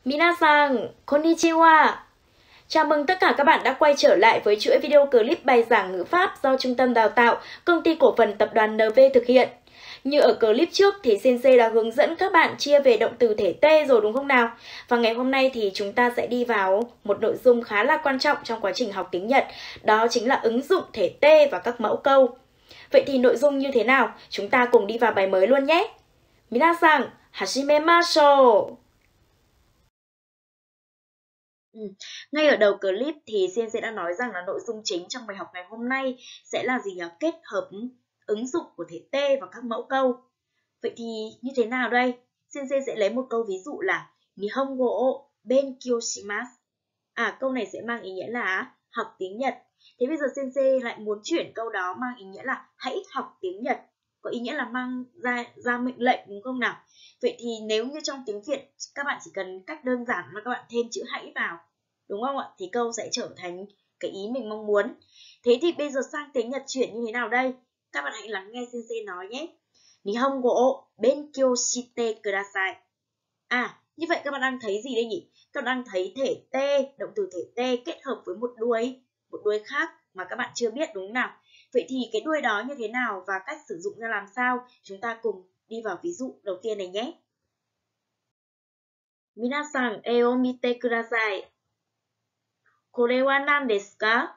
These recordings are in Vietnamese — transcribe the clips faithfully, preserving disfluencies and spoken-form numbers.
Minasan, konnichiwa. Chào mừng tất cả các bạn đã quay trở lại với chuỗi video clip bài giảng ngữ pháp do Trung tâm Đào tạo Công ty Cổ phần Tập đoàn en vê thực hiện. Như ở clip trước thì Sensei đã hướng dẫn các bạn chia về động từ thể t rồi đúng không nào? Và ngày hôm nay thì chúng ta sẽ đi vào một nội dung khá là quan trọng trong quá trình học tiếng Nhật. Đó chính là ứng dụng thể t và các mẫu câu. Vậy thì nội dung như thế nào? Chúng ta cùng đi vào bài mới luôn nhé! Minasan, hashimemashou! Ừ. Ngay ở đầu clip thì Sensei đã nói rằng là nội dung chính trong bài học ngày hôm nay sẽ là gì nhỉ? Kết hợp ứng dụng của thể t và các mẫu câu. Vậy thì như thế nào đây? Sensei sẽ lấy một câu ví dụ là Nihongo o benkyou shimasu. À, câu này sẽ mang ý nghĩa là học tiếng Nhật. Thế bây giờ Sensei lại muốn chuyển câu đó mang ý nghĩa là hãy học tiếng Nhật. Có ý nghĩa là mang ra, ra mệnh lệnh đúng không nào? Vậy thì nếu như trong tiếng Việt các bạn chỉ cần cách đơn giản mà các bạn thêm chữ hãy vào, đúng không ạ? Thì câu sẽ trở thành cái ý mình mong muốn. Thế thì bây giờ sang tiếng Nhật chuyển như thế nào đây? Các bạn hãy lắng nghe Sensei nói nhé. Nihongo o benkyou shite kudasai. À, như vậy các bạn đang thấy gì đây nhỉ? Các bạn đang thấy thể t, động từ thể t kết hợp với một đuôi, một đuôi khác mà các bạn chưa biết đúng không nào? Vậy thì cái đuôi đó như thế nào và cách sử dụng ra làm sao? Chúng ta cùng đi vào ví dụ đầu tiên này nhé. Minasan, e o mite kudasai. Kore wa nan desu ka?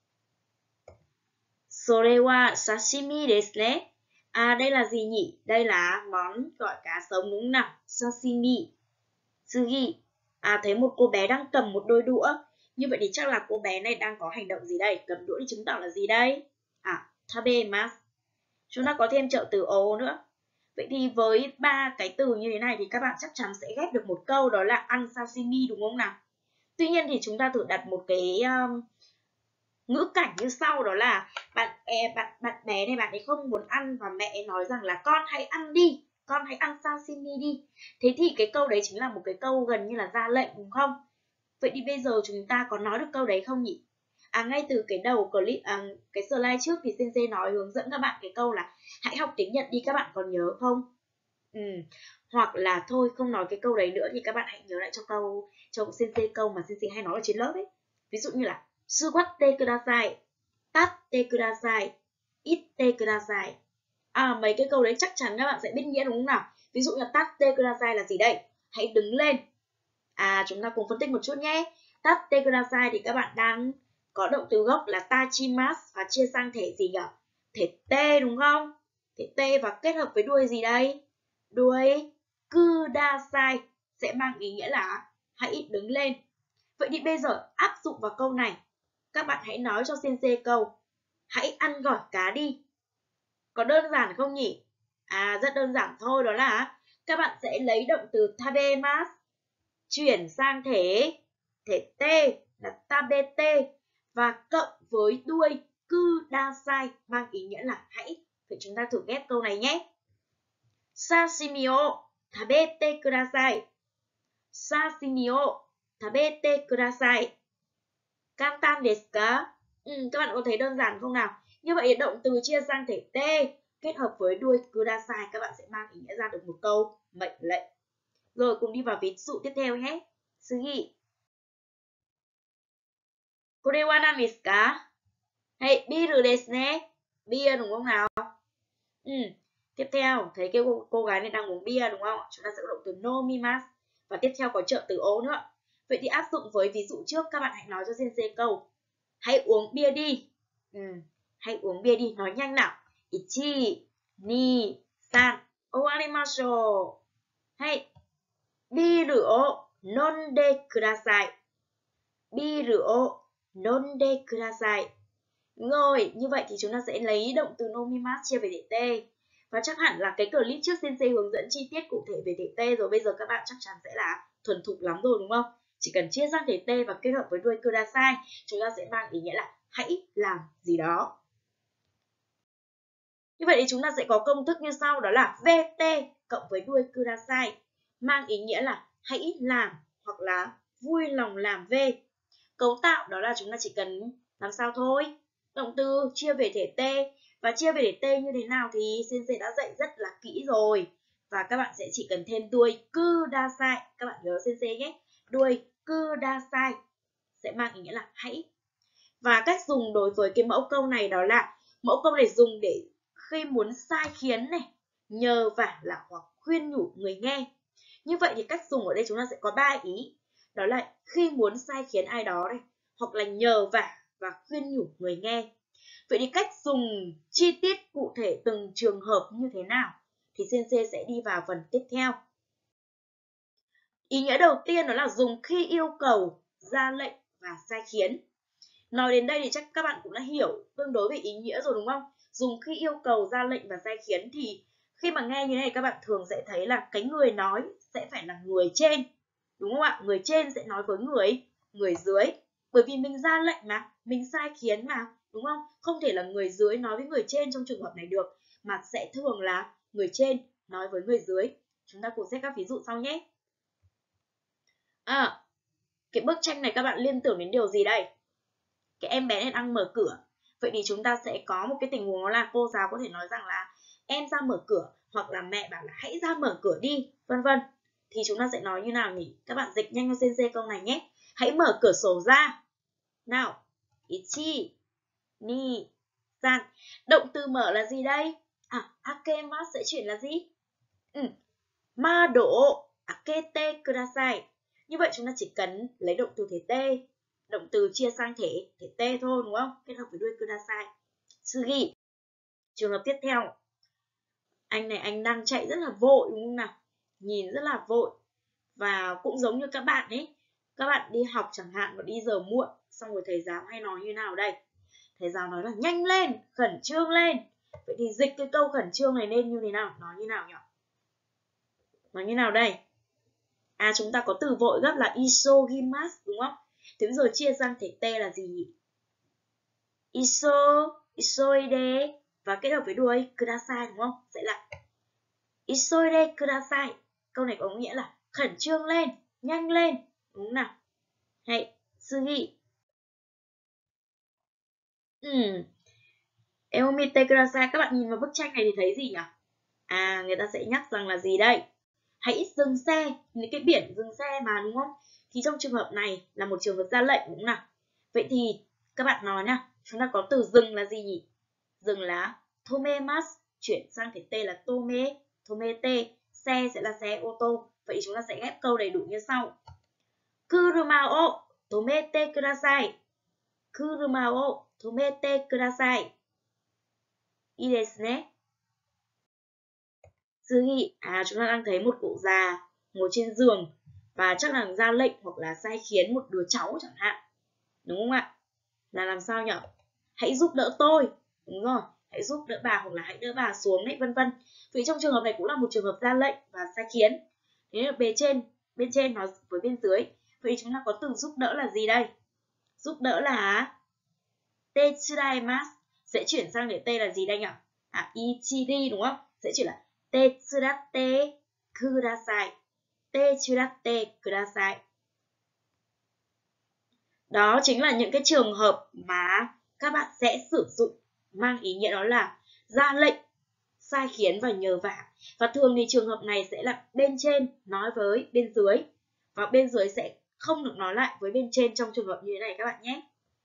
Sore wa sashimi desu ne. À, đây là gì nhỉ? Đây là món gỏi cá sống đúng không nào? Sashimi. Sugi. À, thấy một cô bé đang cầm một đôi đũa. Như vậy thì chắc là cô bé này đang có hành động gì đây? Cầm đũa thì chứng tỏ là gì đây? À, tabemasu. Chúng ta có thêm trợ từ o nữa. Vậy thì với ba cái từ như thế này thì các bạn chắc chắn sẽ ghép được một câu, đó là ăn sashimi đúng không nào? Tuy nhiên thì chúng ta thử đặt một cái um, ngữ cảnh như sau, đó là bạn bạn bạn bé này, bạn ấy không muốn ăn và mẹ nói rằng là con hãy ăn đi, con hãy ăn sashimi đi. Thế thì cái câu đấy chính là một cái câu gần như là ra lệnh đúng không? Vậy thì bây giờ chúng ta có nói được câu đấy không nhỉ? À, ngay từ cái đầu clip, à, cái slide trước thì Sensei nói hướng dẫn các bạn cái câu là hãy học tiếng Nhật đi, các bạn còn nhớ không? Ừ. Hoặc là thôi không nói cái câu đấy nữa thì các bạn hãy nhớ lại cho câu cho Sensei câu mà Sensei hay nói ở trên lớp ấy. Ví dụ như là suwatte kudasai, tatte kudasai, itte kudasai. À, mấy cái câu đấy chắc chắn các bạn sẽ biết nghĩa đúng không nào? Ví dụ như là tatte kudasai là gì đây? Hãy đứng lên. À, chúng ta cùng phân tích một chút nhé. Tatte kudasai thì các bạn đang có động từ gốc là tachimasu và chia sang thể gì nhỉ? Thể t đúng không? Thể t và kết hợp với đuôi gì đây? Đuôi kudasai sẽ mang ý nghĩa là hãy đứng lên. Vậy thì bây giờ áp dụng vào câu này. Các bạn hãy nói cho Sensei câu hãy ăn gỏi cá đi. Có đơn giản không nhỉ? À, rất đơn giản thôi, đó là các bạn sẽ lấy động từ tabemasu chuyển sang thể thể t là tabete và cộng với đuôi kudasai mang ý nghĩa là hãy. Vậy chúng ta thử ghép câu này nhé. Sashimi o tabete kudasai. Sashimi o tabete kudasai. Kantan desu ka? Ừ, các bạn có thấy đơn giản không nào? Như vậy động từ chia sang thể t kết hợp với đuôi kudasai, các bạn sẽ mang ý nghĩa ra được một câu mệnh lệnh. Rồi cùng đi vào ví dụ tiếp theo nhé. Sugi. Kore wa nan desu ka? Hey, biru desu ne. Bia đúng không nào? Ừ. Tiếp theo, thấy cái cô, cô gái này đang uống bia đúng không? Chúng ta sẽ có động từ nomimasu. Và tiếp theo có trợ từ o nữa. Vậy thì áp dụng với ví dụ trước, các bạn hãy nói cho Sensei câu hãy uống bia đi. Ừ. Hãy uống bia đi, nói nhanh nào. Ichi, ni, san, owarimashou. Hey, biru o nonde kudasai. Biru o nonde kudasai. Rồi, như vậy thì chúng ta sẽ lấy động từ nomimasu chia về thể t. Và chắc hẳn là cái clip trước Sensei hướng dẫn chi tiết cụ thể về thể t rồi, bây giờ các bạn chắc chắn sẽ là thuần thục lắm rồi đúng không? Chỉ cần chia sang thể t và kết hợp với đuôi kudasai, chúng ta sẽ mang ý nghĩa là hãy làm gì đó. Như vậy thì chúng ta sẽ có công thức như sau, đó là vt cộng với đuôi kudasai mang ý nghĩa là hãy làm hoặc là vui lòng làm v. Cấu tạo đó là chúng ta chỉ cần làm sao thôi. Động từ chia về thể t. Và chia về thể t như thế nào thì Sensei đã dạy rất là kỹ rồi. Và các bạn sẽ chỉ cần thêm đuôi kudasai. Các bạn nhớ Sensei nhé. đuôi kudasai sẽ mang ý nghĩa là hãy. Và cách dùng đối với cái mẫu câu này đó là mẫu câu này dùng để khi muốn sai khiến này, nhờ vả là hoặc khuyên nhủ người nghe. Như vậy thì cách dùng ở đây chúng ta sẽ có ba ý. Đó là khi muốn sai khiến ai đó này, hoặc là nhờ vả và khuyên nhủ người nghe. Vậy thì cách dùng chi tiết cụ thể từng trường hợp như thế nào thì Sensei sẽ đi vào phần tiếp theo. Ý nghĩa đầu tiên đó là dùng khi yêu cầu, ra lệnh và sai khiến. Nói đến đây thì chắc các bạn cũng đã hiểu tương đối về ý nghĩa rồi đúng không? Dùng khi yêu cầu, ra lệnh và sai khiến thì khi mà nghe như thế này các bạn thường sẽ thấy là cái người nói sẽ phải là người trên. Đúng không ạ? Người trên sẽ nói với người, người dưới. Bởi vì mình ra lệnh mà, mình sai khiến mà, đúng không? Không thể là người dưới nói với người trên trong trường hợp này được, mà sẽ thường là người trên nói với người dưới. Chúng ta cùng xét các ví dụ sau nhé. À, cái bức tranh này các bạn liên tưởng đến điều gì đây? Cái em bé này đang mở cửa. Vậy thì chúng ta sẽ có một cái tình huống là cô giáo có thể nói rằng là em ra mở cửa, hoặc là mẹ bảo là hãy ra mở cửa đi, vân vân. Thì chúng ta sẽ nói như nào nhỉ? Các bạn dịch nhanh cho Sensei câu này nhé. Hãy mở cửa sổ ra. Nào, ichi, ni, san. Động từ mở là gì đây? À, akemasu sẽ chuyển là gì? Ừ, mado akete kudasai. Như vậy chúng ta chỉ cần lấy động từ thể t, động từ chia sang thể thể t thôi đúng không? Kết hợp với đuôi kudasai. Sugi. Trường hợp tiếp theo. Anh này anh đang chạy rất là vội đúng không nào? Nhìn rất là vội. Và cũng giống như các bạn ấy, các bạn đi học chẳng hạn và đi giờ muộn, xong rồi thầy giáo hay nói như nào đây? Thầy giáo nói là nhanh lên, khẩn trương lên. Vậy thì dịch cái câu khẩn trương này nên như thế nào? Nói như nào nhỉ? Nói như nào đây? À, chúng ta có từ vội gấp là isogimasu đúng không? Thế rồi chia sang thể t là gì nhỉ? Iso, isoide và kết hợp với đuôi kudasai đúng không? Sẽ là isoide kudasai. Câu này có nghĩa là khẩn trương lên, nhanh lên, đúng không nào? Hay, sugi. Ừm. Eomite kudasai, các bạn nhìn vào bức tranh này thì thấy gì nhỉ? À, người ta sẽ nhắc rằng là gì đây? Hãy dừng xe, những cái biển dừng xe mà đúng không? Thì trong trường hợp này là một trường hợp ra lệnh đúng không nào? Vậy thì các bạn nói nha, chúng ta có từ dừng là gì nhỉ? Dừng là tomemasu, chuyển sang thể t là tome, tomete, xe sẽ là xe ô tô. Vậy chúng ta sẽ ghép câu đầy đủ như sau. Kuruma o tomete kudasai. Kuruma o tomete kudasai. Ii desu ne. Sugi, à chúng ta đang thấy một cụ già ngồi trên giường và chắc là ra lệnh hoặc là sai khiến một đứa cháu chẳng hạn. Đúng không ạ? Là làm sao nhỉ? Hãy giúp đỡ tôi. Đúng rồi, hãy giúp đỡ bà hoặc là hãy đỡ bà xuống đấy, vân vân. Vì trong trường hợp này cũng là một trường hợp ra lệnh và sai khiến. Thế là bề trên, bên trên nói với bên dưới. Vậy chúng ta có từ giúp đỡ là gì đây? Giúp đỡ là tetsuraimasu, sẽ chuyển sang để t là gì đây nhỉ? À, ichiri đúng không? Sẽ chuyển là tetsuratte kudasai. Tetsuratte kudasai. Đó chính là những cái trường hợp mà các bạn sẽ sử dụng mang ý nghĩa đó là ra lệnh, sai khiến và nhờ vả. Và thường thì trường hợp này sẽ là bên trên nói với bên dưới và bên dưới sẽ không được nói lại với bên trên trong trường hợp như thế này các bạn nhé.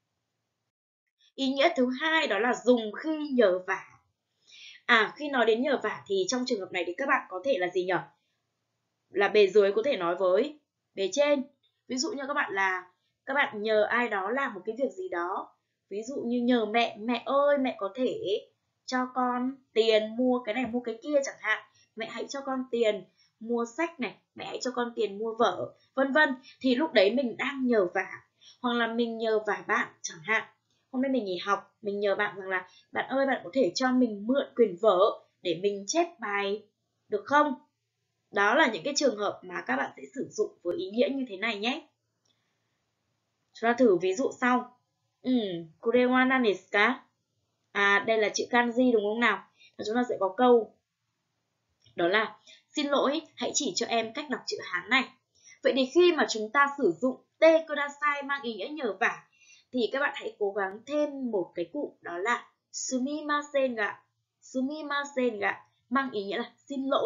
Ý nghĩa thứ hai đó là dùng khi nhờ vả. À, khi nói đến nhờ vả thì trong trường hợp này thì các bạn có thể là gì nhỉ? Là bề dưới có thể nói với bề trên. Ví dụ như các bạn là các bạn nhờ ai đó làm một cái việc gì đó. Ví dụ như nhờ mẹ, mẹ ơi mẹ có thể cho con tiền mua cái này mua cái kia chẳng hạn. Mẹ hãy cho con tiền mua sách này, mẹ hãy cho con tiền mua vở, vân vân. Thì lúc đấy mình đang nhờ vả. Hoặc là mình nhờ vả bạn chẳng hạn. Hôm nay mình nghỉ học, mình nhờ bạn rằng là bạn ơi bạn có thể cho mình mượn quyển vở để mình chép bài được không? Đó là những cái trường hợp mà các bạn sẽ sử dụng với ý nghĩa như thế này nhé. Chúng ta thử ví dụ sau. Ừ, kore wa nan desu ka? À, đây là chữ kanji đúng không nào? Và chúng ta sẽ có câu đó là xin lỗi, hãy chỉ cho em cách đọc chữ Hán này. Vậy thì khi mà chúng ta sử dụng te kudasai mang ý nghĩa nhờ vả thì các bạn hãy cố gắng thêm một cái cụm đó là sumimasen ga. Sumimasen ga mang ý nghĩa là xin lỗi.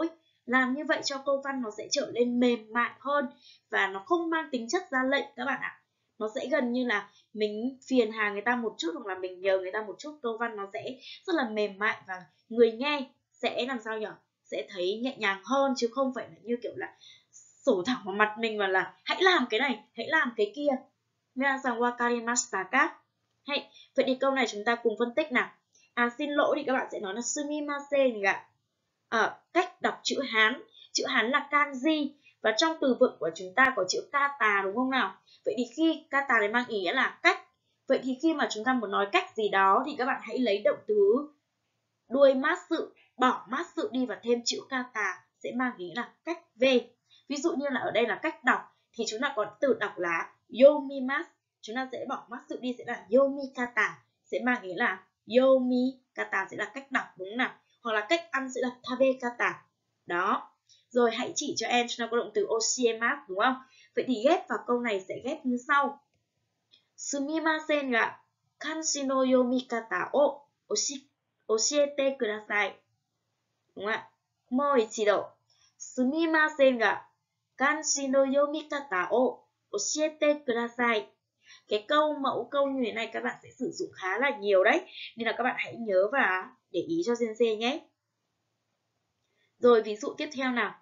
Làm như vậy cho câu văn nó sẽ trở nên mềm mại hơn và nó không mang tính chất ra lệnh các bạn ạ. Nó sẽ gần như là mình phiền hà người ta một chút hoặc là mình nhờ người ta một chút, câu văn nó sẽ rất là mềm mại và người nghe sẽ làm sao nhỉ? Sẽ thấy nhẹ nhàng hơn chứ không phải là như kiểu là sổ thẳng vào mặt mình và là hãy làm cái này, hãy làm cái kia.皆さんわかりましたか? Hay, vậy thì câu này chúng ta cùng phân tích nào. À, xin lỗi thì các bạn sẽ nói là sumimasen ạ. Ở cách đọc chữ Hán, chữ Hán là kanji và trong từ vựng của chúng ta có chữ kata đúng không nào? Vậy thì khi kata này mang ý nghĩa là cách. Vậy thì khi mà chúng ta muốn nói cách gì đó thì các bạn hãy lấy động từ đuôi masu, bỏ masu đi và thêm chữ kata sẽ mang ý nghĩa là cách về. Ví dụ như là ở đây là cách đọc thì chúng ta có từ đọc là yomimasu, chúng ta sẽ bỏ masu đi sẽ là yomikata, sẽ mang ý là yomikata sẽ là cách đọc đúng không nào? Hoặc là cách ăn sẽ là tabekata. Đó. Rồi hãy chỉ cho em, chúng ta có động từ oshiemasu đúng không? Vậy thì ghép vào câu này sẽ ghép như sau. Sumimasen ga kanji no yomikata o oshiete kudasai. Đúng không ạ? Mou ichido. Sumimasen ga kanji no yomikata o oshiete kudasai. Cái câu mẫu câu như thế này các bạn sẽ sử dụng khá là nhiều đấy, nên là các bạn hãy nhớ và để ý cho sensei nhé. Rồi ví dụ tiếp theo nào.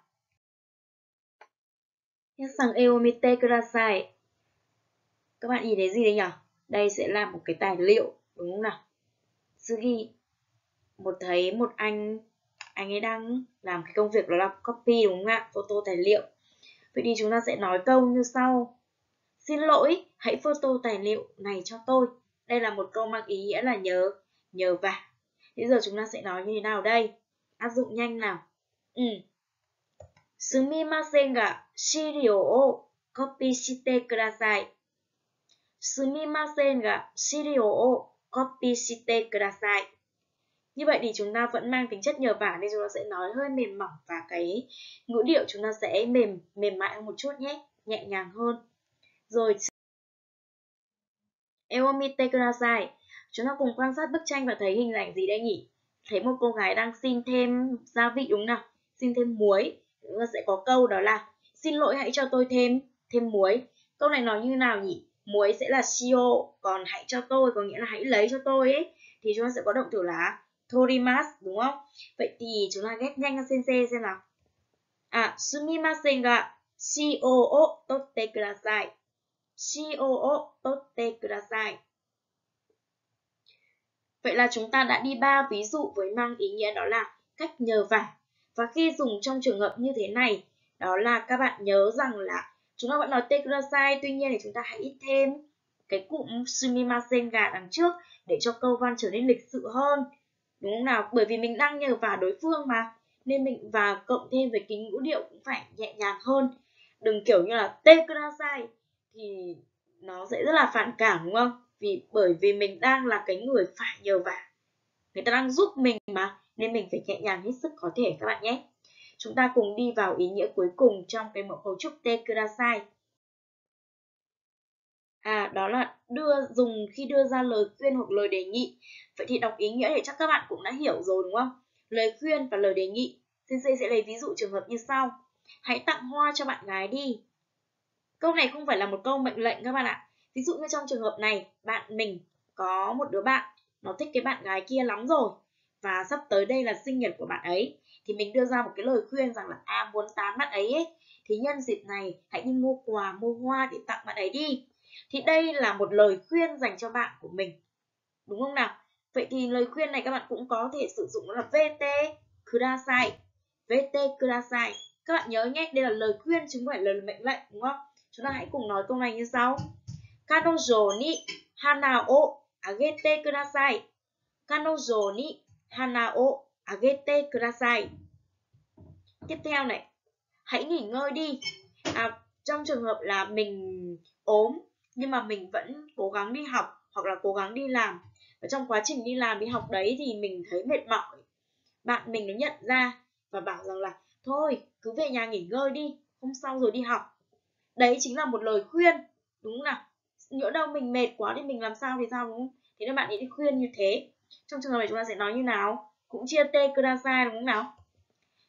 Minasan e o mite kudasai. Các bạn nhìn thấy gì đây nhỉ? Đây sẽ là một cái tài liệu đúng không nào? Sugi, một thấy một anh anh ấy đang làm cái công việc đó là copy đúng không ạ? Photo tài liệu. Vậy thì chúng ta sẽ nói câu như sau. Xin lỗi, hãy photo tài liệu này cho tôi. Đây là một câu mang ý nghĩa là nhờ, nhờ vả. Bây giờ chúng ta sẽ nói như thế nào đây? Áp dụng nhanh nào. Ừ. Sumimasen ga shiryou o copy shite kudasai. Sumimasen ga shiryou o copy shite kudasai. Như vậy thì chúng ta vẫn mang tính chất nhờ vả nên chúng ta sẽ nói hơi mềm mỏng và cái ngữ điệu chúng ta sẽ mềm mềm mại hơn một chút nhé, nhẹ nhàng hơn. Rồi Eomite kudasai. Chúng ta cùng quan sát bức tranh và thấy hình ảnh gì đây nhỉ? Thấy một cô gái đang xin thêm gia vị đúng nào? Xin thêm muối. Chúng ta sẽ có câu đó là xin lỗi hãy cho tôi thêm thêm muối. Câu này nói như nào nhỉ? Muối sẽ là shio, còn hãy cho tôi có nghĩa là hãy lấy cho tôi ấy. Thì chúng ta sẽ có động từ là torimasu đúng không? Vậy thì chúng ta ghép nhanh cho sensei xem nào. À, sumimasen ga shio o totte kudasai. Shio o totte kudasai. Vậy là chúng ta đã đi ba ví dụ với mang ý nghĩa đó là cách nhờ vả. Và khi dùng trong trường hợp như thế này, đó là các bạn nhớ rằng là chúng ta vẫn nói te kudasai, tuy nhiên thì chúng ta hãy thêm cái cụm sumimasen ga đằng trước để cho câu văn trở nên lịch sự hơn. Đúng không nào? Bởi vì mình đang nhờ vả đối phương mà, nên mình và cộng thêm với cái ngữ điệu cũng phải nhẹ nhàng hơn. Đừng kiểu như là te kudasai thì nó sẽ rất là phản cảm đúng không? Vì bởi vì mình đang là cái người phải nhờ vả, người ta đang giúp mình mà, nên mình phải nhẹ nhàng hết sức có thể các bạn nhé. Chúng ta cùng đi vào ý nghĩa cuối cùng trong cái mẫu cấu trúc te kudasai. À, đó là đưa dùng khi đưa ra lời khuyên hoặc lời đề nghị. Vậy thì đọc ý nghĩa thì chắc các bạn cũng đã hiểu rồi đúng không? Lời khuyên và lời đề nghị. Sensei sẽ lấy ví dụ trường hợp như sau. Hãy tặng hoa cho bạn gái đi. Câu này không phải là một câu mệnh lệnh các bạn ạ. Ví dụ như trong trường hợp này, bạn mình có một đứa bạn, nó thích cái bạn gái kia lắm rồi. Và sắp tới đây là sinh nhật của bạn ấy. Thì mình đưa ra một cái lời khuyên rằng là à, muốn tán bạn ấy, ấy thì nhân dịp này hãy đi mua quà, mua hoa để tặng bạn ấy đi. Thì đây là một lời khuyên dành cho bạn của mình. Đúng không nào? Vậy thì lời khuyên này các bạn cũng có thể sử dụng là vê tê kudasai. vê tê kudasai. Các bạn nhớ nhé, đây là lời khuyên chứ không phải lời mệnh lệnh đúng không? Chúng ta hãy cùng nói câu này như sau. Kanojo ni hana o agete kudasai. Kanojo ni hana o agete kudasai. Tiếp theo này, hãy nghỉ ngơi đi. À, trong trường hợp là mình ốm nhưng mà mình vẫn cố gắng đi học hoặc là cố gắng đi làm. Và trong quá trình đi làm đi học đấy thì mình thấy mệt mỏi. Bạn mình nó nhận ra và bảo rằng là thôi cứ về nhà nghỉ ngơi đi, hôm sau rồi đi học. Đấy chính là một lời khuyên, đúng không nào? Nhỡ đâu mình mệt quá thì mình làm sao thì sao đúng không? Thế nên bạn ấy đi khuyên như thế. Trong trường hợp này chúng ta sẽ nói như nào? Cũng chia te kudasai đúng không nào?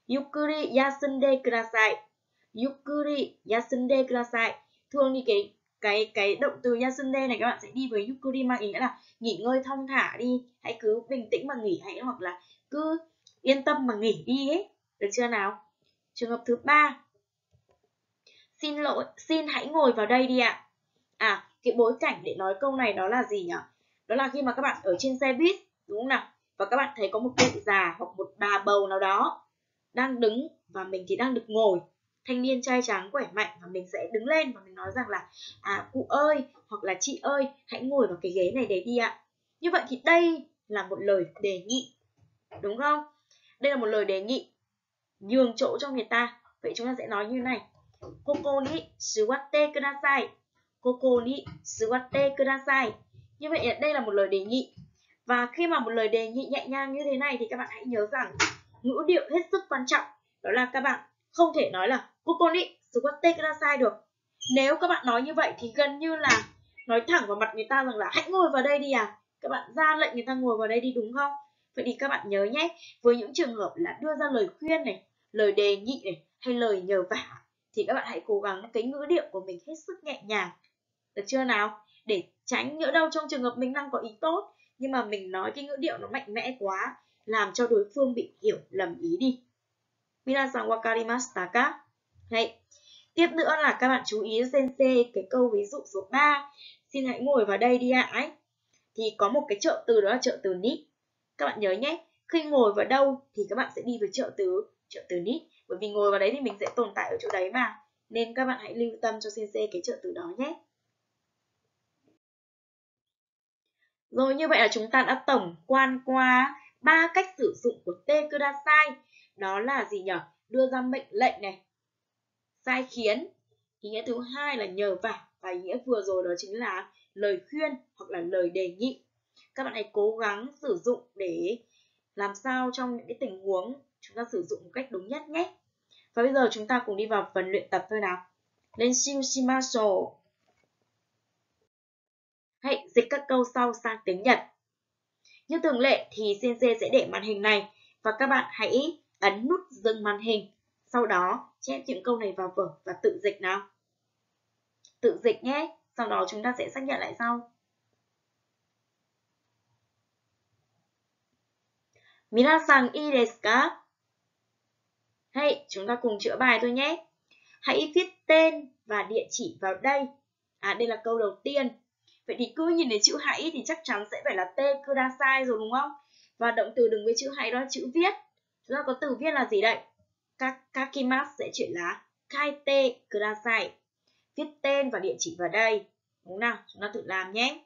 Yukuri yasunde kudasai. Yukuri yasunde kudasai. Thường thì cái cái cái động từ yasunde này các bạn sẽ đi với yukuri mang ý nghĩa là nghỉ ngơi thong thả đi, hãy cứ bình tĩnh mà nghỉ, hãy hoặc là cứ yên tâm mà nghỉ đi ấy, được chưa nào? Trường hợp thứ ba, xin lỗi, xin hãy ngồi vào đây đi ạ. À, cái bối cảnh để nói câu này đó là gì nhỉ? Đó là khi mà các bạn ở trên xe buýt, đúng không nào? Và các bạn thấy có một cụ già hoặc một bà bầu nào đó đang đứng và mình thì đang được ngồi. Thanh niên trai tráng khỏe mạnh và mình sẽ đứng lên và mình nói rằng là à cụ ơi hoặc là chị ơi hãy ngồi vào cái ghế này để đi ạ. Như vậy thì đây là một lời đề nghị, đúng không? Đây là một lời đề nghị nhường chỗ cho người ta. Vậy chúng ta sẽ nói như này: Koko ni suwatte kudasai. Koko ni suwatte kudasai. Như vậy đây là một lời đề nghị. Và khi mà một lời đề nghị nhẹ nhàng như thế này thì các bạn hãy nhớ rằng ngữ điệu hết sức quan trọng. Đó là các bạn không thể nói là Koko ni suwatte kudasai được. Nếu các bạn nói như vậy thì gần như là nói thẳng vào mặt người ta rằng là hãy ngồi vào đây đi à. Các bạn ra lệnh người ta ngồi vào đây đi, đúng không? Vậy thì các bạn nhớ nhé, với những trường hợp là đưa ra lời khuyên này, lời đề nghị này hay lời nhờ vả thì các bạn hãy cố gắng cái ngữ điệu của mình hết sức nhẹ nhàng, được chưa nào? Để tránh nhỡ đâu trong trường hợp mình đang có ý tốt nhưng mà mình nói cái ngữ điệu nó mạnh mẽ quá, làm cho đối phương bị hiểu lầm ý đi. Minasan wakarimashita ka? Đấy. Tiếp nữa là các bạn chú ý sensei cái câu ví dụ số ba, xin hãy ngồi vào đây đi ạ ấy. Thì có một cái trợ từ đó là trợ từ ni. Các bạn nhớ nhé, khi ngồi vào đâu thì các bạn sẽ đi với trợ từ trợ từ ni. Bởi vì ngồi vào đấy thì mình sẽ tồn tại ở chỗ đấy mà. Nên các bạn hãy lưu tâm cho sensei cái trợ từ đó nhé. Rồi, như vậy là chúng ta đã tổng quan qua ba cách sử dụng của te kudasai. Đó là gì nhỉ? Đưa ra mệnh lệnh này, sai khiến. Ý nghĩa thứ hai là nhờ vả, và ý nghĩa vừa rồi đó chính là lời khuyên hoặc là lời đề nghị. Các bạn hãy cố gắng sử dụng để làm sao trong những cái tình huống chúng ta sử dụng một cách đúng nhất nhé. Và bây giờ chúng ta cùng đi vào phần luyện tập thôi nào. Lenshu shimashou. Hãy dịch các câu sau sang tiếng Nhật. Như thường lệ thì sensei sẽ để màn hình này và các bạn hãy ấn nút dừng màn hình. Sau đó chép những câu này vào vở và tự dịch nào. Tự dịch nhé. Sau đó chúng ta sẽ xác nhận lại sau. Minasan ii desu ka? Hay, chúng ta cùng chữa bài thôi nhé. Hãy viết tên và địa chỉ vào đây. À, đây là câu đầu tiên. Vậy thì cứ nhìn thấy chữ hãy thì chắc chắn sẽ phải là te kudasai rồi đúng không? Và động từ đứng với chữ hãy đó là chữ viết. Chúng ta có từ viết là gì đây? Kakimasu sẽ chuyển là kaite kudasai. Viết tên và địa chỉ vào đây. Đúng nào? Chúng ta tự làm nhé.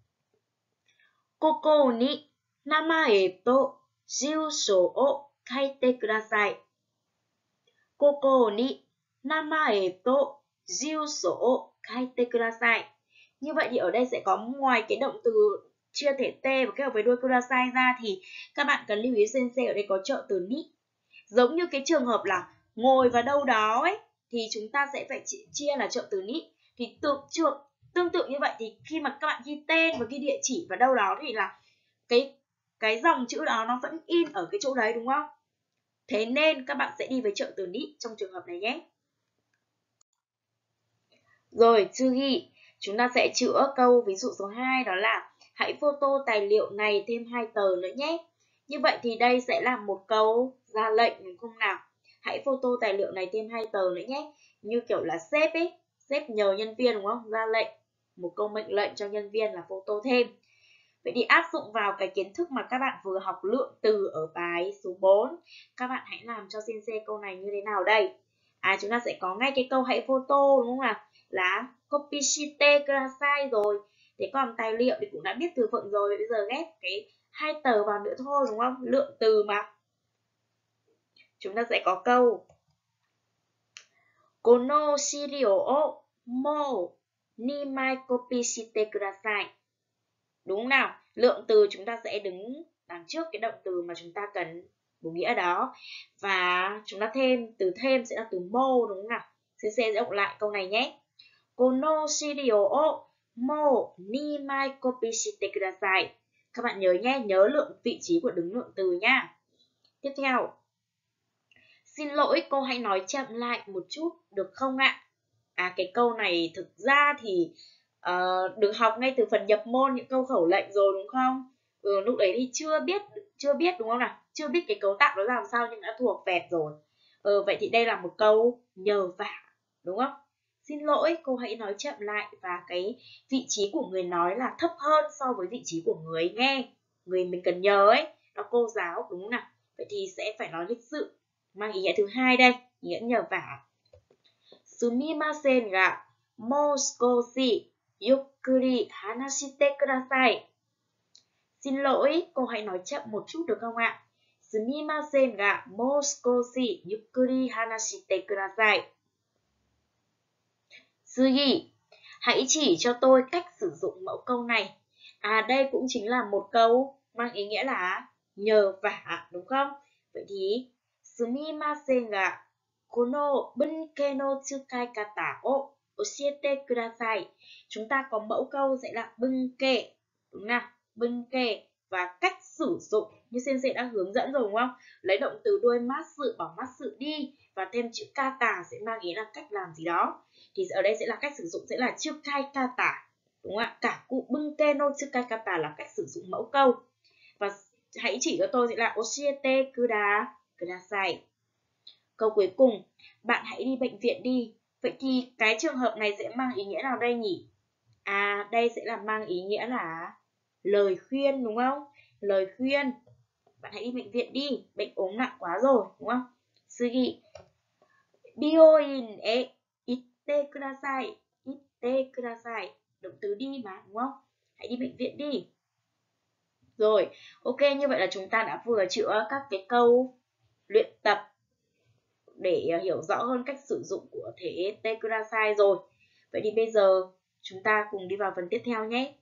Koko ni namae to jiushou o kaite kudasai. Koko ni namae to jiushou o kaite kudasai. Như vậy thì ở đây sẽ có ngoài cái động từ chia thể t và kết hợp với đuôi kudasai ra thì các bạn cần lưu ý sensei ở đây có trợ từ ni. Giống như cái trường hợp là ngồi vào đâu đó ấy thì chúng ta sẽ phải chia là trợ từ ni. Thì tương, tương tự như vậy thì khi mà các bạn ghi tên và ghi địa chỉ vào đâu đó thì là cái cái dòng chữ đó nó vẫn in ở cái chỗ đấy đúng không? Thế nên các bạn sẽ đi với trợ từ ni trong trường hợp này nhé. Rồi, tsugi, chúng ta sẽ chữa câu ví dụ số hai đó là hãy photo tài liệu này thêm hai tờ nữa nhé. Như vậy thì đây sẽ là một câu ra lệnh đúng không nào? Hãy photo tài liệu này thêm hai tờ nữa nhé. Như kiểu là sếp ấy, sếp nhờ nhân viên đúng không? Ra lệnh, một câu mệnh lệnh cho nhân viên là photo thêm. Vậy thì áp dụng vào cái kiến thức mà các bạn vừa học lượng từ ở bài số bốn. Các bạn hãy làm cho sensei câu này như thế nào đây? À, chúng ta sẽ có ngay cái câu hãy photo đúng không nào? Là copy shite kudasai rồi. Thế còn tài liệu thì cũng đã biết từ vựng rồi. Bây giờ ghép cái hai tờ vào nữa thôi đúng không? Lượng từ mà. Chúng ta sẽ có câu Kono shirio o mo ni mai copy shite kudasai. Đúng nào? Lượng từ chúng ta sẽ đứng đằng trước cái động từ mà chúng ta cần một nghĩa đó. Và chúng ta thêm, từ thêm sẽ là từ mo đúng không nào? Sensei sẽ đọc lại câu này nhé. Kono shirio o mo ni mai copy shite kudasai. Các bạn nhớ nhé, nhớ lượng vị trí của đứng lượng từ nhá. Tiếp theo, Xin lỗi, cô hãy nói chậm lại một chút được không ạ? À, cái câu này thực ra thì uh, được học ngay từ phần nhập môn những câu khẩu lệnh rồi đúng không? Ừ, lúc đấy thì chưa biết chưa biết đúng không nào? Chưa biết cái cấu tạo nó làm sao nhưng đã thuộc vẹt rồi. Ừ, vậy thì đây là một câu nhờ vả đúng không? Xin lỗi, cô hãy nói chậm lại, và cái vị trí của người nói là thấp hơn so với vị trí của người nghe. Người mình cần nhờ ấy, đó cô giáo đúng không nào? Vậy thì sẽ phải nói lịch sự. Mang ý nghĩa thứ hai đây, ý nghĩa nhờ vả. Sumimasen ga mou skoshi yukkuri hanashite kudasai. Xin lỗi, cô hãy nói chậm một chút được không ạ? Sumimasen ga mou skoshi yukkuri hanashite kudasai. Sugi, hãy chỉ cho tôi cách sử dụng mẫu câu này. À, đây cũng chính là một câu mang ý nghĩa là nhờ vả đúng không? Vậy thì sumimasen ga kono bunke no tsukai kata o oshiete kudasai. Chúng ta có mẫu câu sẽ là bunke, đúng nào? Bunke và cách sử dụng như sensei đã hướng dẫn rồi đúng không? Lấy động từ đuôi masu bỏ masu đi và thêm chữ kata sẽ mang ý là cách làm gì đó. Thì ở đây sẽ là cách sử dụng sẽ là tsukai kata, đúng không ạ? Cả cụ bunke no tsukai kata là cách sử dụng mẫu câu. Và hãy chỉ cho tôi sẽ là oshiete kuda kudasai. Câu cuối cùng, bạn hãy đi bệnh viện đi. Vậy thì cái trường hợp này sẽ mang ý nghĩa nào đây nhỉ? À, đây sẽ là mang ý nghĩa là lời khuyên đúng không? Lời khuyên. Bạn hãy đi bệnh viện đi, bệnh ốm nặng quá rồi, đúng không? Sugi. Bioin e itte kudasai. Itte kudasai. Động từ đi mà, đúng không? Hãy đi bệnh viện đi. Rồi, ok, như vậy là chúng ta đã vừa chữa các cái câu luyện tập để hiểu rõ hơn cách sử dụng của thể te kudasai rồi. Vậy thì bây giờ chúng ta cùng đi vào phần tiếp theo nhé.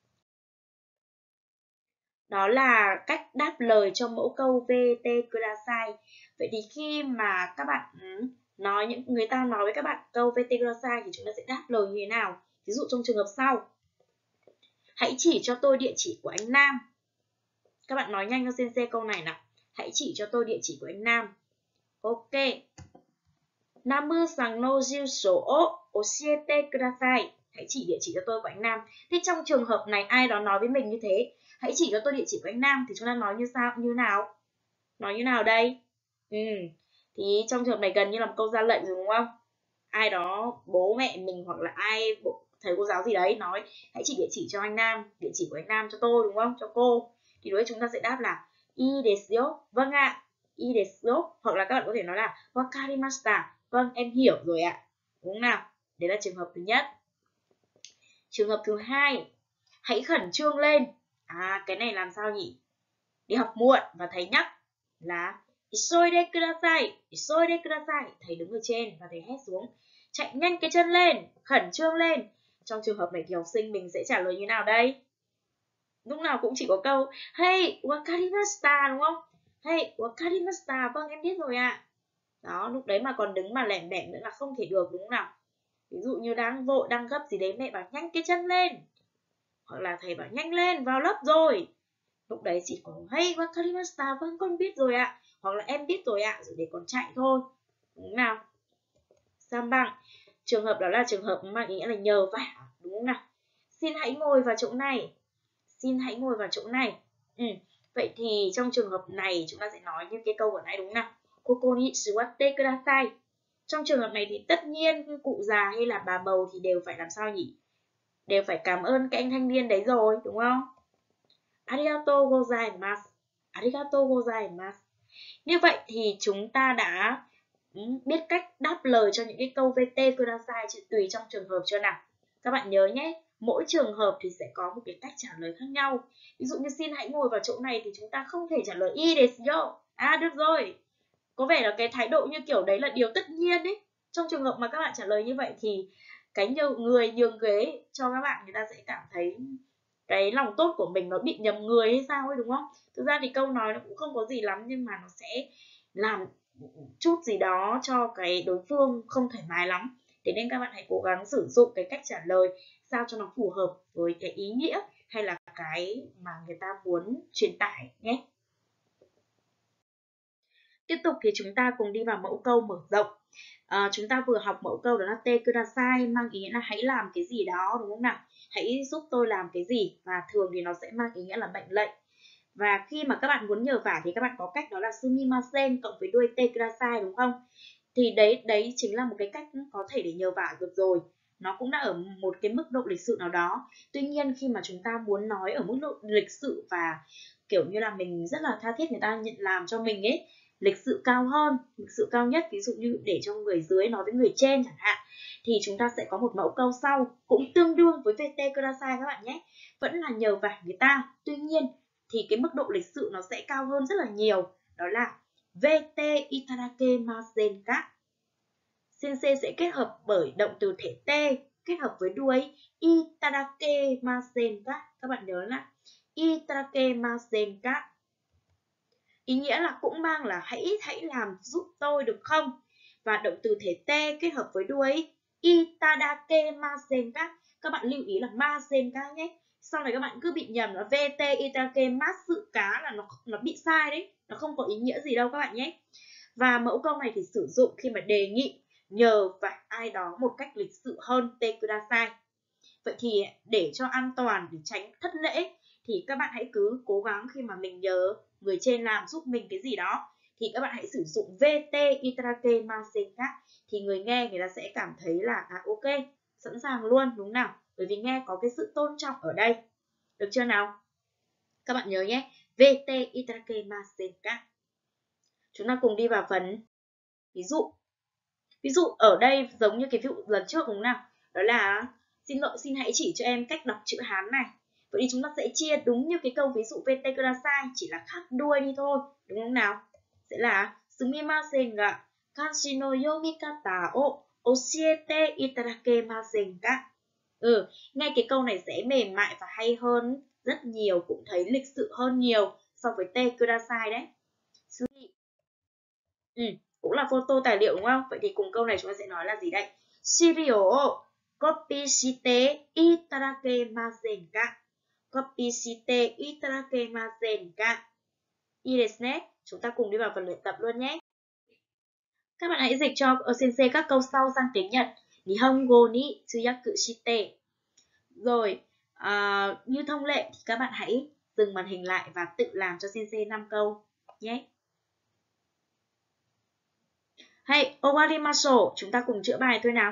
Đó là cách đáp lời cho mẫu câu vete kudasai. Vậy thì khi mà các bạn nói những người ta nói với các bạn câu vete kudasai thì chúng ta sẽ đáp lời như thế nào? Ví dụ trong trường hợp sau. Hãy chỉ cho tôi địa chỉ của anh Nam. Các bạn nói nhanh cho sensei câu này nào. Hãy chỉ cho tôi địa chỉ của anh Nam. Ok. Namu-san no jūshō o oshiete kudasai. Hãy chỉ địa chỉ cho tôi của anh Nam. Thế trong trường hợp này ai đó nói với mình như thế, hãy chỉ cho tôi địa chỉ của anh Nam, thì chúng ta nói như sao? Như nào? Nói như nào đây? Ừ. Thì trong trường hợp này gần như là một câu ra lệnh rồi đúng không? Ai đó, bố mẹ mình hoặc là ai, thầy cô giáo gì đấy nói hãy chỉ địa chỉ cho anh Nam, địa chỉ của anh Nam cho tôi đúng không? Cho cô. Thì đối với chúng ta sẽ đáp là ii desu yo. Vâng ạ. Ii desu yo. Hoặc là các bạn có thể nói là wakarimashita. Vâng, em hiểu rồi ạ. Đúng không nào? Đấy là trường hợp thứ nhất. Trường hợp thứ hai, hãy khẩn trương lên. À, cái này làm sao nhỉ? Đi học muộn và thầy nhắc là isoide kudasai, isoide kudasai. Thầy đứng ở trên và thầy hét xuống, chạy nhanh cái chân lên, khẩn trương lên. Trong trường hợp này thì học sinh mình sẽ trả lời như nào đây? Lúc nào cũng chỉ có câu hey, wakarimashita đúng không? Hey, wakarimashita, vâng em biết rồi ạ. À. Đó, lúc đấy mà còn đứng mà lẻm bẻm nữa là không thể được đúng không nào? Ví dụ như đang vội, đang gấp gì đấy, mẹ bảo nhanh cái chân lên. Hoặc là thầy bảo nhanh lên, vào lớp rồi. Lúc đấy chỉ có hey, wakarimashita, vâng con biết rồi ạ. À. Hoặc là em biết rồi ạ, à, rồi để còn chạy thôi. Đúng không nào? Sam bằng. Trường hợp đó là trường hợp mang ý nghĩa là nhờ vả, đúng không nào? Xin hãy ngồi vào chỗ này. Xin hãy ngồi vào chỗ này. Ừ. Vậy thì trong trường hợp này chúng ta sẽ nói như cái câu vừa nãy đúng không nào? Koko ni suwatte kudasai. Trong trường hợp này thì tất nhiên cụ già hay là bà bầu thì đều phải làm sao nhỉ? Đều phải cảm ơn cái anh thanh niên đấy rồi, đúng không? Arigatou gozaimasu. Arigatou gozaimasu. Như vậy thì chúng ta đã biết cách đáp lời cho những cái câu vete kudasai tùy trong trường hợp chưa nào? Các bạn nhớ nhé, mỗi trường hợp thì sẽ có một cái cách trả lời khác nhau. Ví dụ như xin hãy ngồi vào chỗ này thì chúng ta không thể trả lời ii desu yo. À được rồi. Có vẻ là cái thái độ như kiểu đấy là điều tất nhiên ấy. Trong trường hợp mà các bạn trả lời như vậy thì cái nhiều người nhường ghế cho các bạn, người ta sẽ cảm thấy cái lòng tốt của mình nó bị nhầm người hay sao ấy đúng không? Thực ra thì câu nói nó cũng không có gì lắm, nhưng mà nó sẽ làm chút gì đó cho cái đối phương không thoải mái lắm. Thế nên các bạn hãy cố gắng sử dụng cái cách trả lời sao cho nó phù hợp với cái ý nghĩa hay là cái mà người ta muốn truyền tải nhé. Tiếp tục thì chúng ta cùng đi vào mẫu câu mở rộng. À, chúng ta vừa học mẫu câu đó là te kudasai, mang ý nghĩa là hãy làm cái gì đó, đúng không nào? Hãy giúp tôi làm cái gì, và thường thì nó sẽ mang ý nghĩa là mệnh lệnh. Và khi mà các bạn muốn nhờ vả thì các bạn có cách đó là sumimasen cộng với đuôi te kudasai, đúng không? Thì đấy đấy chính là một cái cách có thể để nhờ vả được rồi. Nó cũng đã ở một cái mức độ lịch sự nào đó. Tuy nhiên khi mà chúng ta muốn nói ở mức độ lịch sự và kiểu như là mình rất là tha thiết người ta nhận làm cho mình ấy, lịch sự cao hơn, lịch sự cao nhất, ví dụ như để cho người dưới nói với người trên chẳng hạn, thì chúng ta sẽ có một mẫu câu sau cũng tương đương với te kudasai các bạn nhé, vẫn là nhờ vả người ta. Tuy nhiên thì cái mức độ lịch sự nó sẽ cao hơn rất là nhiều, đó là vete itadakemasen ka. Sensei sẽ kết hợp bởi động từ thể te kết hợp với đuôi itadakemasen ka. Các bạn nhớ là itadakemasen ka ý nghĩa là cũng mang là hãy hãy làm giúp tôi được không, và động từ thể te kết hợp với đuôi itadakemasen ka. Các bạn lưu ý là masen ka nhé, sau này các bạn cứ bị nhầm là vt itadakemasu ka là nó nó bị sai đấy, nó không có ý nghĩa gì đâu các bạn nhé. Và mẫu câu này thì sử dụng khi mà đề nghị nhờ vả ai đó một cách lịch sự hơn te kudasai. Vậy thì để cho an toàn, để tránh thất lễ, thì các bạn hãy cứ cố gắng khi mà mình nhờ người trên làm giúp mình cái gì đó thì các bạn hãy sử dụng vete itadakemasen ka, thì người nghe người ta sẽ cảm thấy là à ok, sẵn sàng luôn, đúng nào? Bởi vì nghe có cái sự tôn trọng ở đây. Được chưa nào? Các bạn nhớ nhé, vete itadakemasen ka. Chúng ta cùng đi vào phần ví dụ. Ví dụ ở đây giống như cái ví dụ lần trước đúng nào? Đó là xin lỗi, xin hãy chỉ cho em cách đọc chữ Hán này. Vậy thì chúng ta sẽ chia đúng như cái câu ví dụ vete kudasai, chỉ là khác đuôi đi thôi, đúng không nào? Sẽ là sumimasen ga kanji no yomikata o oshiete itadakemasen ka. Ừ, ngay cái câu này sẽ mềm mại và hay hơn rất nhiều, cũng thấy lịch sự hơn nhiều so với te kudasai đấy. Ừ, cũng là photo tài liệu đúng không? Vậy thì cùng câu này chúng ta sẽ nói là gì đây? Shirio o copy shite itadakemasen ka? Copy shite itadakemasen ka? Ii desu ne. Chúng ta cùng đi vào phần luyện tập luôn nhé. Các bạn hãy dịch cho sensei các câu sau sang tiếng Nhật. Nihongo ni tsuyaku shite. Rồi, à, như thông lệ thì các bạn hãy dừng màn hình lại và tự làm cho sensei năm câu nhé. Hay, owarimashou, chúng ta cùng chữa bài thôi nào.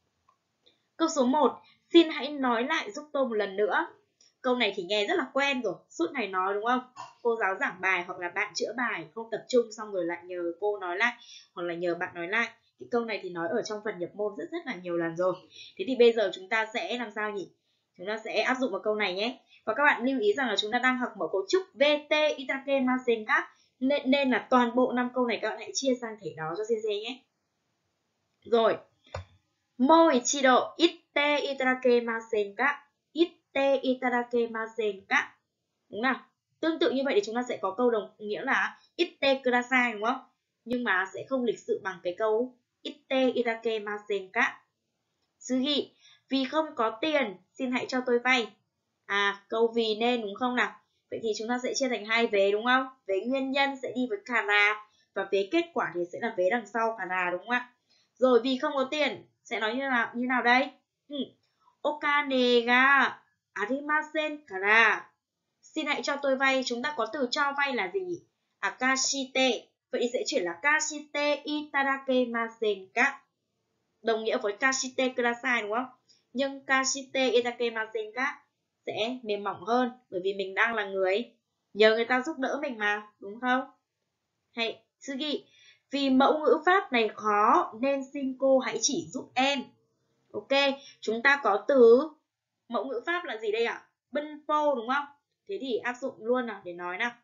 Câu số một, xin hãy nói lại giúp tôi một lần nữa. Câu này thì nghe rất là quen rồi, suốt ngày nói đúng không? Cô giáo giảng bài hoặc là bạn chữa bài không tập trung xong rồi lại nhờ cô nói lại, hoặc là nhờ bạn nói lại. Cái câu này thì nói ở trong phần nhập môn rất rất là nhiều lần rồi. Thế thì bây giờ chúng ta sẽ làm sao nhỉ? Chúng ta sẽ áp dụng vào câu này nhé. Và các bạn lưu ý rằng là chúng ta đang học mẫu cấu trúc vete itadakemasen ka, nên, nên là toàn bộ năm câu này các bạn hãy chia sang thể đó cho sensei nhé. Rồi, Mou ichido itte itadakemasen ka? Itte itadakemasen ka? Đúng nào? Tương tự như vậy thì chúng ta sẽ có câu đồng nghĩa là itte kudasai đúng không? Nhưng mà sẽ không lịch sự bằng cái câu itte itadakemasen ka. Tsugi, vì không có tiền, xin hãy cho tôi vay. À, câu vì nên đúng không nào? Vậy thì chúng ta sẽ chia thành hai vế đúng không? Vế nguyên nhân sẽ đi với kara, và vế kết quả thì sẽ là vế đằng sau kara đúng không ạ? Rồi vì không có tiền sẽ nói như nào như nào đây? Ừ. Okane ga arimasen kara. Xin hãy cho tôi vay, chúng ta có từ cho vay là gì nhỉ? À, kashite. Vậy thì sẽ chuyển là kashite itadakemasen ka. Đồng nghĩa với kashite kudasai đúng không? Nhưng kashite itadakemasen ka sẽ mềm mỏng hơn, bởi vì mình đang là người nhờ người ta giúp đỡ mình mà, đúng không? Hay, Tsugi, vì mẫu ngữ pháp này khó nên xin cô hãy chỉ giúp em. Ok, chúng ta có từ mẫu ngữ pháp là gì đây ạ? À? Bunpo đúng không? Thế thì áp dụng luôn nào để nói nào.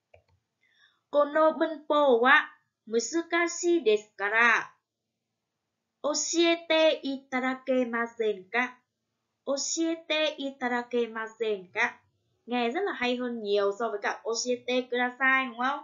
Kono bunpo wa musukashi desu kara oshiete itadakemasen ka? Oshiete itadakemasen ka? Nghe rất là hay hơn nhiều so với cả oshiete kudasai đúng không?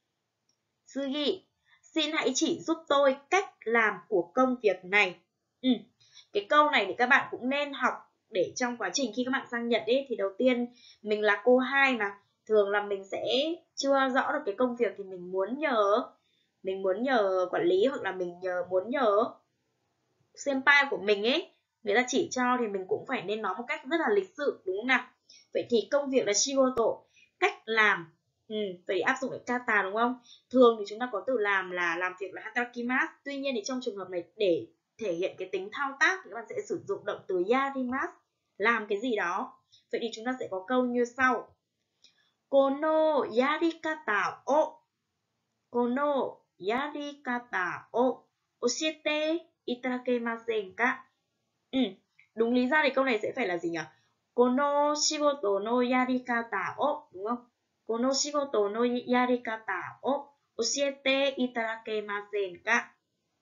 Tsugi, xin hãy chỉ giúp tôi cách làm của công việc này. Ừ. Cái câu này thì các bạn cũng nên học để trong quá trình khi các bạn sang Nhật ấy, thì đầu tiên mình là cô hai mà thường là mình sẽ chưa rõ được cái công việc thì mình muốn nhờ mình muốn nhờ quản lý hoặc là mình nhờ muốn nhờ senpai của mình ấy, người ta chỉ cho thì mình cũng phải nên nói một cách rất là lịch sự, đúng không nào? Vậy thì công việc là shigoto, cách làm, ừ, vậy áp dụng được kata đúng không? Thường thì chúng ta có từ làm là làm việc là hatarakimasu. Tuy nhiên thì trong trường hợp này để thể hiện cái tính thao tác thì các bạn sẽ sử dụng động từ yarimasu, làm cái gì đó. Vậy thì chúng ta sẽ có câu như sau: Kono yarikata o Kono yarikata o oshiete itadakemasen ka? Ừ, đúng lý ra thì câu này sẽ phải là gì nhỉ? Kono shigoto no yarikata o, đúng không? Kono shigoto no yarikata o oshiete itadakemasen ka?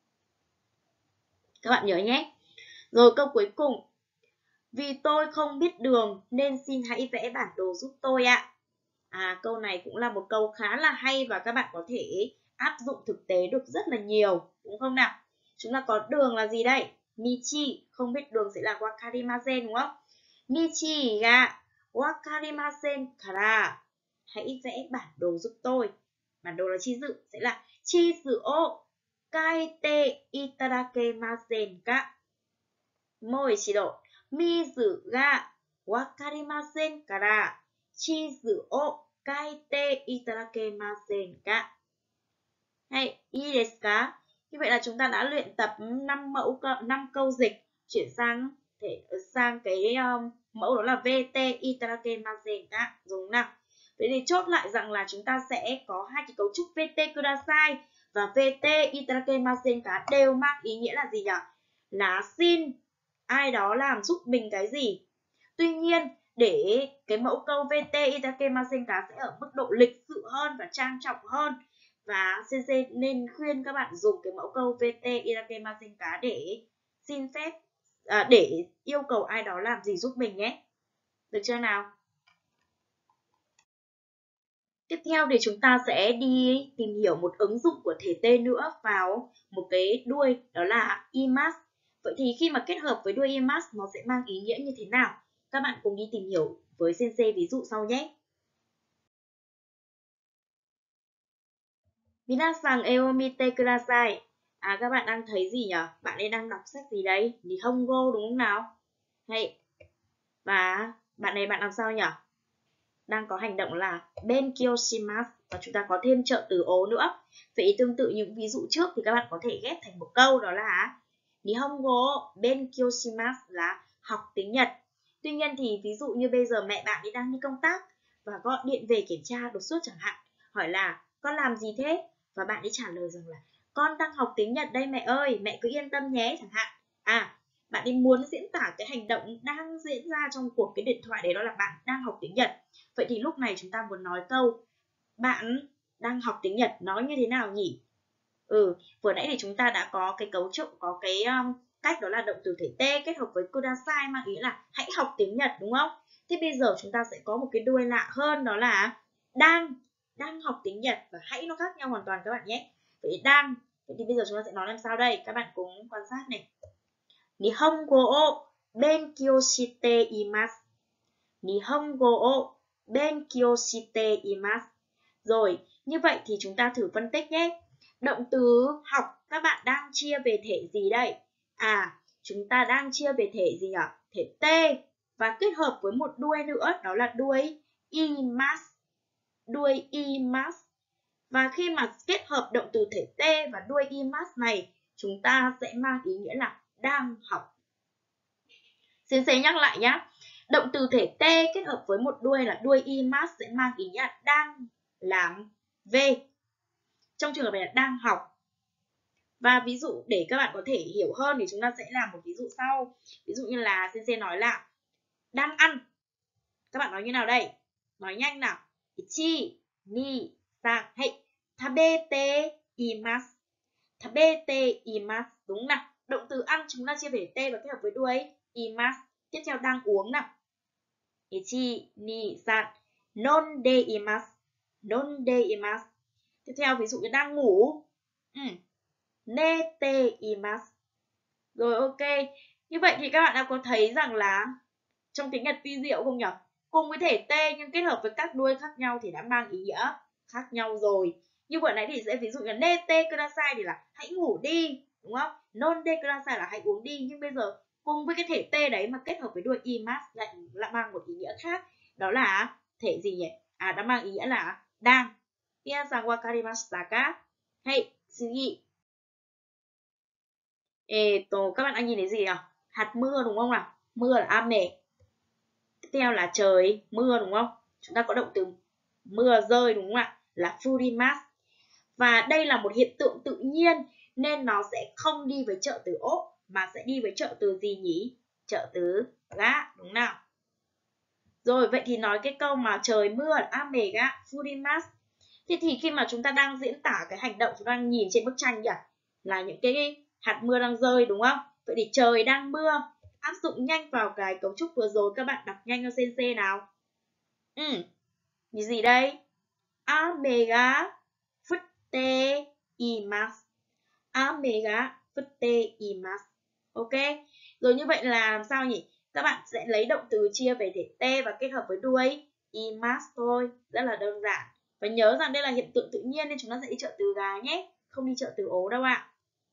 Các bạn nhớ nhé. Rồi câu cuối cùng. Vì tôi không biết đường nên xin hãy vẽ bản đồ giúp tôi ạ. À, câu này cũng là một câu khá là hay và các bạn có thể áp dụng thực tế được rất là nhiều, đúng không nào? Chúng ta có đường là gì đây? Michi, không biết đường sẽ là wakarimasen đúng không? Michi ga wakarimasen kara. Hãy vẽ bản đồ giúp tôi. Bản đồ là chi dự sẽ là chi dự o kaite itadakemasen ka? Moichido. Mizu ga wakarimasen kara chizu o kaite itadakemasen ka? Hay, ii desu ka? Như vậy là chúng ta đã luyện tập năm mẫu năm câu dịch, chuyển sang thể sang cái um, mẫu đó là vê tê itadakemasen ka, dùng nào. Vậy thì chốt lại rằng là chúng ta sẽ có hai cái cấu trúc vê tê kudasai và vê tê itadakemasen ka đều mang ý nghĩa là gì nhỉ? Là xin ai đó làm giúp mình cái gì. Tuy nhiên, để cái mẫu câu vê tê itadakemasen ka sẽ ở mức độ lịch sự hơn và trang trọng hơn, và Sensei nên khuyên các bạn dùng cái mẫu câu vê tê itadakemasen ka để xin phép, à, để yêu cầu ai đó làm gì giúp mình nhé. Được chưa nào? Tiếp theo thì chúng ta sẽ đi tìm hiểu một ứng dụng của thể T nữa vào một cái đuôi, đó là imasu. Vậy thì khi mà kết hợp với đuôi imasu nó sẽ mang ý nghĩa như thế nào? Các bạn cùng đi tìm hiểu với Sensei ví dụ sau nhé. Minasan e o mite kudasai. À, các bạn đang thấy gì nhỉ? Bạn ấy đang đọc sách gì đấy? Nihongo đúng không nào? Hay. Và bạn này bạn làm sao nhỉ? Đang có hành động là benkyou shimasu, và chúng ta có thêm trợ từ ố nữa. Vậy tương tự những ví dụ trước thì các bạn có thể ghép thành một câu, đó là Nihongo benkyou shimasu là học tiếng Nhật. Tuy nhiên thì ví dụ như bây giờ mẹ bạn ấy đang đi công tác và gọi điện về kiểm tra đột xuất chẳng hạn, hỏi là con làm gì thế? Và bạn ấy trả lời rằng là con đang học tiếng Nhật đây mẹ ơi, mẹ cứ yên tâm nhé chẳng hạn. À, bạn ấy muốn diễn tả cái hành động đang diễn ra trong cuộc cái điện thoại đấy, đó là bạn đang học tiếng Nhật. Vậy thì lúc này chúng ta muốn nói câu bạn đang học tiếng Nhật nói như thế nào nhỉ? Ừ, vừa nãy thì chúng ta đã có cái cấu trúc, có cái um, cách đó là động từ thể T kết hợp với kudasai mang ý là hãy học tiếng Nhật đúng không? Thế bây giờ chúng ta sẽ có một cái đuôi lạ hơn, đó là đang, đang học tiếng Nhật và hãy nó khác nhau hoàn toàn các bạn nhé. Vậy đang, vậy thì bây giờ chúng ta sẽ nói làm sao đây? Các bạn cùng quan sát này. Nihongo o benkyou shite imasu. Nihongo o benkyou shite imasu. Rồi, như vậy thì chúng ta thử phân tích nhé. Động từ học các bạn đang chia về thể gì đây? À, chúng ta đang chia về thể gì nhỉ? Thể T và kết hợp với một đuôi nữa, đó là đuôi imasu. Đuôi imasu. Và khi mà kết hợp động từ thể T và đuôi imasu này, chúng ta sẽ mang ý nghĩa là đang học. Sensei nhắc lại nhé. Động từ thể T kết hợp với một đuôi là đuôi imasu sẽ mang ý nghĩa là đang làm V. Trong trường hợp này là đang học. Và ví dụ để các bạn có thể hiểu hơn thì chúng ta sẽ làm một ví dụ sau. Ví dụ như là Sensei nói là đang ăn. Các bạn nói như nào đây? Nói nhanh nào. Ichi, ni, san, hey. Tabete imasu. Tabete imasu. Đúng nào. Động từ ăn chúng ta chia về T và kết hợp với đuôi imasu. Tiếp theo đang uống nào. Ichi, ni, san. Nonde imasu. Nonde imasu. Tiếp theo ví dụ như đang ngủ. Ừ. Nete imasu. Rồi ok. Như vậy thì các bạn đã có thấy rằng là trong tiếng Nhật vi diệu không nhỉ? Cùng với thể T nhưng kết hợp với các đuôi khác nhau thì đã mang ý nghĩa khác nhau rồi. Như vừa nãy thì sẽ ví dụ như nete kudasai thì là hãy ngủ đi, đúng không? Nonde kudasai là hãy uống đi, nhưng bây giờ cùng với cái thể t đấy mà kết hợp với đuôi imasu lại lại mang một ý nghĩa khác, đó là thể gì nhỉ? À, đã mang ý nghĩa là đang. Minasan wakarimashita ka? Hey, tsugi. Ê, tổ các bạn đang nhìn thấy gì nào? Hạt mưa đúng không nào? Mưa là ame. Tiếp theo là trời mưa đúng không? Chúng ta có động từ mưa rơi đúng không ạ? Là furimasu. Và đây là một hiện tượng tự nhiên nên nó sẽ không đi với trợ từ ố mà sẽ đi với trợ từ gì nhỉ? Trợ từ ga, đúng nào? Rồi, vậy thì nói cái câu mà trời mưa là ame ga furimasu. Thế thì khi mà chúng ta đang diễn tả cái hành động chúng ta đang nhìn trên bức tranh nhỉ? Là những cái hạt mưa đang rơi đúng không? Vậy thì trời đang mưa. Áp dụng nhanh vào cái cấu trúc vừa rồi, các bạn đọc nhanh cho sensei nào. Ừ, như gì đây? Ame ga futte imasu. Ame ga futte imasu. Ok. Rồi như vậy là làm sao nhỉ? Các bạn sẽ lấy động từ chia về thể t và kết hợp với đuôi imasu thôi. Rất là đơn giản. Và nhớ rằng đây là hiện tượng tự nhiên nên chúng ta sẽ đi trợ từ gà nhé. Không đi trợ từ ố đâu ạ.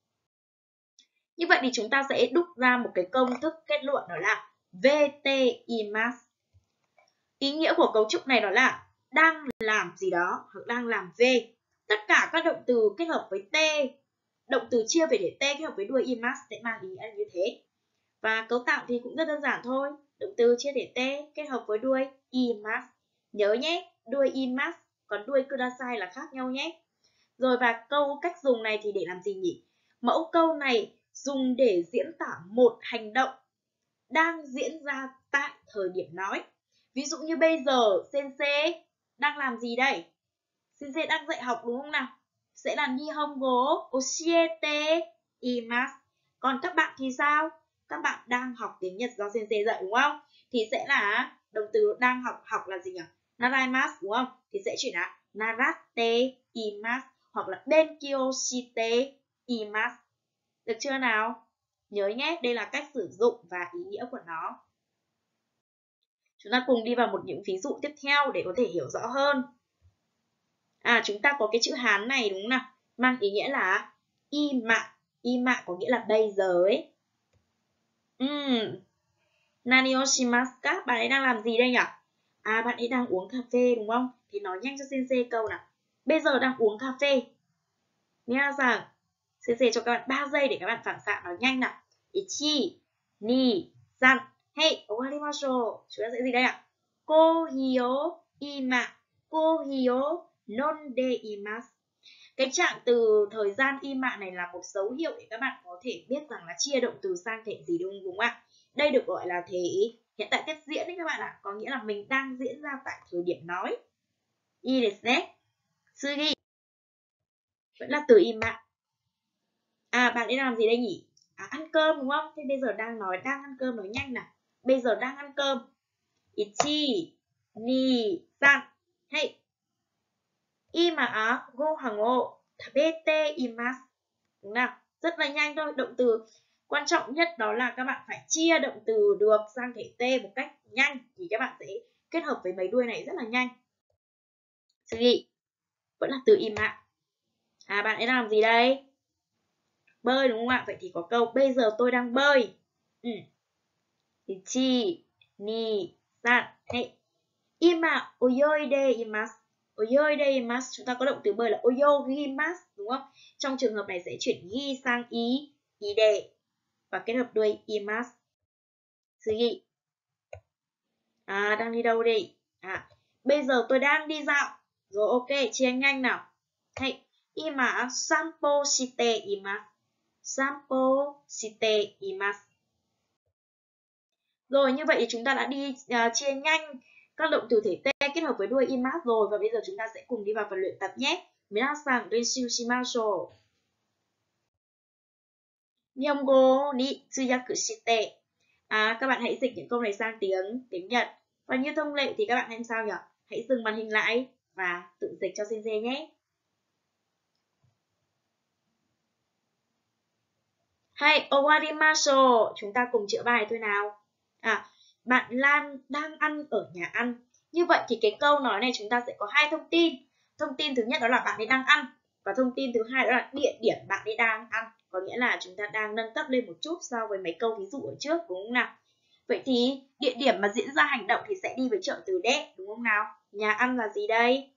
Như vậy thì chúng ta sẽ đúc ra một cái công thức kết luận, đó là vete imasu. Ý nghĩa của cấu trúc này đó là đang làm gì đó hoặc đang làm v. Tất cả các động từ kết hợp với t, động từ chia về thể t kết hợp với đuôi imasu sẽ mang ý nghĩa như thế. Và cấu tạo thì cũng rất đơn giản thôi. Động từ chia thể t kết hợp với đuôi imasu. Nhớ nhé, đuôi imasu còn đuôi kudasai là khác nhau nhé. Rồi, và câu cách dùng này thì để làm gì nhỉ? Mẫu câu này dùng để diễn tả một hành động đang diễn ra tại thời điểm nói. Ví dụ như bây giờ sensei đang làm gì đây? Sensei đang dạy học đúng không nào? Sẽ là nihongo oshiete imasu. Còn các bạn thì sao? Các bạn đang học tiếng Nhật do sensei dạy đúng không? Thì sẽ là động từ đang học học là gì nhỉ? Naraimasu đúng không? Thì sẽ chuyển là naratte imasu hoặc là benkyou shite imasu. Được chưa nào? Nhớ nhé, đây là cách sử dụng và ý nghĩa của nó. Chúng ta cùng đi vào một những ví dụ tiếp theo để có thể hiểu rõ hơn. À, chúng ta có cái chữ Hán này đúng không nào? Mang ý nghĩa là ima. Ima có nghĩa là bây giờ ấy. Uhm. Nani o shimasu ka? Bạn ấy đang làm gì đây nhỉ? À, bạn ấy đang uống cà phê đúng không? Thì nói nhanh cho sensei câu nào. Bây giờ đang uống cà phê. Nghe rằng sensei cho các bạn ba giây để các bạn phản xạ nói nhanh nào. Ichi, ni, san. Hey, owarimashou. Chúng ta sẽ gì đây ạ? Kohi o ima. Kohi o nonde imasu. Cái trạng từ thời gian ima này là một dấu hiệu để các bạn có thể biết rằng là chia động từ sang thể gì đúng không ạ? Đây được gọi là thể hiện tại tiếp diễn đấy các bạn ạ. Có nghĩa là mình đang diễn ra tại thời điểm nói. I desu ne. Tsugi. Vẫn là từ ima. À, bạn ấy làm gì đây nhỉ? À, ăn cơm đúng không? Thế bây giờ đang nói đang ăn cơm nói nhanh nào. Bây giờ đang ăn cơm. Ichi, ni, san. Hey. Ima a gohan o tabete imasu. Đúng nào? Rất là nhanh thôi. Động từ quan trọng nhất đó là các bạn phải chia động từ được sang thể t một cách nhanh thì các bạn sẽ kết hợp với mấy đuôi này rất là nhanh. Sugi. Vẫn là từ ima. À, bạn ấy làm gì đây? Bơi đúng không ạ? Vậy thì có câu bây giờ tôi đang bơi. Ừ. Ichi, ni, san, hey. Ima oyoide imasu. Oyoide imasu, chúng ta có động từ bơi là oyogimasu đúng không? Trong trường hợp này sẽ chuyển gi sang i, ide và kết hợp đuôi imasu. Sugi. À, đang đi đâu đi? À, bây giờ tôi đang đi dạo. Rồi, ok, chia nhanh nào. Hey, ima sanpo shite imasu. Sanpo shite imasu. Rồi, như vậy thì chúng ta đã đi uh, chia nhanh các động từ thể t kết hợp với đuôi imasu rồi, và bây giờ chúng ta sẽ cùng đi vào phần luyện tập nhé. Minasan renshu shimashou. Nihongo ni tsuyaku shite. À, các bạn hãy dịch những câu này sang tiếng tiếng Nhật. Và như thông lệ thì các bạn hãy sao nhỉ? Hãy dừng màn hình lại và tự dịch cho sensei nhé. Hay, owarimashou. Chúng ta cùng chữa bài thôi nào. À, bạn Lan đang ăn ở nhà ăn. Như vậy thì cái câu nói này chúng ta sẽ có hai thông tin. Thông tin thứ nhất đó là bạn ấy đang ăn, và thông tin thứ hai đó là địa điểm bạn ấy đang ăn. Có nghĩa là chúng ta đang nâng cấp lên một chút so với mấy câu ví dụ ở trước, đúng không nào? Vậy thì địa điểm mà diễn ra hành động thì sẽ đi với trợ từ de, đúng không nào? Nhà ăn là gì đây?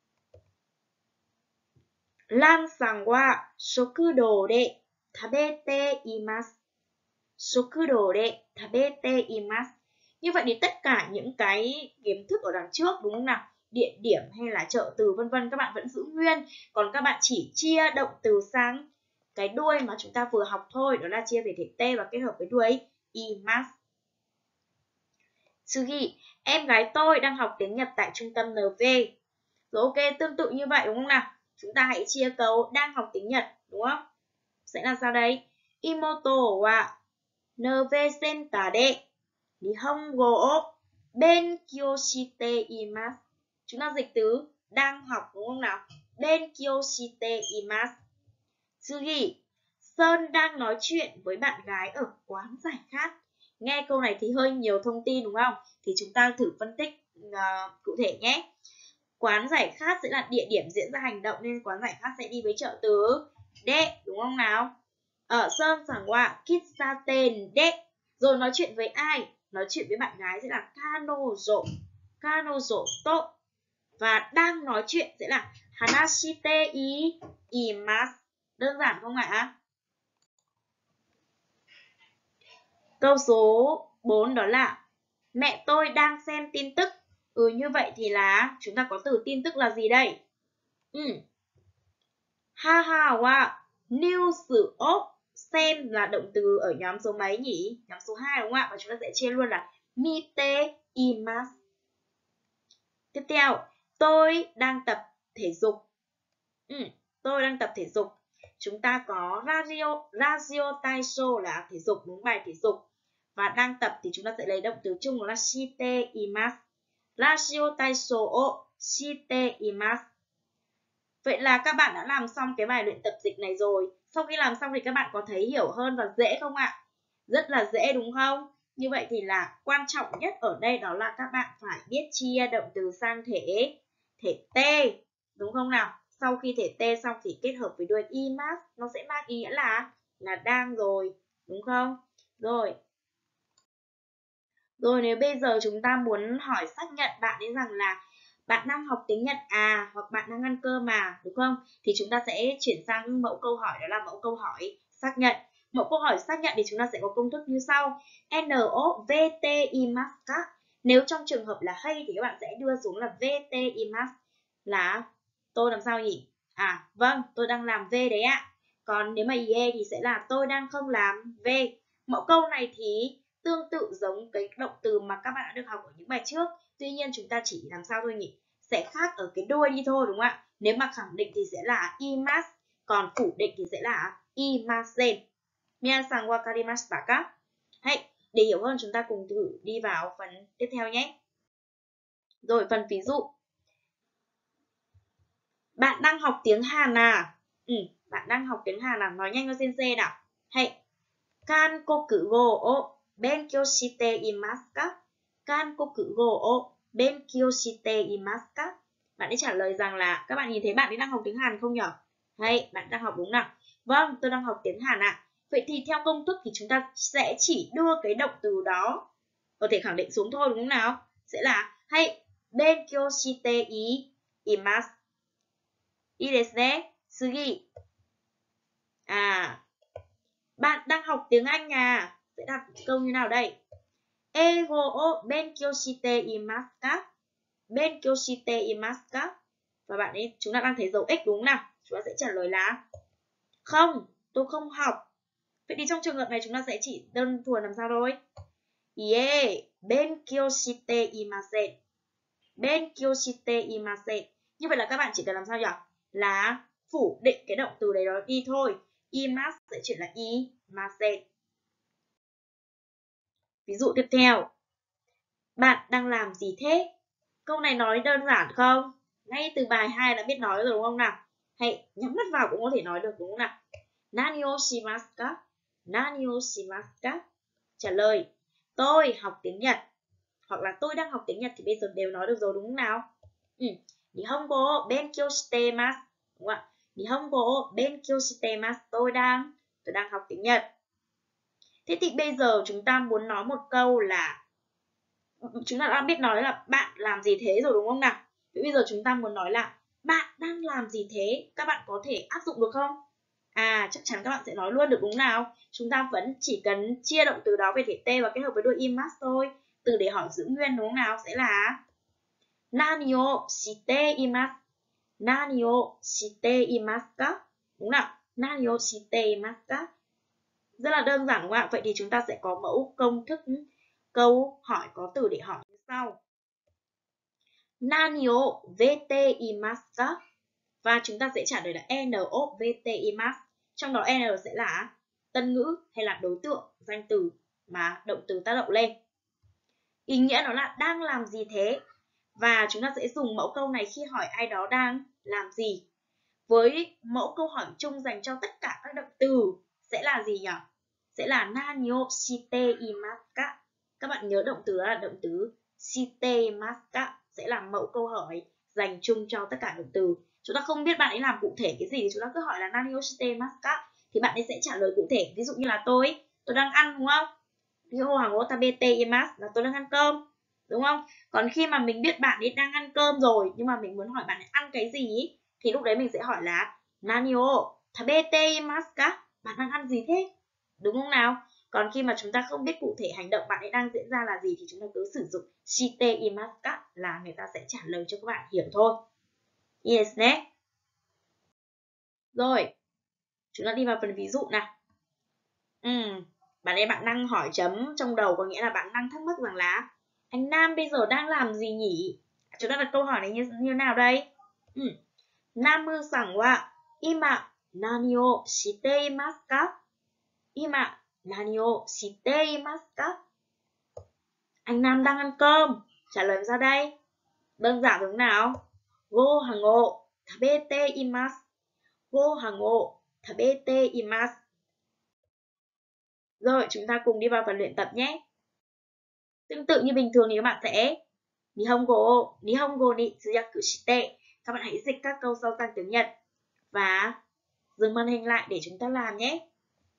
Lan sang wa shokudo de tabete imasu. Shokudo de tabete imasu. Như vậy thì tất cả những cái kiến thức ở đằng trước, đúng không nào? Địa điểm hay là trợ từ vân vân các bạn vẫn giữ nguyên, còn các bạn chỉ chia động từ sang cái đuôi mà chúng ta vừa học thôi, đó là chia về thể t và kết hợp với đuôi imasu. Tsugi, em gái tôi đang học tiếng Nhật tại trung tâm en vê. Rồi ok, tương tự như vậy đúng không nào? Chúng ta hãy chia câu đang học tiếng Nhật, đúng không? Sẽ là sao đây? Imoto wa en vê center de Nihongo o benkyou shite imasu. Chúng ta dịch từ đang học, đúng không nào? Benkyou shite imasu. Tsugi, Sơn đang nói chuyện với bạn gái ở quán giải khát. Nghe câu này thì hơi nhiều thông tin đúng không? Thì chúng ta thử phân tích uh, cụ thể nhé. Quán giải khát sẽ là địa điểm diễn ra hành động, nên quán giải khát sẽ đi với trợ từ de, đúng không nào? Ở Sơn sảng wa kitsaten de. Rồi nói chuyện với ai? Nói chuyện với bạn gái sẽ là kanojo, kanojo to. Và đang nói chuyện sẽ là hanashite i imasu. Đơn giản không ạ? Câu số bốn đó là mẹ tôi đang xem tin tức. Ừ, như vậy thì là chúng ta có từ tin tức là gì đây? Ừ. Haha wa news o. Xem là động từ ở nhóm số mấy nhỉ? Nhóm số hai đúng không ạ? Và chúng ta sẽ chia luôn là mite imasu. Tiếp theo, tôi đang tập thể dục. Ừ, tôi đang tập thể dục. Chúng ta có radio, radio taisho là thể dục, đúng, bài thể dục. Và đang tập thì chúng ta sẽ lấy động từ chung là shite imasu. Radio taisho o shite imasu. Vậy là các bạn đã làm xong cái bài luyện tập dịch này rồi. Sau khi làm xong thì các bạn có thấy hiểu hơn và dễ không ạ? Rất là dễ đúng không? Như vậy thì là quan trọng nhất ở đây đó là các bạn phải biết chia động từ sang thể thể t, đúng không nào? Sau khi thể t xong thì kết hợp với đuôi imasu, nó sẽ mang ý nghĩa là là đang rồi, đúng không? Rồi. Rồi nếu bây giờ chúng ta muốn hỏi xác nhận bạn ấy rằng là bạn đang học tiếng Nhật à, hoặc bạn đang ăn cơm mà, đúng không? Thì chúng ta sẽ chuyển sang mẫu câu hỏi, đó là mẫu câu hỏi xác nhận. Mẫu câu hỏi xác nhận thì chúng ta sẽ có công thức như sau. No vt imasu ka. Nếu trong trường hợp là hay thì các bạn sẽ đưa xuống là vt imasu là tôi làm sao nhỉ? À, vâng, tôi đang làm V đấy ạ. Còn nếu mà ie thì sẽ là tôi đang không làm V. Mẫu câu này thì tương tự giống cái động từ mà các bạn đã được học ở những bài trước. Tuy nhiên chúng ta chỉ làm sao thôi nhỉ? Sẽ khác ở cái đuôi đi thôi, đúng không ạ? Nếu mà khẳng định thì sẽ là imasu, còn phủ định thì sẽ là imasen. Minasan wakarimashita ka? Hay, để hiểu hơn chúng ta cùng thử đi vào phần tiếp theo nhé. Rồi, phần ví dụ. Bạn đang học tiếng Hàn à? Ừ, bạn đang học tiếng Hàn à? Nói nhanh cho sensei nào. Hay, Kankoku go o benkyou shite imasu ka? Kankoku go o benkyou shite imasu ka? Bạn ấy trả lời rằng là các bạn nhìn thấy bạn ấy đang học tiếng Hàn không nhỉ? Hay, bạn đang học đúng nào? Vâng, tôi đang học tiếng Hàn ạ. À. Vậy thì theo công thức thì chúng ta sẽ chỉ đưa cái động từ đó có thể khẳng định xuống thôi, đúng không nào? Sẽ là hay benkyou shite i imasu. I desu ne. Sugi. À, bạn đang học tiếng Anh à? Sẽ đặt câu như nào đây? Eigo o benkyou shite imasu ka? Benkyou shite imasu ka? Và bạn ấy, chúng ta đang thấy dấu x đúng không nào? Chúng ta sẽ trả lời là không, tôi không học. Vậy thì trong trường hợp này chúng ta sẽ chỉ đơn thuần làm sao thôi? Ie, benkyou shite imasen. Benkyou shite imasen. Như vậy là các bạn chỉ cần làm sao nhỉ? Là phủ định cái động từ đấy đó đi thôi. Imasu sẽ chuyển là imasen. Ví dụ tiếp theo. Bạn đang làm gì thế? Câu này nói đơn giản không? Ngay từ bài hai đã biết nói rồi đúng không nào? Hay nhắm mắt vào cũng có thể nói được đúng không nào? Nani o shimasu ka? Nani o shimasu ka? Trả lời, tôi học tiếng Nhật. Hoặc là tôi đang học tiếng Nhật thì bây giờ đều nói được rồi đúng không nào? Ừ. Nihongo benkyou shitemasu. Đúng không ạ? Nihongo benkyou shitemasu. Tôi đang, tôi đang học tiếng Nhật. Thế thì bây giờ chúng ta muốn nói một câu là chúng ta đã biết nói là bạn làm gì thế rồi đúng không nào? Thế bây giờ chúng ta muốn nói là bạn đang làm gì thế? Các bạn có thể áp dụng được không? À, chắc chắn các bạn sẽ nói luôn được đúng nào? Chúng ta vẫn chỉ cần chia động từ đó về thể t và kết hợp với đuôi imasu thôi. Từ để hỏi giữ nguyên đúng không nào? Sẽ là Nani o shite imasu. Nani o shite imasu ka? Đúng nào? Nani o shite imasu ka? Rất là đơn giản đúng không ạ? Vậy thì chúng ta sẽ có mẫu công thức câu hỏi có từ để hỏi như sau. Nani o vete imasu ka? Và chúng ta sẽ trả lời là N O vete imasu. Trong đó N sẽ là tân ngữ hay là đối tượng, danh từ mà động từ tác động lên. Ý nghĩa nó là đang làm gì thế? Và chúng ta sẽ dùng mẫu câu này khi hỏi ai đó đang làm gì. Với mẫu câu hỏi chung dành cho tất cả các động từ sẽ là gì nhỉ? Sẽ là Nani o shite imasu ka? Các bạn nhớ động từ đó là động từ shite imasu ka sẽ là mẫu câu hỏi dành chung cho tất cả động từ. Chúng ta không biết bạn ấy làm cụ thể cái gì thì chúng ta cứ hỏi là Nani o shite imasu ka? Thì bạn ấy sẽ trả lời cụ thể. Ví dụ như là tôi, tôi đang ăn đúng không? Ryo hàng o tabete imasu là tôi đang ăn cơm, đúng không? Còn khi mà mình biết bạn ấy đang ăn cơm rồi nhưng mà mình muốn hỏi bạn ấy ăn cái gì ý, thì lúc đấy mình sẽ hỏi là Nani o tabete imasu ka? Bạn đang ăn gì thế? Đúng không nào? Còn khi mà chúng ta không biết cụ thể hành động bạn ấy đang diễn ra là gì thì chúng ta cứ sử dụng shite imasu ka là người ta sẽ trả lời cho các bạn hiểu thôi. Yes ne. Rồi, chúng ta đi vào phần ví dụ nào. Ừm, bạn ấy bạn đang hỏi chấm trong đầu có nghĩa là bạn đang thắc mắc rằng là anh Nam bây giờ đang làm gì nhỉ? Chúng ta đặt câu hỏi này như như nào đây? Ừm. Namu-san wa ima nani o shite imasu ka? Ima nani o shite imasu ka? Anh Nam đang ăn cơm. Trả lời ra đây. Đơn giản đúng nào? Gohan o tabete imasu. Gohan o tabete imasu. Rồi, chúng ta cùng đi vào phần luyện tập nhé. Tương tự như bình thường thì các bạn sẽ Nihongo, Nihongo ni tsuyaku shite. Các bạn hãy dịch các câu sau sang tiếng Nhật và dừng màn hình lại để chúng ta làm nhé.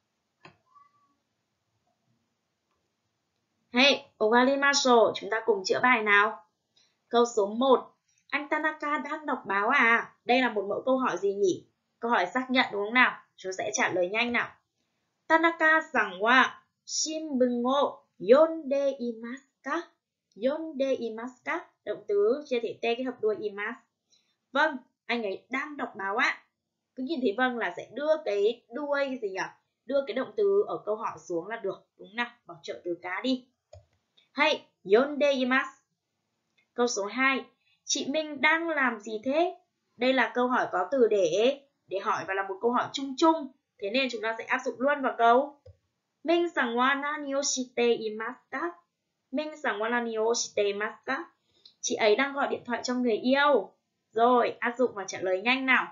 Hey, ogarimashou, chúng ta cùng chữa bài nào. Câu số một. Anh Tanaka đang đọc báo à? Đây là một mẫu câu hỏi gì nhỉ? Câu hỏi xác nhận đúng không nào? Chúng sẽ trả lời nhanh nào. Tanaka-san wa shinbun o yonde imasu ka? Yonde imasu ka? Động từ chia thể t kết hợp đuôi imasu. Vâng, anh ấy đang đọc báo ạ. Cứ nhìn thấy vâng là sẽ đưa cái đuôi gì nhỉ? Đưa cái động từ ở câu hỏi xuống là được. Đúng nào? Bảo trợ từ cá đi. Hay, yonde imasu. Câu số hai. Chị Minh đang làm gì thế? Đây là câu hỏi có từ để để hỏi và là một câu hỏi chung chung. Thế nên chúng ta sẽ áp dụng luôn vào câu Minh-san wa nani o shite imasu ka? Minh-san wa nani o shite imasu ka? Chị ấy đang gọi điện thoại cho người yêu. Rồi, áp dụng và trả lời nhanh nào.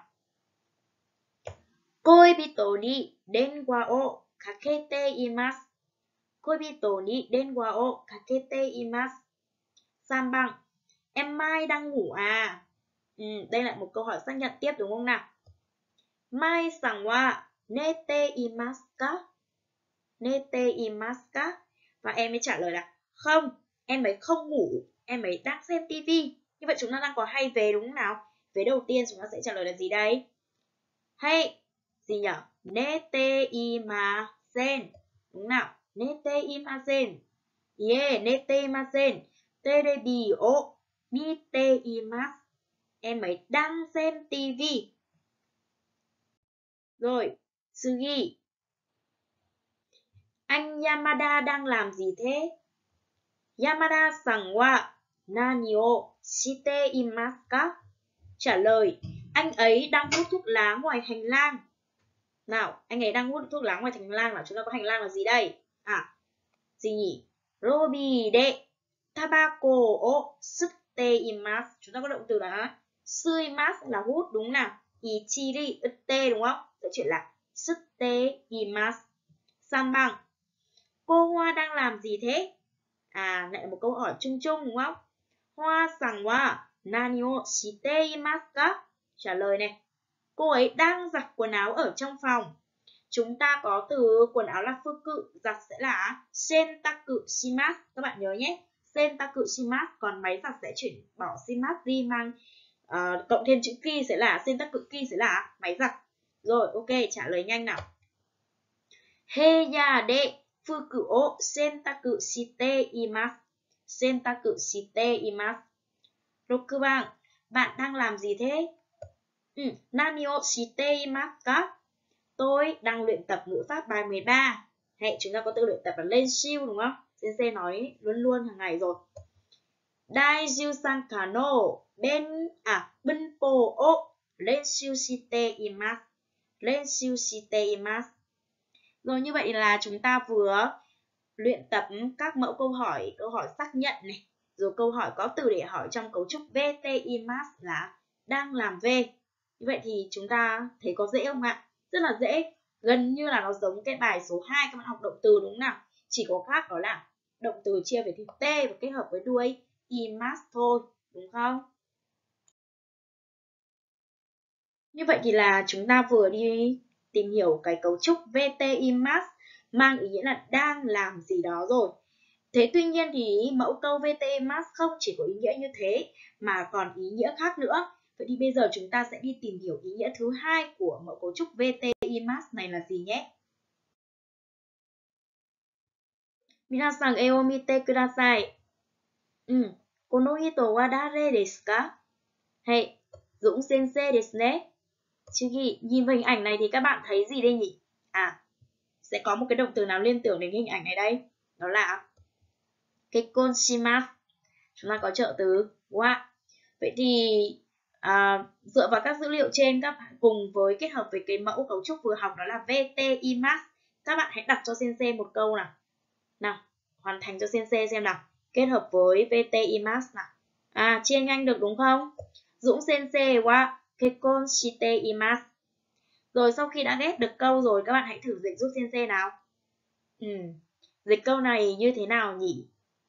Koibito ni denwa o kakete imasu. Koibito ni denwa o kakete imasu. San bằng. Em Mai đang ngủ à? Ừ, đây là một câu hỏi xác nhận tiếp đúng không nào? Mai-san wa nete imasu ka? Nete imasu ka? Và em ấy trả lời là không, em ấy không ngủ, em ấy đang xem tivi. Như vậy chúng ta đang có hay về đúng không nào? Vế đầu tiên chúng ta sẽ trả lời là gì đây? Hay, gì nhỉ? Nete imasen. Đúng nào? Nete imasen. Yeah, nete imasen. Terebi o mite imasu. Em ấy đang xem tivi. Rồi, Sugi. Anh Yamada đang làm gì thế? Yamada-san wa nani o shite imasu ka? Trả lời, anh ấy đang hút thuốc lá ngoài hành lang. Nào, anh ấy đang hút thuốc lá ngoài hành lang là chúng ta có hành lang là gì đây? À, gì nhỉ? Robi de tabako o sutte imasu. Chúng ta có động từ là suimasu là hút đúng nào? Ichiri utte đúng không? Sẽ chuyển là sutte imasu. San bằng. Cô Hoa đang làm gì thế? À, lại là một câu hỏi chung chung đúng không? Hoa-san wa Nani o shite imasu ka? Trả lời này. Cô ấy đang giặt quần áo ở trong phòng. Chúng ta có từ quần áo là phương cự, giặt sẽ là sentaku shimasu. Các bạn nhớ nhé. Sentaku shimasu, còn máy giặt sẽ chuyển bỏ shimasu đi, mang uh, cộng thêm chữ ki sẽ là sentaku ki sẽ là máy giặt. Rồi, ok, trả lời nhanh nào. Heya de fuku o sentaku shite imasu. Sentaku shite imasu. Roku ban, bạn đang làm gì thế? Ừ, nani o shite imasu ka? Tôi đang luyện tập ngữ pháp bài mười ba. Hay chúng ta có từ luyện tập là lên siêu đúng không? Sensei nói luôn luôn hàng ngày rồi. Daiju sanka no ben à bunpo o lenshu shite imasu. Lenshu shite imasu. Rồi như vậy là chúng ta vừa luyện tập các mẫu câu hỏi, câu hỏi xác nhận này, rồi câu hỏi có từ để hỏi trong cấu trúc vê tê imasu là đang làm V. Như vậy thì chúng ta thấy có dễ không ạ? Rất là dễ, gần như là nó giống cái bài số hai các bạn học động từ đúng không nào? Chỉ có khác đó là động từ chia về từ T và kết hợp với đuôi imasu thôi, đúng không? Như vậy thì là chúng ta vừa đi tìm hiểu cái cấu trúc vê tê imasu mang ý nghĩa là đang làm gì đó rồi. Thế tuy nhiên thì mẫu câu vê tê imasu không chỉ có ý nghĩa như thế mà còn ý nghĩa khác nữa. Vậy thì bây giờ chúng ta sẽ đi tìm hiểu ý nghĩa thứ hai của mẫu cấu trúc vê tê imasu này là gì nhé. Minasan e o mite kudasai. Ừ, kono hito wa dare desu ka? Hay, Dũng sensei desu ne. Chugi, nhìn vào hình ảnh này thì các bạn thấy gì đây nhỉ? À, sẽ có một cái động từ nào liên tưởng đến hình ảnh này đây? Đó là kekkon shimasu. Chúng ta có trợ từ wa. Vậy thì à, dựa vào các dữ liệu trên, các bạn cùng với kết hợp với cái mẫu cấu trúc vừa học đó là vê tê imasu, các bạn hãy đặt cho sensei một câu nào. Nào, hoàn thành cho sensei xem nào. Kết hợp với vê tê imasu nào. À, chia nhanh được đúng không? Dũng sensei wa kekkon shite imasu. Rồi sau khi đã ghép được câu rồi, các bạn hãy thử dịch giúp sensei nào. Ừ, dịch câu này như thế nào nhỉ?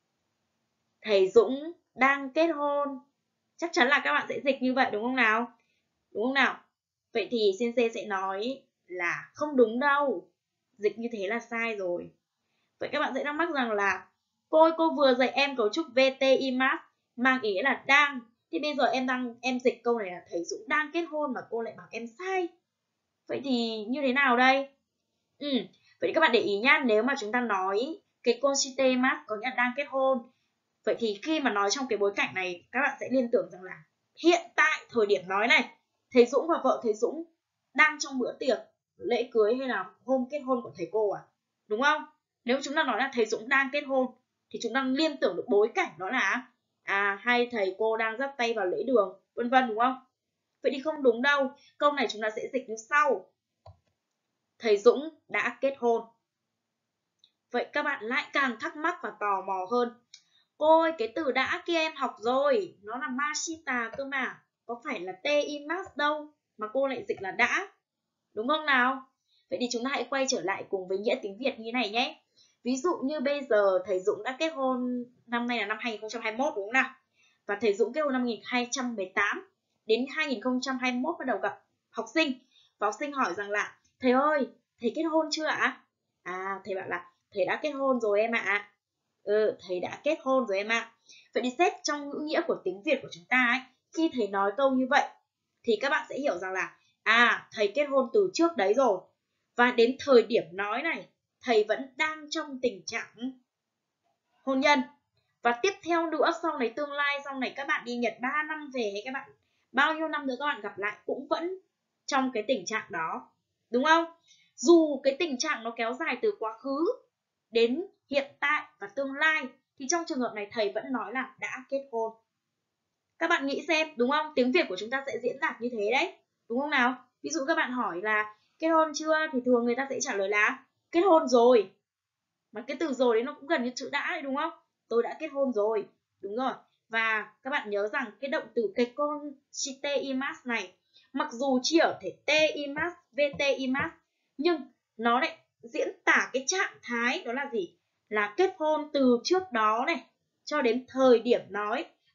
Thầy Dũng đang kết hôn. Chắc chắn là các bạn sẽ dịch như vậy đúng không nào? Đúng không nào? Vậy thì sensei sẽ nói là không đúng đâu. Dịch như thế là sai rồi. Vậy các bạn sẽ thắc mắc rằng là cô ơi, cô vừa dạy em cấu trúc vê tê imasu mang ý nghĩa là đang. Thì bây giờ em đang em dịch câu này là thầy Dũng đang kết hôn mà cô lại bảo em sai. Vậy thì như thế nào đây? Ừ, vậy các bạn để ý nhá, nếu mà chúng ta nói cái conshite imasu có nghĩa là đang kết hôn. Vậy thì khi mà nói trong cái bối cảnh này, các bạn sẽ liên tưởng rằng là hiện tại thời điểm nói này, thầy Dũng và vợ thầy Dũng đang trong bữa tiệc lễ cưới hay là hôm kết hôn của thầy cô à? Đúng không? Nếu chúng ta nói là thầy Dũng đang kết hôn thì chúng ta liên tưởng được bối cảnh đó là à hai thầy cô đang dắt tay vào lễ đường, vân vân đúng không? Vậy thì không đúng đâu. Câu này chúng ta sẽ dịch như sau. Thầy Dũng đã kết hôn. Vậy các bạn lại càng thắc mắc và tò mò hơn. Cô ơi, cái từ đã kia em học rồi, nó là mashita cơ mà, có phải là te imasu đâu mà cô lại dịch là đã, đúng không nào? Vậy thì chúng ta hãy quay trở lại cùng với nghĩa tiếng Việt như này nhé. Ví dụ như bây giờ thầy Dũng đã kết hôn, năm nay là năm hai nghìn không trăm hai mươi mốt đúng không nào? Và thầy Dũng kết hôn năm hai nghìn không trăm mười tám, đến hai nghìn không trăm hai mươi mốt bắt đầu gặp học sinh. Và học sinh hỏi rằng là, thầy ơi, thầy kết hôn chưa ạ? À, thầy bảo là, thầy đã kết hôn rồi em ạ. Ừ, thầy đã kết hôn rồi em ạ. Vậy thì xét trong ngữ nghĩa của tiếng Việt của chúng ta ấy, khi thầy nói câu như vậy thì các bạn sẽ hiểu rằng là à, thầy kết hôn từ trước đấy rồi. Và đến thời điểm nói này, thầy vẫn đang trong tình trạng hôn nhân. Và tiếp theo nữa, sau này tương lai, sau này các bạn đi Nhật ba năm về hay các bạn bao nhiêu năm nữa các bạn gặp lại cũng vẫn trong cái tình trạng đó. Đúng không? Dù cái tình trạng nó kéo dài từ quá khứ đến hiện tại và tương lai thì trong trường hợp này thầy vẫn nói là đã kết hôn. Các bạn nghĩ xem, đúng không? Tiếng Việt của chúng ta sẽ diễn đạt như thế đấy. Đúng không nào? Ví dụ các bạn hỏi là kết hôn chưa thì thường người ta sẽ trả lời là kết hôn rồi. Mà cái từ rồi đấy nó cũng gần như chữ đã đấy đúng không? Tôi đã kết hôn rồi. Đúng rồi. Và các bạn nhớ rằng cái động từ kekkon shite imasu này mặc dù chỉ ở thể te imasu, vt imasu nhưng nó lại diễn tả cái trạng thái đó là gì? Là kết hôn từ trước đó này cho đến thời điểm nói.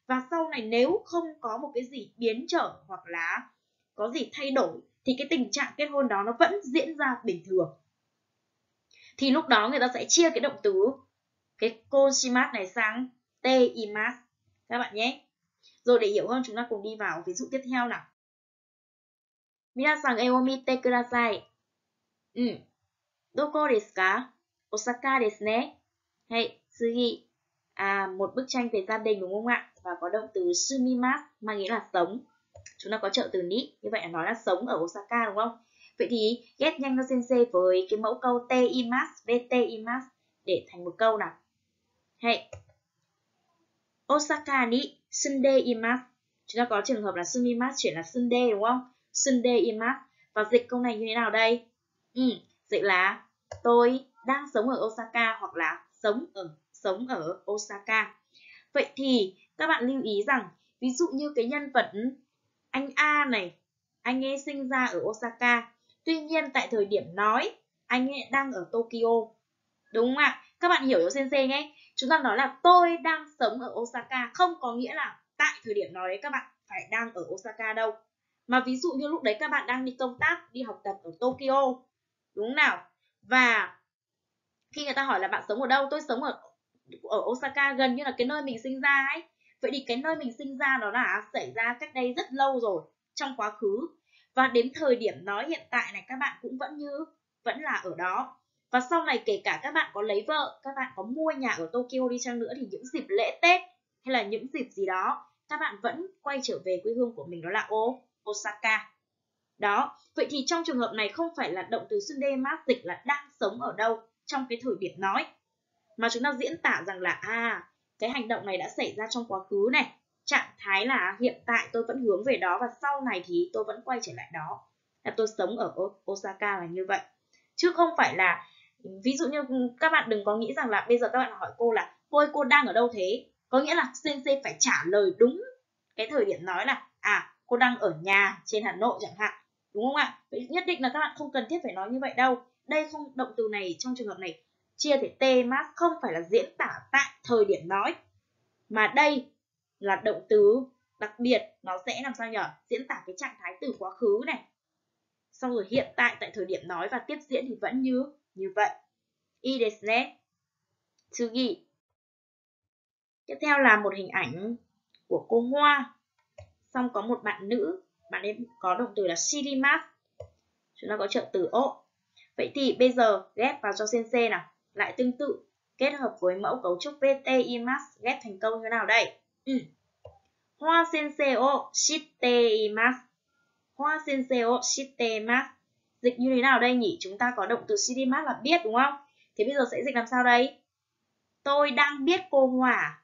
Và sau này nếu không có một cái gì biến trở hoặc là có gì thay đổi thì cái tình trạng kết hôn đó nó vẫn diễn ra bình thường. Thì lúc đó người ta sẽ chia cái động từ cái koshimasu này sang teimasu các bạn nhé. Rồi để hiểu hơn chúng ta cùng đi vào ví dụ tiếp theo nào. Minasan e o mite kudasai. Ừ. Doko desu ka? Osaka desu ne. Hay, tsugi. À, một bức tranh về gia đình đúng không ạ? Và có động từ sumimasu mang nghĩa là sống. Chúng ta có trợ từ ni, như vậy là nói là sống ở Osaka đúng không? Vậy thì ghép nhanh cho sensei với cái mẫu câu teimasu, veteimasu để thành một câu nào. Hay. Osaka ni sundeimasu. Chúng ta có trường hợp là sumimasu chuyển là sunde đúng không? Sundeimasu. Và dịch câu này như thế nào đây? Ừ, dịch là tôi đang sống ở Osaka hoặc là sống ở sống ở Osaka. Vậy thì các bạn lưu ý rằng ví dụ như cái nhân vật anh A này, anh ấy sinh ra ở Osaka. Tuy nhiên tại thời điểm nói anh ấy đang ở Tokyo. Đúng không ạ? Các bạn hiểu cho sensei nhé. Chúng ta nói là tôi đang sống ở Osaka không có nghĩa là tại thời điểm nói đấy các bạn phải đang ở Osaka đâu. Mà ví dụ như lúc đấy các bạn đang đi công tác, đi học tập ở Tokyo. Đúng không nào? Và khi người ta hỏi là bạn sống ở đâu, tôi sống ở ở Osaka, gần như là cái nơi mình sinh ra ấy. Vậy thì cái nơi mình sinh ra đó là xảy ra cách đây rất lâu rồi, trong quá khứ. Và đến thời điểm nói hiện tại này các bạn cũng vẫn như vẫn là ở đó. Và sau này kể cả các bạn có lấy vợ, các bạn có mua nhà ở Tokyo đi chăng nữa thì những dịp lễ Tết hay là những dịp gì đó, các bạn vẫn quay trở về quê hương của mình đó là Osaka. Đó, vậy thì trong trường hợp này không phải là động từ sundeimasu dịch là đang sống ở đâu trong cái thời điểm nói, mà chúng ta diễn tả rằng là à, cái hành động này đã xảy ra trong quá khứ này, trạng thái là hiện tại tôi vẫn hướng về đó và sau này thì tôi vẫn quay trở lại đó, là tôi sống ở Osaka là như vậy. Chứ không phải là, ví dụ như các bạn đừng có nghĩ rằng là bây giờ các bạn hỏi cô là cô ơi cô đang ở đâu thế, có nghĩa là sensei phải trả lời đúng cái thời điểm nói là à cô đang ở nhà trên Hà Nội chẳng hạn, đúng không ạ? Vậy nhất định là các bạn không cần thiết phải nói như vậy đâu. Đây không, động từ này trong trường hợp này chia thể teimasu không phải là diễn tả tại thời điểm nói, mà đây là động từ đặc biệt, nó sẽ làm sao nhỉ? Diễn tả cái trạng thái từ quá khứ này, xong rồi hiện tại tại thời điểm nói và tiếp diễn thì vẫn như như vậy. I desu ne. Tsugi. Tiếp theo là một hình ảnh của cô Hoa. Xong có một bạn nữ, bạn ấy có động từ là shirimasu. Chúng ta có trợ từ o. Vậy thì bây giờ ghép vào cho sensei nào. Lại tương tự, kết hợp với mẫu cấu trúc veteimasu, ghép thành câu như thế nào đây? Ừ. Hoa sensei o shiteimasu. Hoa sensei o shiteimasu. Dịch như thế nào đây nhỉ? Chúng ta có động từ shirimasu là biết đúng không? Thế bây giờ sẽ dịch làm sao đây? Tôi đang biết cô Hoa.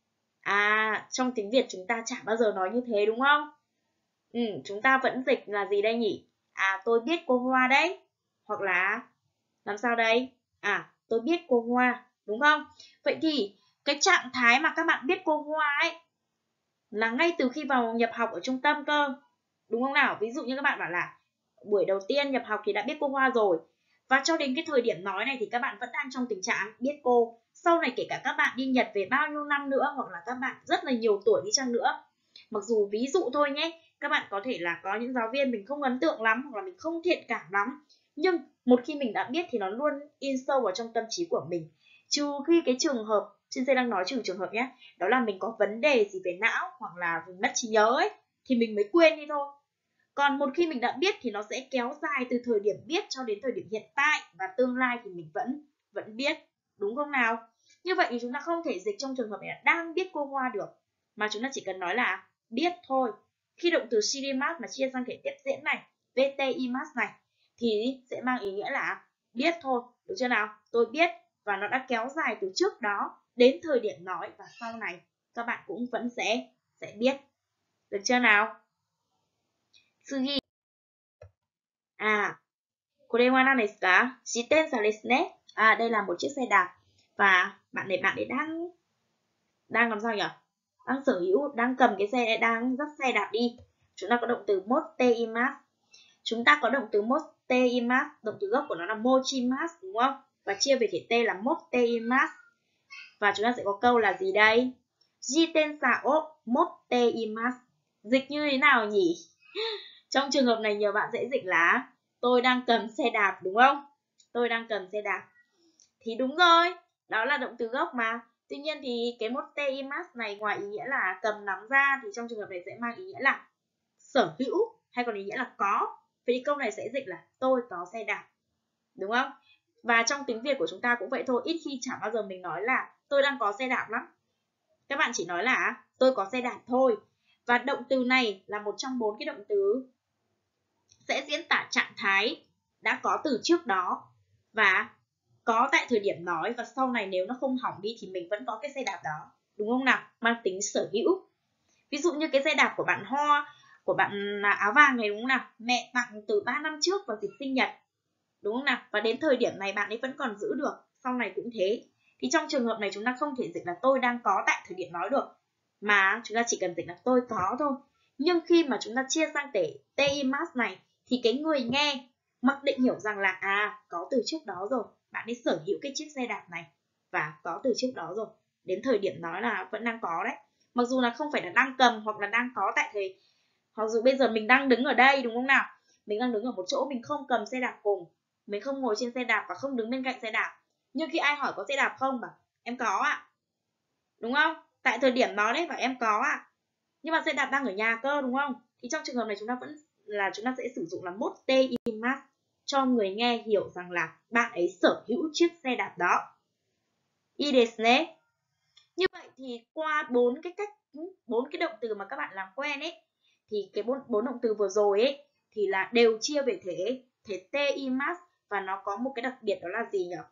À, trong tiếng Việt chúng ta chả bao giờ nói như thế đúng không? Ừ, chúng ta vẫn dịch là gì đây nhỉ? À, tôi biết cô Hoa đấy. Hoặc là làm sao đây? À, tôi biết cô Hoa, đúng không? Vậy thì cái trạng thái mà các bạn biết cô Hoa ấy là ngay từ khi vào nhập học ở trung tâm cơ. Đúng không nào? Ví dụ như các bạn bảo là buổi đầu tiên nhập học thì đã biết cô Hoa rồi. Và cho đến cái thời điểm nói này thì các bạn vẫn đang trong tình trạng biết cô. Sau này kể cả các bạn đi Nhật về bao nhiêu năm nữa, hoặc là các bạn rất là nhiều tuổi đi chăng nữa, mặc dù ví dụ thôi nhé, các bạn có thể là có những giáo viên mình không ấn tượng lắm, hoặc là mình không thiện cảm lắm, nhưng một khi mình đã biết thì nó luôn in sâu vào trong tâm trí của mình. Trừ khi cái trường hợp, trên đây đang nói trừ trường hợp nhé, đó là mình có vấn đề gì về não hoặc là mình mất trí nhớ ấy, thì mình mới quên đi thôi. Còn một khi mình đã biết thì nó sẽ kéo dài từ thời điểm biết cho đến thời điểm hiện tại, và tương lai thì mình vẫn vẫn biết, đúng không nào? Như vậy thì chúng ta không thể dịch trong trường hợp này là đang biết cô Hoa được, mà chúng ta chỉ cần nói là biết thôi. Khi động từ shirimasu mà chia sang thể tiếp diễn này, veteimasu này, thì sẽ mang ý nghĩa là biết thôi, được chưa nào? Tôi biết, và nó đã kéo dài từ trước đó đến thời điểm nói, và sau này các bạn cũng vẫn sẽ sẽ biết, được chưa nào? Tsugi. À, kore wa nan desu ka? Shitensa desu ne. À, đây là một chiếc xe đạp, và bạn này bạn ấy đang đang làm sao nhỉ? Đang sở hữu, đang cầm cái xe, đang dắt xe đạp đi. Chúng ta có động từ motteimasu. Chúng ta có động từ motteimasu, động từ gốc của nó là mochimasu đúng không? Và chia về thể t là motteimasu. Và chúng ta sẽ có câu là gì đây? Jitensa o motte imasu. Dịch như thế nào nhỉ? Trong trường hợp này nhiều bạn sẽ dịch là tôi đang cầm xe đạp, đúng không? Tôi đang cầm xe đạp. Thì đúng rồi, đó là động từ gốc mà. Tuy nhiên thì cái motte imasu này ngoài ý nghĩa là cầm nắm ra thì trong trường hợp này sẽ mang ý nghĩa là sở hữu hay còn ý nghĩa là có. Vậy thì câu này sẽ dịch là tôi có xe đạp, đúng không? Và trong tiếng Việt của chúng ta cũng vậy thôi, ít khi chả bao giờ mình nói là tôi đang có xe đạp lắm. Các bạn chỉ nói là tôi có xe đạp thôi. Và động từ này là một trong bốn cái động từ sẽ diễn tả trạng thái đã có từ trước đó và có tại thời điểm nói, và sau này nếu nó không hỏng đi thì mình vẫn có cái xe đạp đó, đúng không nào? Mang tính sở hữu. Ví dụ như cái xe đạp của bạn Hoa, của bạn áo vàng này, đúng không nào? Mẹ tặng từ ba năm trước vào dịp sinh nhật, đúng không nào? Và đến thời điểm này bạn ấy vẫn còn giữ được, sau này cũng thế. Thì trong trường hợp này chúng ta không thể dịch là tôi đang có tại thời điểm nói được, mà chúng ta chỉ cần dịch là tôi có thôi. Nhưng khi mà chúng ta chia sang thể teimasu này thì cái người nghe mặc định hiểu rằng là à, có từ trước đó rồi, bạn ấy sở hữu cái chiếc xe đạp này và có từ trước đó rồi, đến thời điểm nói là vẫn đang có đấy. Mặc dù là không phải là đang cầm hoặc là đang có tại thời, hoặc dù bây giờ mình đang đứng ở đây, đúng không nào? Mình đang đứng ở một chỗ, mình không cầm xe đạp cùng, mình không ngồi trên xe đạp và không đứng bên cạnh xe đạp. Nhưng khi ai hỏi có xe đạp không, bảo em có ạ, à. Đúng không? Tại thời điểm đó đấy, bảo em có ạ. À. Nhưng mà xe đạp đang ở nhà cơ, đúng không? Thì trong trường hợp này chúng ta vẫn là chúng ta sẽ sử dụng là motte imasu cho người nghe hiểu rằng là bạn ấy sở hữu chiếc xe đạp đó. Ii desu ne. Như vậy thì qua bốn cái cách, bốn cái động từ mà các bạn làm quen ấy, thì cái bốn, bốn động từ vừa rồi ấy thì là đều chia về thể thể teimasu, và nó có một cái đặc biệt đó là gì nhỉ?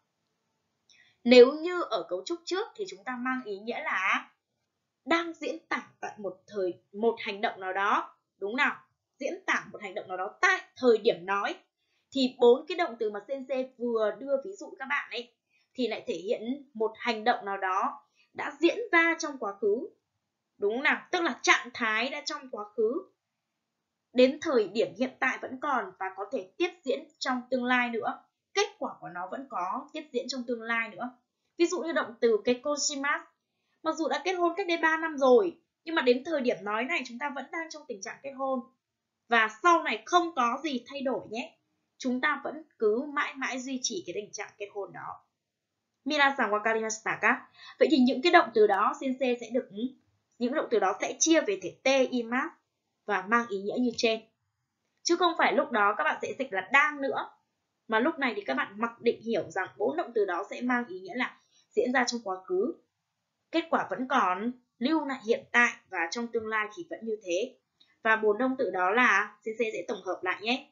Nếu như ở cấu trúc trước thì chúng ta mang ý nghĩa là đang diễn tả tại một thời một hành động nào đó, đúng nào? Diễn tả một hành động nào đó tại thời điểm nói. Thì bốn cái động từ mà Sensei vừa đưa ví dụ các bạn ấy thì lại thể hiện một hành động nào đó đã diễn ra trong quá khứ, đúng không nào? Tức là trạng thái đã trong quá khứ, đến thời điểm hiện tại vẫn còn và có thể tiếp diễn trong tương lai nữa. Kết quả của nó vẫn có tiếp diễn trong tương lai nữa. Ví dụ như động từ kekkonshimasu, mặc dù đã kết hôn cách đây ba năm rồi, nhưng mà đến thời điểm nói này chúng ta vẫn đang trong tình trạng kết hôn. Và sau này không có gì thay đổi nhé. Chúng ta vẫn cứ mãi mãi duy trì cái tình trạng kết hôn đó. Minasan wakarimashita ka? Vậy thì những cái động từ đó Sensei sẽ được, những động từ đó sẽ chia về thể teimasu và mang ý nghĩa như trên. Chứ không phải lúc đó các bạn sẽ dịch là đang nữa. Mà lúc này thì các bạn mặc định hiểu rằng bốn động từ đó sẽ mang ý nghĩa là diễn ra trong quá khứ. Kết quả vẫn còn lưu lại hiện tại và trong tương lai thì vẫn như thế. Và bốn động từ đó là Sensei sẽ tổng hợp lại nhé.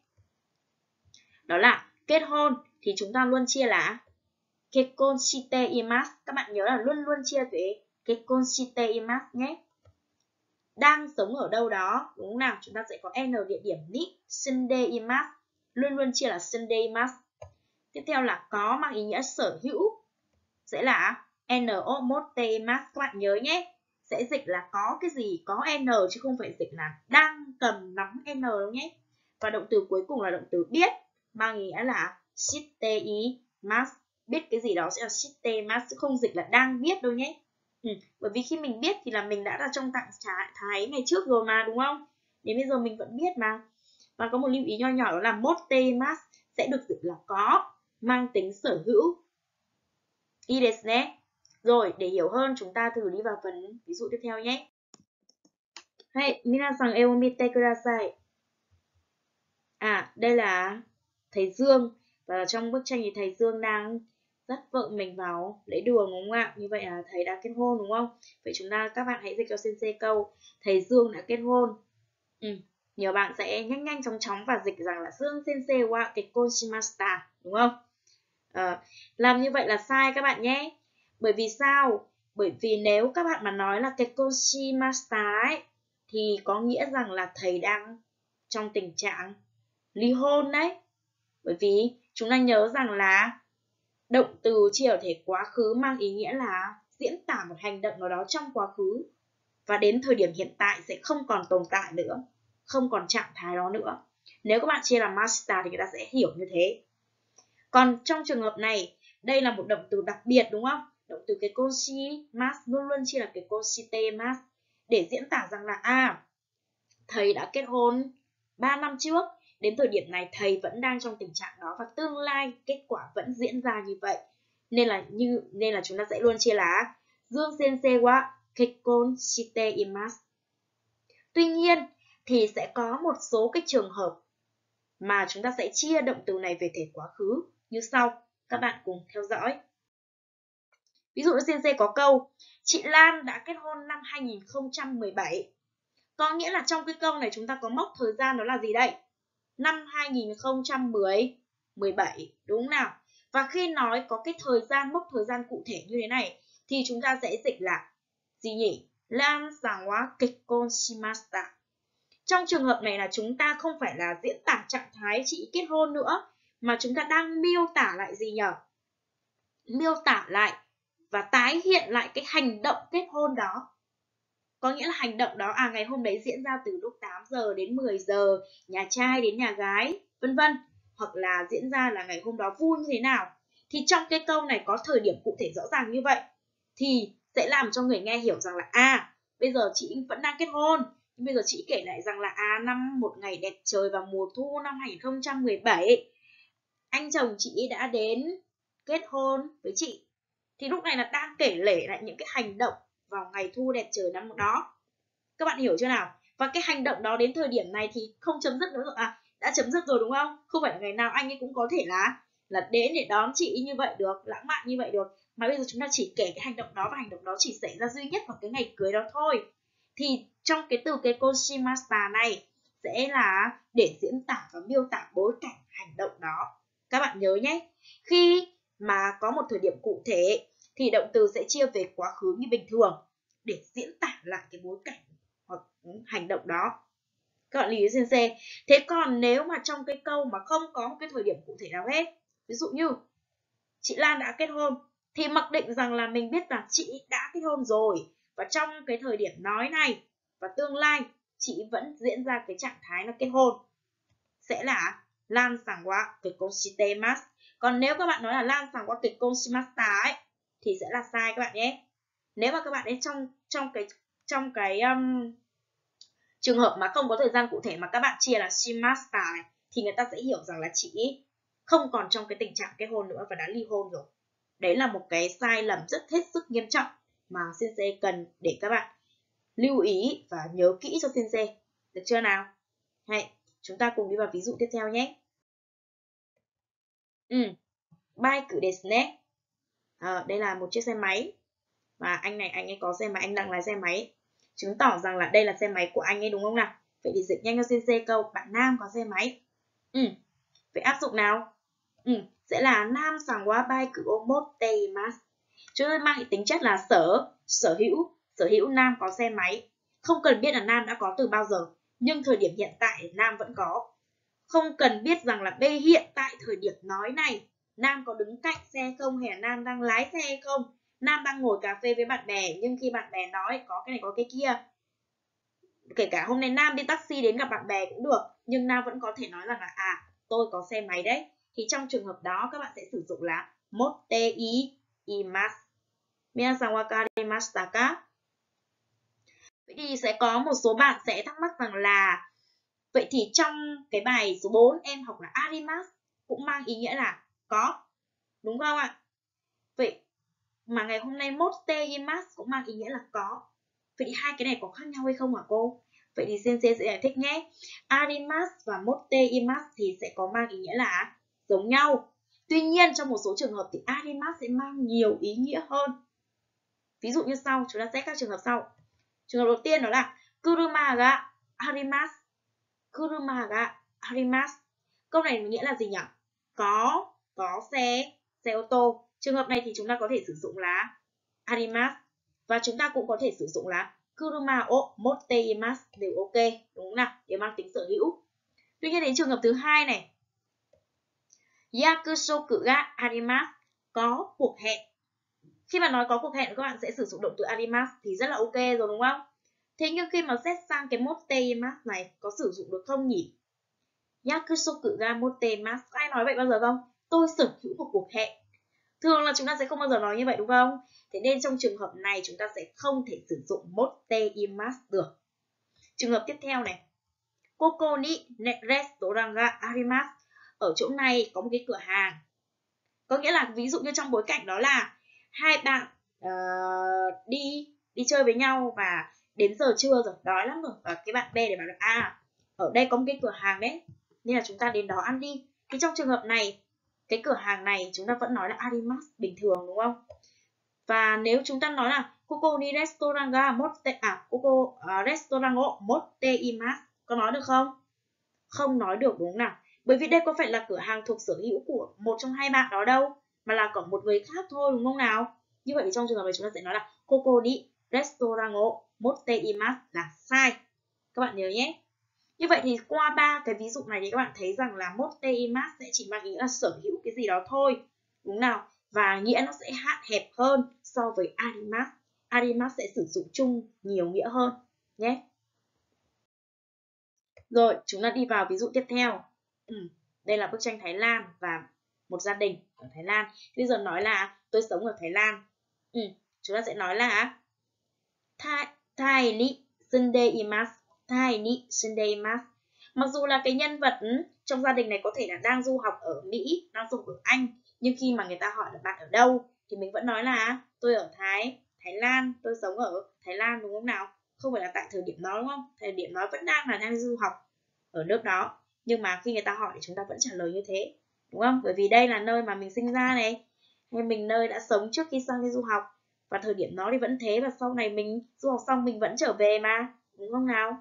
Đó là kết hôn thì chúng ta luôn chia là kekkon shite imasu. Các bạn nhớ là luôn luôn chia về kekkon shite imasu nhé. Đang sống ở đâu đó, đúng không nào? Chúng ta sẽ có n địa điểm ni sunde imasu, luôn luôn chia là sunde imasu. Tiếp theo là có mang ý nghĩa sở hữu sẽ là no motte imasu. Các bạn nhớ nhé, sẽ dịch là có cái gì có n chứ không phải dịch là đang cầm nắm n đâu nhé. Và động từ cuối cùng là động từ biết, mang ý nghĩa là shite imasu. Biết cái gì đó sẽ là shite imasu, chứ không dịch là đang biết đâu nhé. Ừ, bởi vì khi mình biết thì là mình đã là trong trạng thái ngày trước rồi mà, đúng không? Đến bây giờ mình vẫn biết mà. Và có một lưu ý nho nhỏ đó là motte imasu sẽ được dịch là có, mang tính sở hữu. Ii desu ne. Rồi, để hiểu hơn chúng ta thử đi vào phần ví dụ tiếp theo nhé. Hey, minasan e o mite kudasai. À, đây là thầy Dương. Và trong bức tranh thì thầy Dương đang dắt vợ mình vào lễ đường, đúng không ạ? Như vậy là thầy đã kết hôn, đúng không? Vậy chúng ta, các bạn hãy dịch cho Sensei câu thầy Dương đã kết hôn. Ừ, nhiều bạn sẽ nhanh nhanh chóng chóng và dịch rằng là Dương Sensei wa kekkon shimashita, đúng không? À, làm như vậy là sai các bạn nhé. Bởi vì sao? Bởi vì nếu các bạn mà nói là kekkon shimashita ấy, thì có nghĩa rằng là thầy đang trong tình trạng ly hôn đấy. Bởi vì chúng ta nhớ rằng là động từ chia ở thể quá khứ mang ý nghĩa là diễn tả một hành động nào đó trong quá khứ và đến thời điểm hiện tại sẽ không còn tồn tại nữa, không còn trạng thái đó nữa. Nếu các bạn chia làm mashita thì người ta sẽ hiểu như thế. Còn trong trường hợp này, đây là một động từ đặc biệt, đúng không? Động từ cái koshimasu luôn luôn chia là cái koshitemasu để diễn tả rằng là à, thầy đã kết hôn ba năm trước, đến thời điểm này thầy vẫn đang trong tình trạng đó và tương lai kết quả vẫn diễn ra như vậy. Nên là như nên là chúng ta sẽ luôn chia là Dương sensei wa kekkon shite imasu. Tuy nhiên thì sẽ có một số cái trường hợp mà chúng ta sẽ chia động từ này về thể quá khứ như sau. Các bạn cùng theo dõi. Ví dụ như sensei có câu chị Lan đã kết hôn năm hai nghìn không trăm mười bảy. Có nghĩa là trong cái câu này chúng ta có mốc thời gian đó là gì đây? Năm hai nghìn không trăm mười bảy, đúng không nào? Và khi nói có cái thời gian, mốc thời gian cụ thể như thế này thì chúng ta sẽ dịch là gì nhỉ? Lan san wa kekkon shimashita. Trong trường hợp này là chúng ta không phải là diễn tả trạng thái chị kết hôn nữa, mà chúng ta đang miêu tả lại gì nhỉ? Miêu tả lại và tái hiện lại cái hành động kết hôn đó. Có nghĩa là hành động đó à ngày hôm đấy diễn ra từ lúc tám giờ đến mười giờ, nhà trai đến nhà gái, vân vân. Hoặc là diễn ra là ngày hôm đó vui như thế nào. Thì trong cái câu này có thời điểm cụ thể rõ ràng như vậy thì sẽ làm cho người nghe hiểu rằng là à, bây giờ chị vẫn đang kết hôn. Bây giờ chị kể lại rằng là à, năm một ngày đẹp trời vào mùa thu năm hai nghìn không trăm mười bảy, anh chồng chị đã đến kết hôn với chị. Thì lúc này là đang kể lể lại những cái hành động vào ngày thu đẹp trời năm đó. Các bạn hiểu chưa nào? Và cái hành động đó đến thời điểm này thì không chấm dứt nữa rồi. À, đã chấm dứt rồi đúng không? Không phải là ngày nào anh ấy cũng có thể là là đến để đón chị như vậy được, lãng mạn như vậy được. Mà bây giờ chúng ta chỉ kể cái hành động đó, và hành động đó chỉ xảy ra duy nhất vào cái ngày cưới đó thôi. Thì trong cái từ cái koshimashita này sẽ là để diễn tả và miêu tả bối cảnh hành động đó. Các bạn nhớ nhé. Khi mà có một thời điểm cụ thể thì động từ sẽ chia về quá khứ như bình thường để diễn tả lại cái bối cảnh hoặc hành động đó. Các bạn lưu ý sensei. Thế còn nếu mà trong cái câu mà không có một cái thời điểm cụ thể nào hết, ví dụ như chị Lan đã kết hôn, thì mặc định rằng là mình biết là chị đã kết hôn rồi, và trong cái thời điểm nói này và tương lai chị vẫn diễn ra cái trạng thái là kết hôn, sẽ là Lan san wa kekkon shitemasu. Còn nếu các bạn nói là Lan san wa kekkon shimashita ấy thì sẽ là sai các bạn nhé. Nếu mà các bạn ấy trong trong cái trong cái um, trường hợp mà không có thời gian cụ thể mà các bạn chia là shimashita này thì người ta sẽ hiểu rằng là chị không còn trong cái tình trạng kết hôn nữa và đã ly hôn rồi. Đấy là một cái sai lầm rất hết sức nghiêm trọng mà sensei cần để các bạn lưu ý và nhớ kỹ cho sensei. Được chưa nào? Hay, chúng ta cùng đi vào ví dụ tiếp theo nhé. Ừ, bike desu ne. À, đây là một chiếc xe máy. Và anh này, anh ấy có xe máy, anh đang lái xe máy. Chứng tỏ rằng là đây là xe máy của anh ấy đúng không nào? Vậy thì dịch nhanh cho sensei câu bạn nam có xe máy. Ừ, vậy áp dụng nào? Ừ, sẽ là nam san wa bike o motte imasu. Chúng ta mang tính chất là sở, sở hữu, sở hữu nam có xe máy. Không cần biết là nam đã có từ bao giờ, nhưng thời điểm hiện tại nam vẫn có. Không cần biết rằng là bây hiện tại thời điểm nói này, nam có đứng cạnh xe không hay là nam đang lái xe không. Nam đang ngồi cà phê với bạn bè, nhưng khi bạn bè nói có cái này có cái kia, kể cả hôm nay Nam đi taxi đến gặp bạn bè cũng được, nhưng Nam vẫn có thể nói rằng là à, tôi có xe máy đấy. Thì trong trường hợp đó các bạn sẽ sử dụng là motte imasu. Minasan wa wakarimashita ka? Vậy thì sẽ có một số bạn sẽ thắc mắc rằng là vậy thì trong cái bài số bốn em học là arimasu cũng mang ý nghĩa là có, đúng không ạ? Vậy mà ngày hôm nay motte imasu cũng mang ý nghĩa là có. Vậy thì hai cái này có khác nhau hay không hả cô? Vậy thì sensei sẽ giải thích nhé. Arimasu và motte imasu thì sẽ có mang ý nghĩa là giống nhau. Tuy nhiên trong một số trường hợp thì arimasu sẽ mang nhiều ý nghĩa hơn. Ví dụ như sau, chúng ta xét các trường hợp sau. Trường hợp đầu tiên đó là kuruma ga arimasu. Kuruma ga arimasu. Câu này nghĩa là gì nhỉ? Có, có xe, xe ô tô. Trường hợp này thì chúng ta có thể sử dụng là arimasu. Và chúng ta cũng có thể sử dụng là kuruma o motte imasu, đều ok, đúng không nào? Đều mang tính sở hữu. Tuy nhiên đến trường hợp thứ hai này, yakusoku ga arimasu, có cuộc hẹn. Khi mà nói có cuộc hẹn các bạn sẽ sử dụng động từ arimasu thì rất là ok rồi đúng không? Thế nhưng khi mà xét sang cái motte imasu này có sử dụng được không nhỉ? Yakusoku ga motte imasu, ai nói vậy bao giờ không? Tôi sở hữu một cuộc hẹn. Thường là chúng ta sẽ không bao giờ nói như vậy đúng không? Thế nên trong trường hợp này chúng ta sẽ không thể sử dụng motte imasu được. Trường hợp tiếp theo này. Koko ni restaurant ga arimasu. Ở chỗ này có một cái cửa hàng. Có nghĩa là ví dụ như trong bối cảnh đó là hai bạn uh, đi đi chơi với nhau và đến giờ trưa rồi, đói lắm rồi, và cái bạn B để bảo là à, ở đây có một cái cửa hàng đấy, nên là chúng ta đến đó ăn đi. Thì trong trường hợp này, cái cửa hàng này chúng ta vẫn nói là arimasu bình thường đúng không? Và nếu chúng ta nói là Koko ni restaurant ga motte à Koko uh, restaurant o motte imasu, có nói được không? Không nói được đúng không nào? Bởi vì đây có phải là cửa hàng thuộc sở hữu của một trong hai bạn đó đâu, mà là của một người khác thôi đúng không nào? Như vậy thì trong trường hợp này chúng ta sẽ nói là Koko ni restaurant o motte imasu là sai. Các bạn nhớ nhé. Như vậy thì qua ba cái ví dụ này thì các bạn thấy rằng là motte imasu sẽ chỉ mang ý nghĩa là sở hữu cái gì đó thôi, đúng nào? Và nghĩa nó sẽ hạn hẹp hơn so với arimasu. Arimasu sẽ sử dụng chung nhiều nghĩa hơn nhé. Rồi, chúng ta đi vào ví dụ tiếp theo. Ừ, đây là bức tranh Thái Lan và một gia đình ở Thái Lan. Bây giờ nói là tôi sống ở Thái Lan. Ừ, chúng ta sẽ nói là Thai Thai ni sunde imasu. Thai ni sunde imasu. Mặc dù là cái nhân vật trong gia đình này có thể là đang du học ở Mỹ, đang du học ở Anh, nhưng khi mà người ta hỏi là bạn ở đâu thì mình vẫn nói là tôi ở Thái Thái Lan, tôi sống ở Thái Lan đúng không nào? Không phải là tại thời điểm đó đúng không? Thời điểm đó vẫn đang là đang du học ở nước đó. Nhưng mà khi người ta hỏi thì chúng ta vẫn trả lời như thế. Đúng không? Bởi vì đây là nơi mà mình sinh ra này. Hay mình nơi đã sống trước khi sang đi du học. Và thời điểm đó thì vẫn thế. Và sau này mình du học xong mình vẫn trở về mà. Đúng không nào?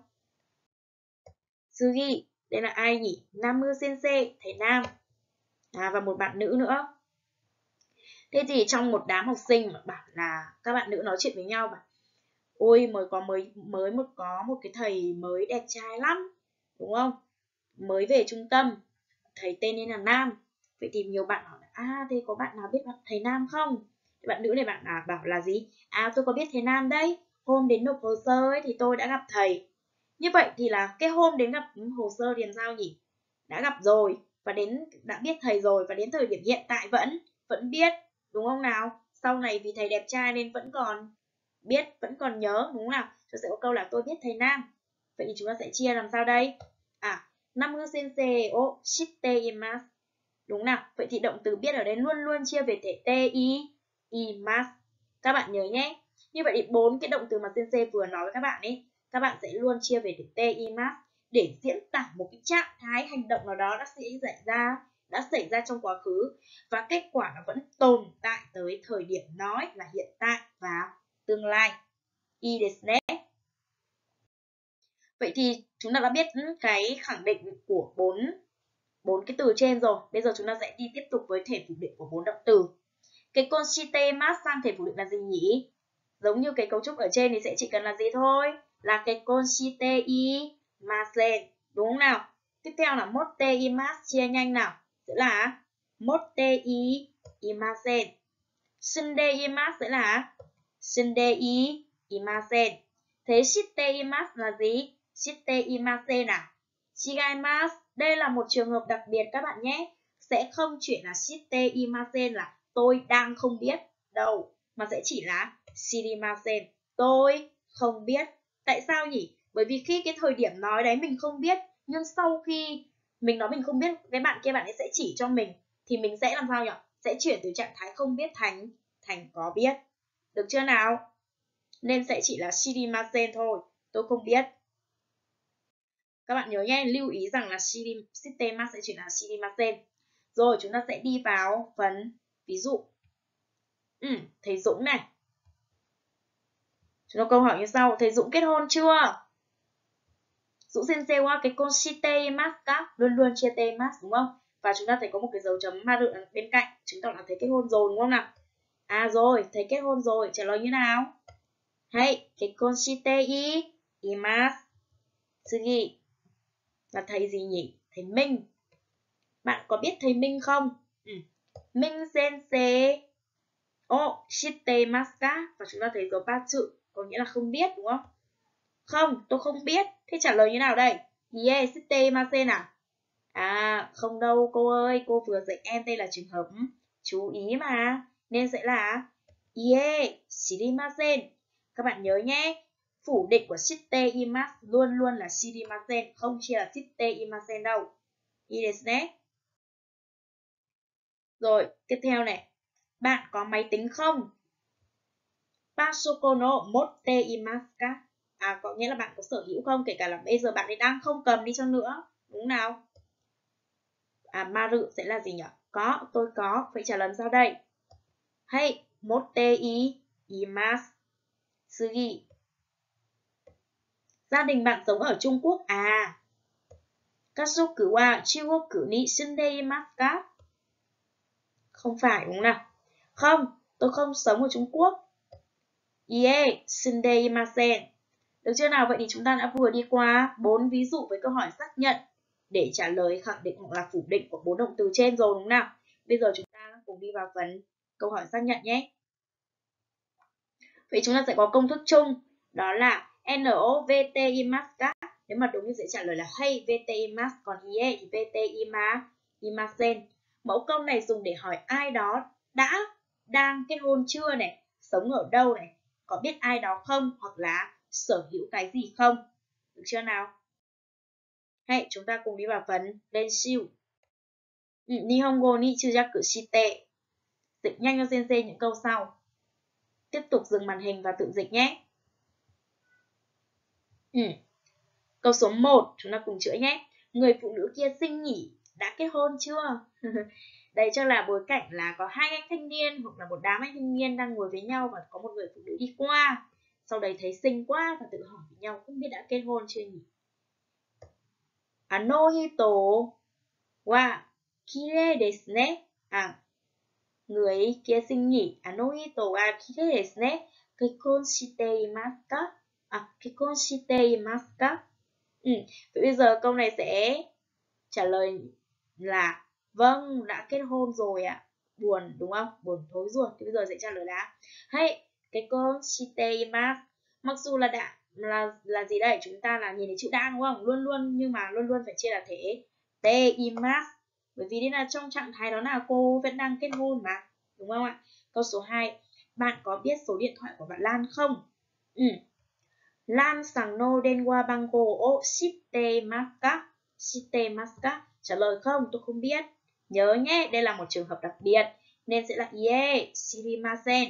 Sugi. Đây là ai nhỉ? Namu Sensei. Thầy Nam. À, và một bạn nữ nữa. Thế thì trong một đám học sinh mà bảo là các bạn nữ nói chuyện với nhau mà ôi mới có mới mới một có một cái thầy mới đẹp trai lắm, đúng không? Mới về trung tâm, thầy tên nên là Nam. Vậy thì nhiều bạn hỏi là à thế có bạn nào biết bạn thầy Nam không? Thì bạn nữ này bạn à, bảo là gì? À tôi có biết thầy Nam đấy. Hôm đến nộp hồ sơ ấy thì tôi đã gặp thầy. Như vậy thì là cái hôm đến gặp hồ sơ thì làm sao nhỉ? Đã gặp rồi và đến đã biết thầy rồi và đến thời điểm hiện tại vẫn vẫn biết, đúng không nào? Sau này vì thầy đẹp trai nên vẫn còn biết, vẫn còn nhớ, đúng không nào? Tôi sẽ có câu là tôi biết thầy Nam. Vậy thì chúng ta sẽ chia làm sao đây? À, Namu sensei o shitte imasu. Đúng nào? Vậy thì động từ biết ở đây luôn luôn chia về thể te i imasu. Các bạn nhớ nhé. Như vậy thì bốn cái động từ mà sensei vừa nói với các bạn ấy, các bạn sẽ luôn chia về thể te imasu để diễn tả một cái trạng thái hành động nào đó đã xảy ra, đã xảy ra trong quá khứ và kết quả nó vẫn tồn tại tới thời điểm nói là hiện tại và tương lai. I desu ne. Vậy thì chúng ta đã biết cái khẳng định của bốn bốn cái từ trên rồi. Bây giờ chúng ta sẽ đi tiếp tục với thể phủ định của bốn động từ. Cái con shitemasu sang thể phủ định là gì nhỉ? Giống như cái cấu trúc ở trên thì sẽ chỉ cần là gì thôi? Là cái con shite imasen, đúng không nào? Tiếp theo là motte imasu, chia nhanh nào. Sẽ là motte imasen. Sunde imasu sẽ là sunde imasen. Thế shite imasu là gì? Shite imasen à? Chigaimasu. Đây là một trường hợp đặc biệt các bạn nhé. Sẽ không chuyển là shite imasen là tôi đang không biết đâu, mà sẽ chỉ là shirimasen, tôi không biết. Tại sao nhỉ? Bởi vì khi cái thời điểm nói đấy mình không biết, nhưng sau khi mình nói mình không biết, cái bạn kia bạn ấy sẽ chỉ cho mình, thì mình sẽ làm sao nhỉ? Sẽ chuyển từ trạng thái không biết thành thành có biết. Được chưa nào? Nên sẽ chỉ là shirimasen thôi, tôi không biết. Các bạn nhớ nhé, lưu ý rằng là shitemasu sẽ chuyển là shirimasen. Rồi chúng ta sẽ đi vào phần ví dụ. Ừ, thầy Dũng này. Chúng ta câu hỏi như sau, thầy Dũng kết hôn chưa? Dũng sensei wa kekkon shitemasu ka? Luôn luôn shitemasu đúng không? Và chúng ta thấy có một cái dấu chấm maru ở bên cạnh, chứng tỏ là thầy kết hôn rồi đúng không nào? À rồi, thầy kết hôn rồi, trả lời như nào? Hay, kekkon shite imasu. Tsugi là thầy gì nhỉ? Thầy Minh. Bạn có biết thầy Minh không? Ừ. Minh sensei o shitemasu ka? Và chúng ta thấy dấu ba chữ, có nghĩa là không biết đúng không? Không, tôi không biết. Thế trả lời như nào đây? Yeah, shitemasen à? À, không đâu cô ơi, cô vừa dạy em đây là trường hợp chú ý mà, nên sẽ là ie shirimasen. Các bạn nhớ nhé, phủ định của shitte imasu luôn luôn là shirimasen, không chỉ là shitte imasen đâu. I desu ne. Rồi, tiếp theo này. Bạn có máy tính không? Pasoko no motte imasu ka? À, có nghĩa là bạn có sở hữu không? Kể cả là bây giờ bạn ấy đang không cầm đi chăng nữa. Đúng nào? À, maru sẽ là gì nhỉ? Có, tôi có. Vậy trả lời sao đây? Hey, motte i imasu. Sugi. Gia đình bạn sống ở Trung Quốc à? Kazoku wa Chugoku ni shinde imasu ka? Không phải đúng nào? Không, tôi không sống ở Trung Quốc. Ie, shinde imasen. Được chưa nào? Vậy thì chúng ta đã vừa đi qua bốn ví dụ với câu hỏi xác nhận để trả lời khẳng định hoặc là phủ định của bốn động từ trên rồi đúng không nào? Bây giờ chúng ta cùng đi vào phần câu hỏi xác nhận nhé. Vậy chúng ta sẽ có công thức chung, đó là no vt imasu ka. Nếu mà đúng thì sẽ trả lời là hey vt imasu, còn ie thì vt ima imasen. Mẫu câu này dùng để hỏi ai đó đã, đang kết hôn chưa này, sống ở đâu này, có biết ai đó không, hoặc là sở hữu cái gì không. Được chưa nào? Hãy chúng ta cùng đi vào phần lên siêu. Ừ, Nihongo ni chujaku shite. Dịch nhanh cho sensei những câu sau. Tiếp tục dừng màn hình và tự dịch nhé. Ừ. Câu số một, chúng ta cùng chữa nhé. Người phụ nữ kia xinh nhỉ, đã kết hôn chưa? Đây cho là bối cảnh là có hai anh thanh niên hoặc là một đám anh thanh niên đang ngồi với nhau và có một người phụ nữ đi qua. Sau đấy thấy xinh quá và tự hỏi với nhau không biết đã kết hôn chưa nhỉ? Ano hito wa kirei desu ne. À, người kia xinh nhỉ. Ano hito wa kirei desu ne. Kekkon shite imasu ka? À, kekkon shite imasu ka? Ừ, vậy bây giờ câu này sẽ trả lời là vâng, đã kết hôn rồi ạ. À. Buồn đúng không? Buồn thối ruột. Thì bây giờ sẽ trả lời là hey, cái con shite imasu. Mặc dù là đã là là gì đây? Chúng ta là nhìn thấy chữ đã đúng không? Luôn luôn nhưng mà luôn luôn phải chia là thế. Te imasu. Bởi vì đây là trong trạng thái đó là cô vẫn đang kết hôn mà. Đúng không ạ? Câu số hai. Bạn có biết số điện thoại của bạn Lan không? Ừ. Lan sang no denwa bango o shitemasu ka? Shitemasu ka? Trả lời không, tôi không biết. Nhớ nhé, đây là một trường hợp đặc biệt nên sẽ là ie shirimasen.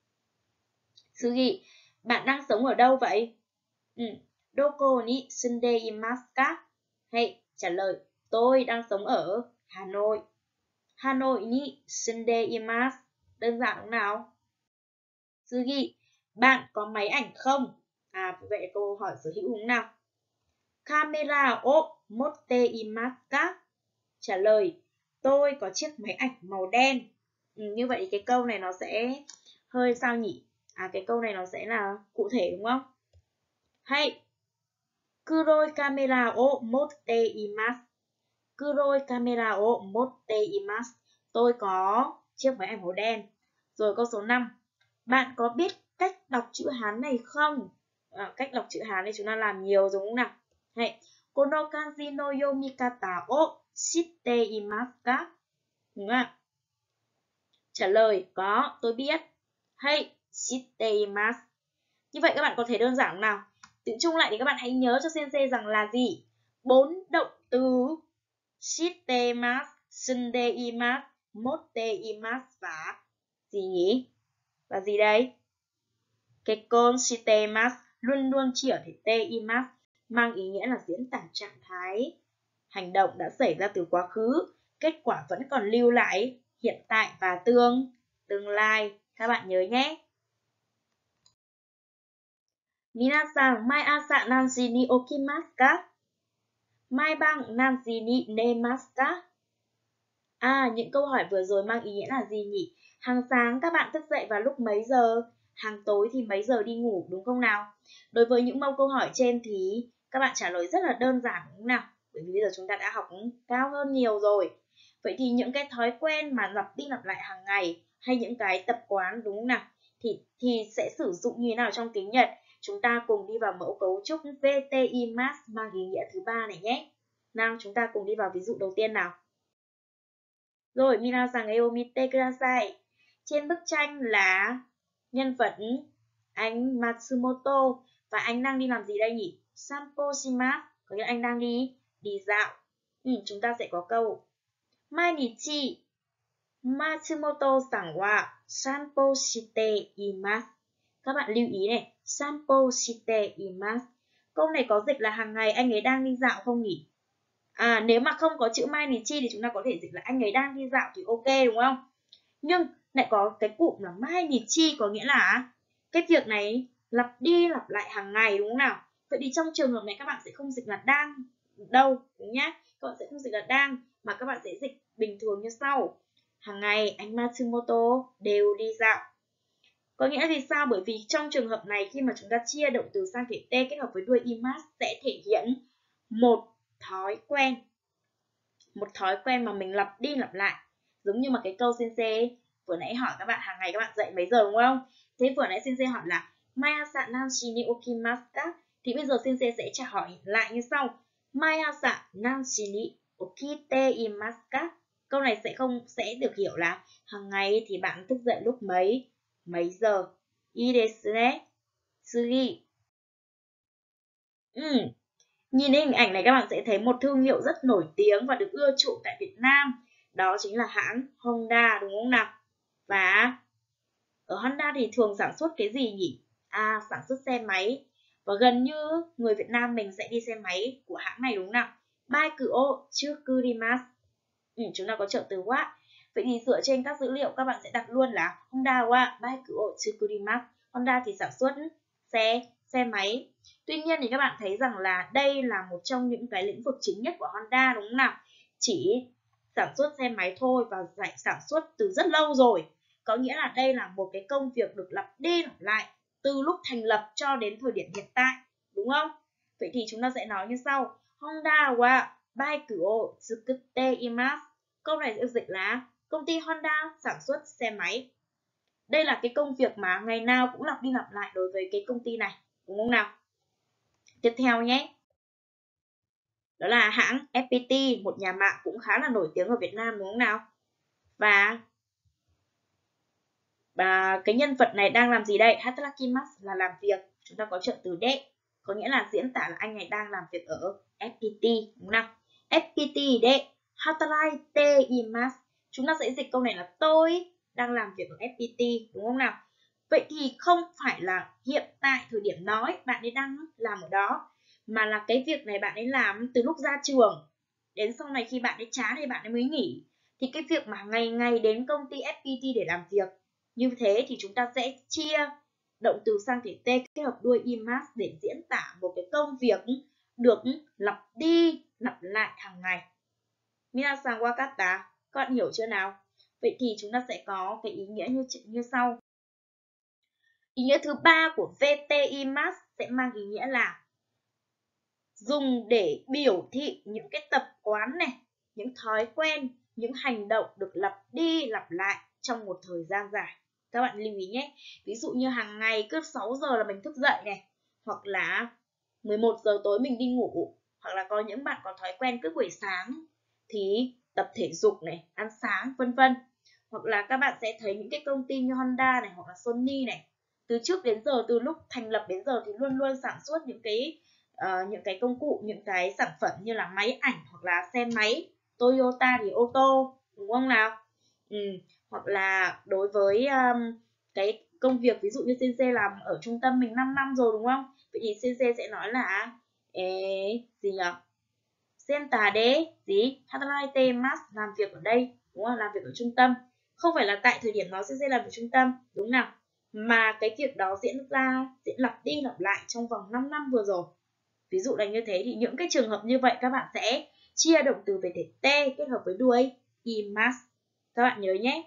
Sugi, bạn đang sống ở đâu vậy? Ừ. Doko ni sunde imasu ka? Hay trả lời, tôi đang sống ở Hà Nội. Hà Nội ni sunde imasu. Đơn giản đúng nào? Sugi, bạn có máy ảnh không? À, vậy là câu hỏi sở hữu đúng nào? Camera o motte imasu ka? Trả lời, tôi có chiếc máy ảnh màu đen. Ừ, như vậy cái câu này nó sẽ hơi sao nhỉ? À, cái câu này nó sẽ là cụ thể đúng không? Hay, kuroi camera o motte imasu. Kuroi camera o motte imasu. Tôi có chiếc máy ảnh màu đen. Rồi câu số năm. Bạn có biết cách đọc chữ Hán này không? À, cách đọc chữ Hán này chúng ta làm nhiều đúng không nào? Hay, kono kanji no yomikata o shitte imasu ka? Đúng không ạ? Trả lời, có, tôi biết. Hay, shitte imasu. Như vậy các bạn có thể đơn giản không nào? Tự chung lại thì các bạn hãy nhớ cho sensei rằng là gì? Bốn động từ shitte imasu, sunde imasu, motte imasu và gì nhỉ? Và gì đây? Kekkon shitemasu luôn luôn chỉ ở thể te imasu, mang ý nghĩa là diễn tả trạng thái hành động đã xảy ra từ quá khứ, kết quả vẫn còn lưu lại hiện tại và tương tương lai. Các bạn nhớ nhé. Minasan, mai asa nanji ni okimasu ka? Mai bang nanji ni nemasu ka? À, những câu hỏi vừa rồi mang ý nghĩa là gì nhỉ? Hàng sáng các bạn thức dậy vào lúc mấy giờ? Hàng tối thì mấy giờ đi ngủ đúng không nào? Đối với những mẫu câu hỏi trên thì các bạn trả lời rất là đơn giản đúng không nào? Bởi vì bây giờ chúng ta đã học cao hơn nhiều rồi. Vậy thì những cái thói quen mà lặp đi lặp lại hàng ngày hay những cái tập quán đúng không nào? Thì thì sẽ sử dụng như thế nào trong tiếng Nhật? Chúng ta cùng đi vào mẫu cấu trúc vê tê imasu mang ý nghĩa thứ ba này nhé. Nào, chúng ta cùng đi vào ví dụ đầu tiên nào. Rồi, minasan e o mite kudasai. Trên bức tranh là nhân vật anh Matsumoto. Và anh đang đi làm gì đây nhỉ? Sanpo shimasu. Có nghĩa là anh đang đi đi dạo. Ừ, chúng ta sẽ có câu Mainichi Matsumoto-san wa sanpo shite imasu. Các bạn lưu ý này, sanpo shite imasu. Câu này có dịch là hàng ngày anh ấy đang đi dạo không nhỉ? À, nếu mà không có chữ mainichi thì chúng ta có thể dịch là anh ấy đang đi dạo thì ok đúng không? Nhưng lại có cái cụm là mainichi có nghĩa là cái việc này lặp đi lặp lại hàng ngày đúng không nào? Vậy thì trong trường hợp này các bạn sẽ không dịch là đang đâu, đúng nhá? Các bạn sẽ không dịch là đang mà các bạn sẽ dịch bình thường như sau. Hàng ngày anh Matsumoto đều đi dạo. Có nghĩa là sao? Bởi vì trong trường hợp này khi mà chúng ta chia động từ sang thể t kết hợp với đuôi imasu sẽ thể hiện một thói quen. Một thói quen mà mình lặp đi lặp lại. Giống như mà cái câu sensei vừa nãy hỏi các bạn hàng ngày các bạn dậy mấy giờ đúng không? Thế vừa nãy sensei hỏi là Mayasa nanshi ni okimasu ka? Thì bây giờ sensei sẽ trả hỏi lại như sau. Mayasa nanshi ni okite imasu ka? Câu này sẽ không sẽ được hiểu là hàng ngày thì bạn thức dậy lúc mấy mấy giờ. Ii desu ne. Tsugi. Ừ. Nhìn hình ảnh này các bạn sẽ thấy một thương hiệu rất nổi tiếng và được ưa chuộng tại Việt Nam. Đó chính là hãng Honda đúng không nào? Và ở Honda thì thường sản xuất cái gì nhỉ? À, sản xuất xe máy. Và gần như người Việt Nam mình sẽ đi xe máy của hãng này đúng không nào? Bike o chukurimasu. Ừ, chúng ta có trợ từ wa. Vậy thì dựa trên các dữ liệu các bạn sẽ đặt luôn là Honda wa bike o chukurimasu. Honda thì sản xuất xe xe máy. Tuy nhiên thì các bạn thấy rằng là đây là một trong những cái lĩnh vực chính nhất của Honda đúng không nào? Chỉ sản xuất xe máy thôi và giải sản xuất từ rất lâu rồi. Có nghĩa là đây là một cái công việc được lặp đi lặp lại từ lúc thành lập cho đến thời điểm hiện tại, đúng không? Vậy thì chúng ta sẽ nói như sau. Honda wa bike o tsukute imasu. Câu này sẽ dịch là công ty Honda sản xuất xe máy. Đây là cái công việc mà ngày nào cũng lặp đi lặp lại đối với cái công ty này, đúng không nào? Tiếp theo nhé. Đó là hãng ép pê tê, một nhà mạng cũng khá là nổi tiếng ở Việt Nam đúng không nào? Và và cái nhân vật này đang làm gì đây? Hatarakimasu là làm việc. Chúng ta có trợ từ de, có nghĩa là diễn tả là anh này đang làm việc ở ép pê tê, đúng không nào? ép pê tê de hataraite imasu. Chúng ta sẽ dịch câu này là tôi đang làm việc ở ép pê tê, đúng không nào? Vậy thì không phải là hiện tại thời điểm nói bạn ấy đang làm ở đó, mà là cái việc này bạn ấy làm từ lúc ra trường. Đến sau này khi bạn ấy chán thì bạn ấy mới nghỉ. Thì cái việc mà ngày ngày đến công ty ép pê tê để làm việc như thế thì chúng ta sẽ chia động từ sang thể t kết hợp đuôi imasu để diễn tả một cái công việc được lặp đi lặp lại hàng ngày. Minasan wakata, các bạn hiểu chưa nào? Vậy thì chúng ta sẽ có cái ý nghĩa như như sau. Ý nghĩa thứ ba của vê tê imasu sẽ mang ý nghĩa là dùng để biểu thị những cái tập quán này, những thói quen, những hành động được lặp đi lặp lại trong một thời gian dài. Các bạn lưu ý nhé. Ví dụ như hàng ngày cứ sáu giờ là mình thức dậy này, hoặc là mười một giờ tối mình đi ngủ, hoặc là có những bạn có thói quen cứ buổi sáng thì tập thể dục này, ăn sáng vân vân. Hoặc là các bạn sẽ thấy những cái công ty như Honda này hoặc là Sony này, từ trước đến giờ, từ lúc thành lập đến giờ thì luôn luôn sản xuất những cái uh, những cái công cụ, những cái sản phẩm như là máy ảnh hoặc là xe máy. Toyota thì ô tô, đúng không nào? Ừ. Hoặc là đối với um, cái công việc ví dụ như Sensei làm ở trung tâm mình năm năm rồi đúng không? Vậy thì Sensei sẽ nói là Ê, gì nhỉ? Senta de gì? Hataraite masu, làm việc ở đây, đúng không? Làm việc ở trung tâm. Không phải là tại thời điểm đó Sensei làm ở trung tâm, đúng nào? Mà cái việc đó diễn ra, diễn lặp đi lặp lại trong vòng năm năm vừa rồi. Ví dụ là như thế thì những cái trường hợp như vậy các bạn sẽ chia động từ về thể t kết hợp với đuôi imasu. Các bạn nhớ nhé.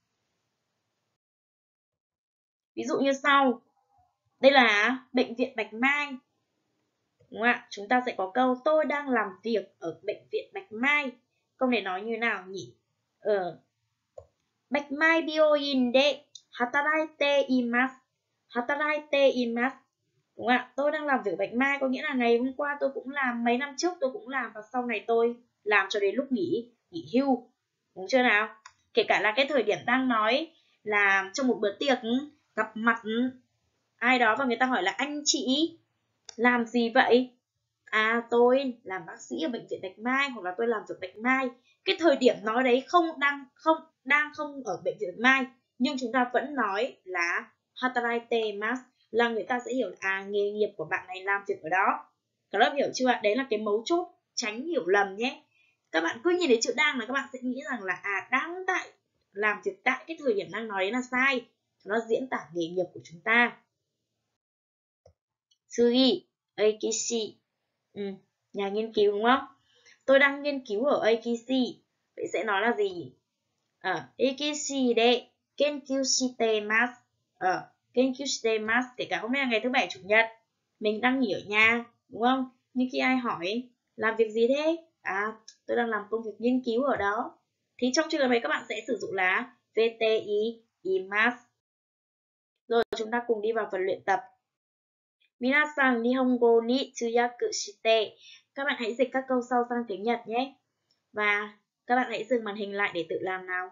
Ví dụ như sau. Đây là bệnh viện Bạch Mai. Đúng không ạ? Chúng ta sẽ có câu tôi đang làm việc ở bệnh viện Bạch Mai. Câu này nói như nào nhỉ? Ờ. Bạch Mai Bioin de hataraite imasu. Hataraite imasu. Đúng không ạ? Tôi đang làm việc ở Bạch Mai có nghĩa là ngày hôm qua tôi cũng làm, mấy năm trước tôi cũng làm và sau này tôi làm cho đến lúc nghỉ nghỉ hưu. đúng chưa nào? Kể cả là cái thời điểm đang nói là trong một bữa tiệc gặp mặt ai đó và người ta hỏi là anh chị làm gì vậy? À, tôi làm bác sĩ ở bệnh viện Bạch Mai, hoặc là tôi làm việc Bạch Mai. Cái thời điểm nói đấy không đang không đang không ở bệnh viện Bạch Mai, nhưng chúng ta vẫn nói là hataraite mas, là người ta sẽ hiểu là à, nghề nghiệp của bạn này làm việc ở đó. Các lớp hiểu chưa? Đấy là cái mấu chốt tránh hiểu lầm nhé. Các bạn cứ nhìn thấy chữ đang là các bạn sẽ nghĩ rằng là à, đang tại làm việc tại cái thời điểm đang nói đấy là sai. Nó diễn tả nghề nghiệp của chúng ta. Sugi, Aikishi. Ừ, nhà nghiên cứu đúng không? Tôi đang nghiên cứu ở Aikishi. Vậy sẽ nói là gì? À, Aikishi de kenkyū shitemasu. Ờ, kenkyū shitemasu. Kể cả hôm nay là ngày thứ bảy chủ nhật, mình đang nghỉ ở nhà, đúng không? Nhưng khi ai hỏi làm việc gì thế? À, tôi đang làm công việc nghiên cứu ở đó. Thì trong trường hợp này các bạn sẽ sử dụng là vê tê i imasu. Rồi chúng ta cùng đi vào phần luyện tập. Minasan nihongo ni tsuyaku shite. Các bạn hãy dịch các câu sau sang tiếng Nhật nhé. Và các bạn hãy dừng màn hình lại để tự làm nào.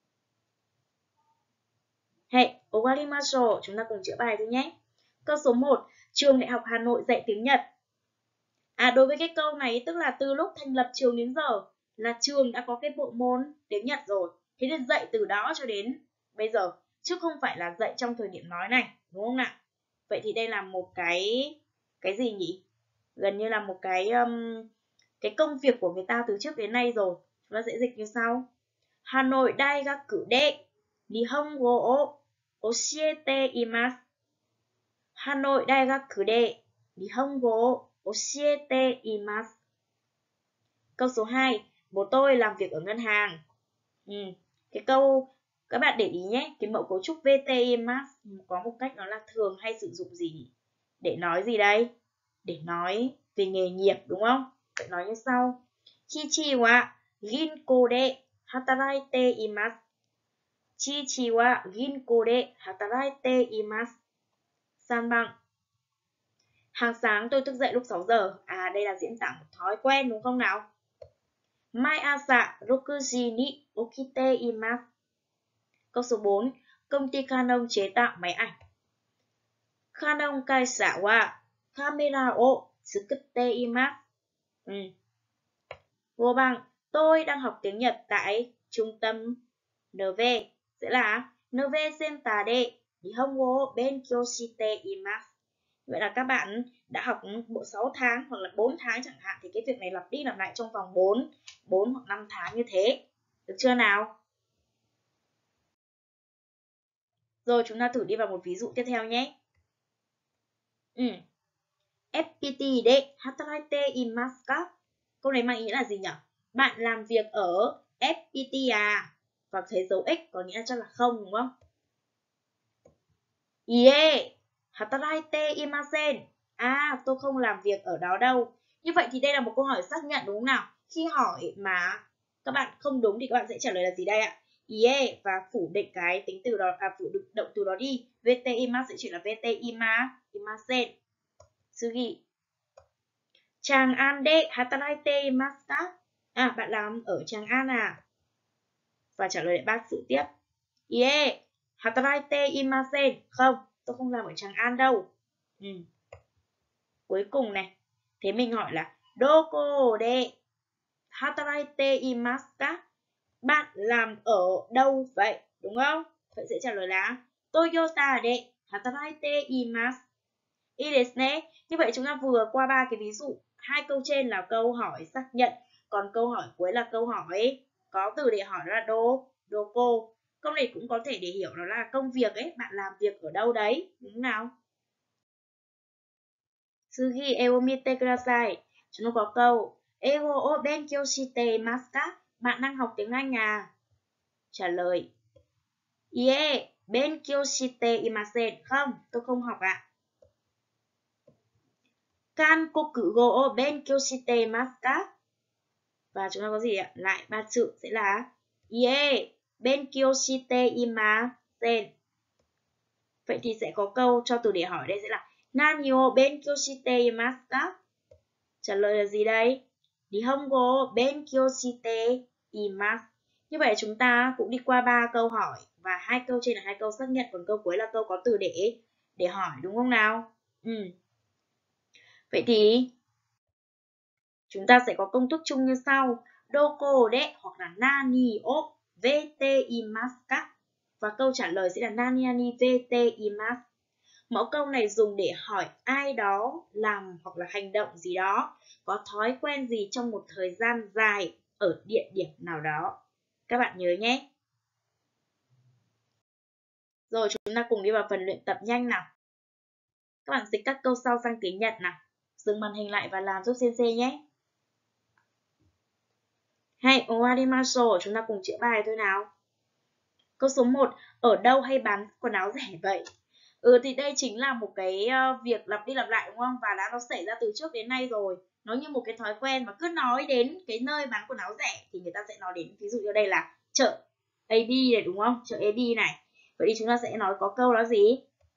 Hey, owarimashou. Chúng ta cùng chữa bài thôi nhé. Câu số một. Trường Đại học Hà Nội dạy tiếng Nhật. À, đối với cái câu này tức là từ lúc thành lập trường đến giờ là trường đã có cái bộ môn tiếng Nhật rồi. Thế nên dạy từ đó cho đến bây giờ, chứ không phải là dạy trong thời điểm nói này, đúng không nào? Vậy thì đây là một cái cái gì nhỉ? Gần như là một cái um, cái công việc của người ta từ trước đến nay rồi. Chúng ta sẽ dịch như sau. Hà Nội Daigaku de Nihongo o oshiete imasu. Hà Nội Daigaku de Nihongo o oshiete imasu. Câu số hai. Bố tôi làm việc ở ngân hàng. Ừ. Cái câu các bạn để ý nhé, cái mẫu cấu trúc vê tê imasu có một cách đó là thường hay sử dụng gì để nói gì đây? Để nói về nghề nghiệp đúng không? Vậy nói như sau. Chichi wa ginko de hataraite imasu. Chichi wa ginko de hataraite imasu. San bằng. Hàng sáng tôi thức dậy lúc sáu giờ. À, đây là diễn tả một thói quen đúng không nào? Mai asa roku ji ni okite imasu. Câu số bốn. Công ty Canon chế tạo máy ảnh. Canon kaisa wa camera o tsukutte imasu. Ừ. Vô bằng. Tôi đang học tiếng Nhật tại trung tâm en vê. Sẽ là en vê Center de Nihongo o benkyou shite imasu. Vậy là các bạn đã học bộ sáu tháng hoặc là bốn tháng chẳng hạn, thì cái việc này lặp đi lặp lại trong vòng bốn, bốn hoặc năm tháng như thế. Được chưa nào? Rồi chúng ta thử đi vào một ví dụ tiếp theo nhé. Ừ. ép pê tê de hataraite imasu ka? Câu này mang ý nghĩa là gì nhỉ? Bạn làm việc ở ép pê tê à? Và thấy dấu x có nghĩa là chắc là không đúng không? Ie, hataraite imasen. À, tôi không làm việc ở đó đâu. Như vậy thì đây là một câu hỏi xác nhận đúng không nào? Khi hỏi mà các bạn không đúng thì các bạn sẽ trả lời là gì đây ạ? Ie và phủ định cái tính từ đó, à phủ định động từ đó đi. vê tê imasu sẽ chỉ là vê tê ima, imasen. Sugi. Tràng An de hataraite imasu ka? À, bạn làm ở Tràng An à? Và trả lời lại bác sự tiếp. Ie, hataraite imasen. Không, tôi không làm ở Tràng An đâu. Ừ. Cuối cùng này, thế mình hỏi là doko de hataraite imasu ka? Bạn làm ở đâu vậy? Đúng không? Vậy sẽ trả lời là Toyota de hataraite imasu. I desu ne. Như vậy chúng ta vừa qua ba cái ví dụ. Hai câu trên là câu hỏi xác nhận, còn câu hỏi cuối là câu hỏi có từ để hỏi là do, doko. Câu này cũng có thể để hiểu đó là công việc ấy, bạn làm việc ở đâu đấy, đúng không nào? Sugi eo mite kudasai. Chúng ta có câu Eigo o benkyou shite imasu ka? Bạn đang học tiếng Anh à? Trả lời Ie, benkyou shite imasen. Không, tôi không học ạ. Kankoku go o benkyou shite imasu ka? Và chúng ta có gì ạ? Lại ba chữ sẽ là Ie, benkyou shite imasen. Vậy thì sẽ có câu cho từ để hỏi đây sẽ là Nani o benkyou shite imasu ka? Trả lời là gì đây? Nihongo o benkyou shite imasu. Như vậy chúng ta cũng đi qua ba câu hỏi và hai câu trên là hai câu xác nhận, còn câu cuối là câu có từ để để hỏi, đúng không nào? Ừ. Vậy thì chúng ta sẽ có công thức chung như sau: doko de hoặc là nani o vete imasu ka, và câu trả lời sẽ là nani nani vete imasu. Mẫu câu này dùng để hỏi ai đó làm hoặc là hành động gì đó, có thói quen gì trong một thời gian dài ở địa điểm nào đó. Các bạn nhớ nhé. Rồi chúng ta cùng đi vào phần luyện tập nhanh nào. Các bạn dịch các câu sau sang tiếng Nhật nào. Dừng màn hình lại và làm giúp Sensei nhé. Hay, owarimasu, chúng ta cùng chữa bài thôi nào. Câu số một, ở đâu hay bán quần áo rẻ vậy? Ừ thì đây chính là một cái uh, việc lặp đi lặp lại đúng không? Và đã nó xảy ra từ trước đến nay rồi. Nó như một cái thói quen mà cứ nói đến cái nơi bán quần áo rẻ thì người ta sẽ nói đến, ví dụ như đây là chợ a bê này đúng không? Chợ a bê này. Vậy thì chúng ta sẽ nói có câu đó gì?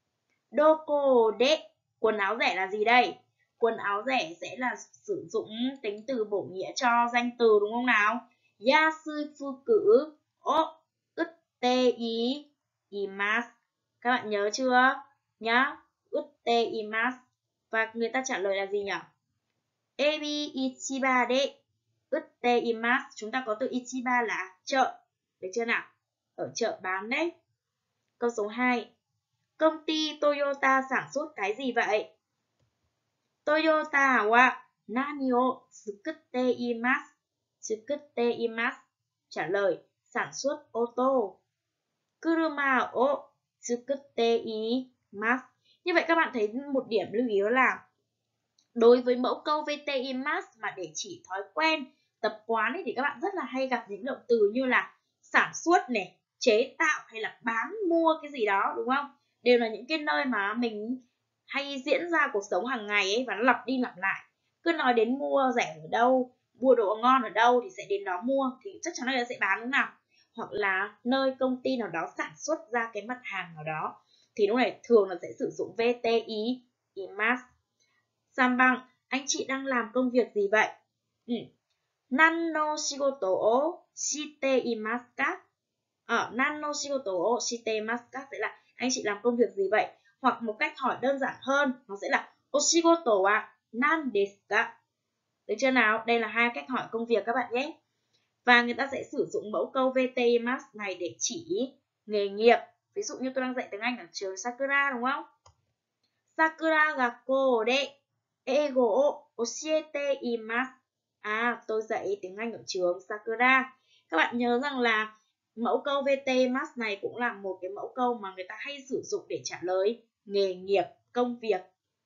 Doko de, quần áo rẻ là gì đây? Quần áo rẻ sẽ là sử dụng tính từ bổ nghĩa cho danh từ đúng không nào? Yasufuku o uttei imasu. Các bạn nhớ chưa? Nhá, uttei imasu. Và người ta trả lời là gì nhỉ? Ebi ichiba de uttei imasu. Chúng ta có từ ichiba là chợ. Được chưa nào? Ở chợ bán đấy. Câu số hai. Công ty Toyota sản xuất cái gì vậy? Toyota wa nani o tsukutte imasu? Tsukutte imasu. Trả lời, sản xuất ô tô. Kuruma o tsukutte imasu. Như vậy các bạn thấy một điểm lưu ý đó là đối với mẫu câu vete imasu mà để chỉ thói quen, tập quán ấy, thì các bạn rất là hay gặp những động từ như là sản xuất này, chế tạo hay là bán mua cái gì đó đúng không? Đều là những cái nơi mà mình hay diễn ra cuộc sống hàng ngày ấy, và nó lặp đi lặp lại. Cứ nói đến mua rẻ ở đâu, mua đồ ngon ở đâu thì sẽ đến đó mua, thì chắc chắn là nó sẽ bán đúng nào? Hoặc là nơi công ty nào đó sản xuất ra cái mặt hàng nào đó, thì lúc này thường là sẽ sử dụng vete imasu. Sanbang, anh chị đang làm công việc gì vậy? Ừ. Nan no shigoto o shite imasu ka? Ở nan no shigoto o shite imasu ka sẽ là anh chị làm công việc gì vậy? Hoặc một cách hỏi đơn giản hơn, nó sẽ là oshigoto wa nan desu ka? Được chưa nào? Đây là hai cách hỏi công việc các bạn nhé. Và người ta sẽ sử dụng mẫu câu vete imasu này để chỉ nghề nghiệp. Ví dụ như tôi đang dạy tiếng Anh ở trường Sakura đúng không? Sakura gakkou de eigo o oshiete imasu. À, tôi dạy tiếng Anh ở trường Sakura. Các bạn nhớ rằng là mẫu câu vete imasu này cũng là một cái mẫu câu mà người ta hay sử dụng để trả lời nghề nghiệp, công việc.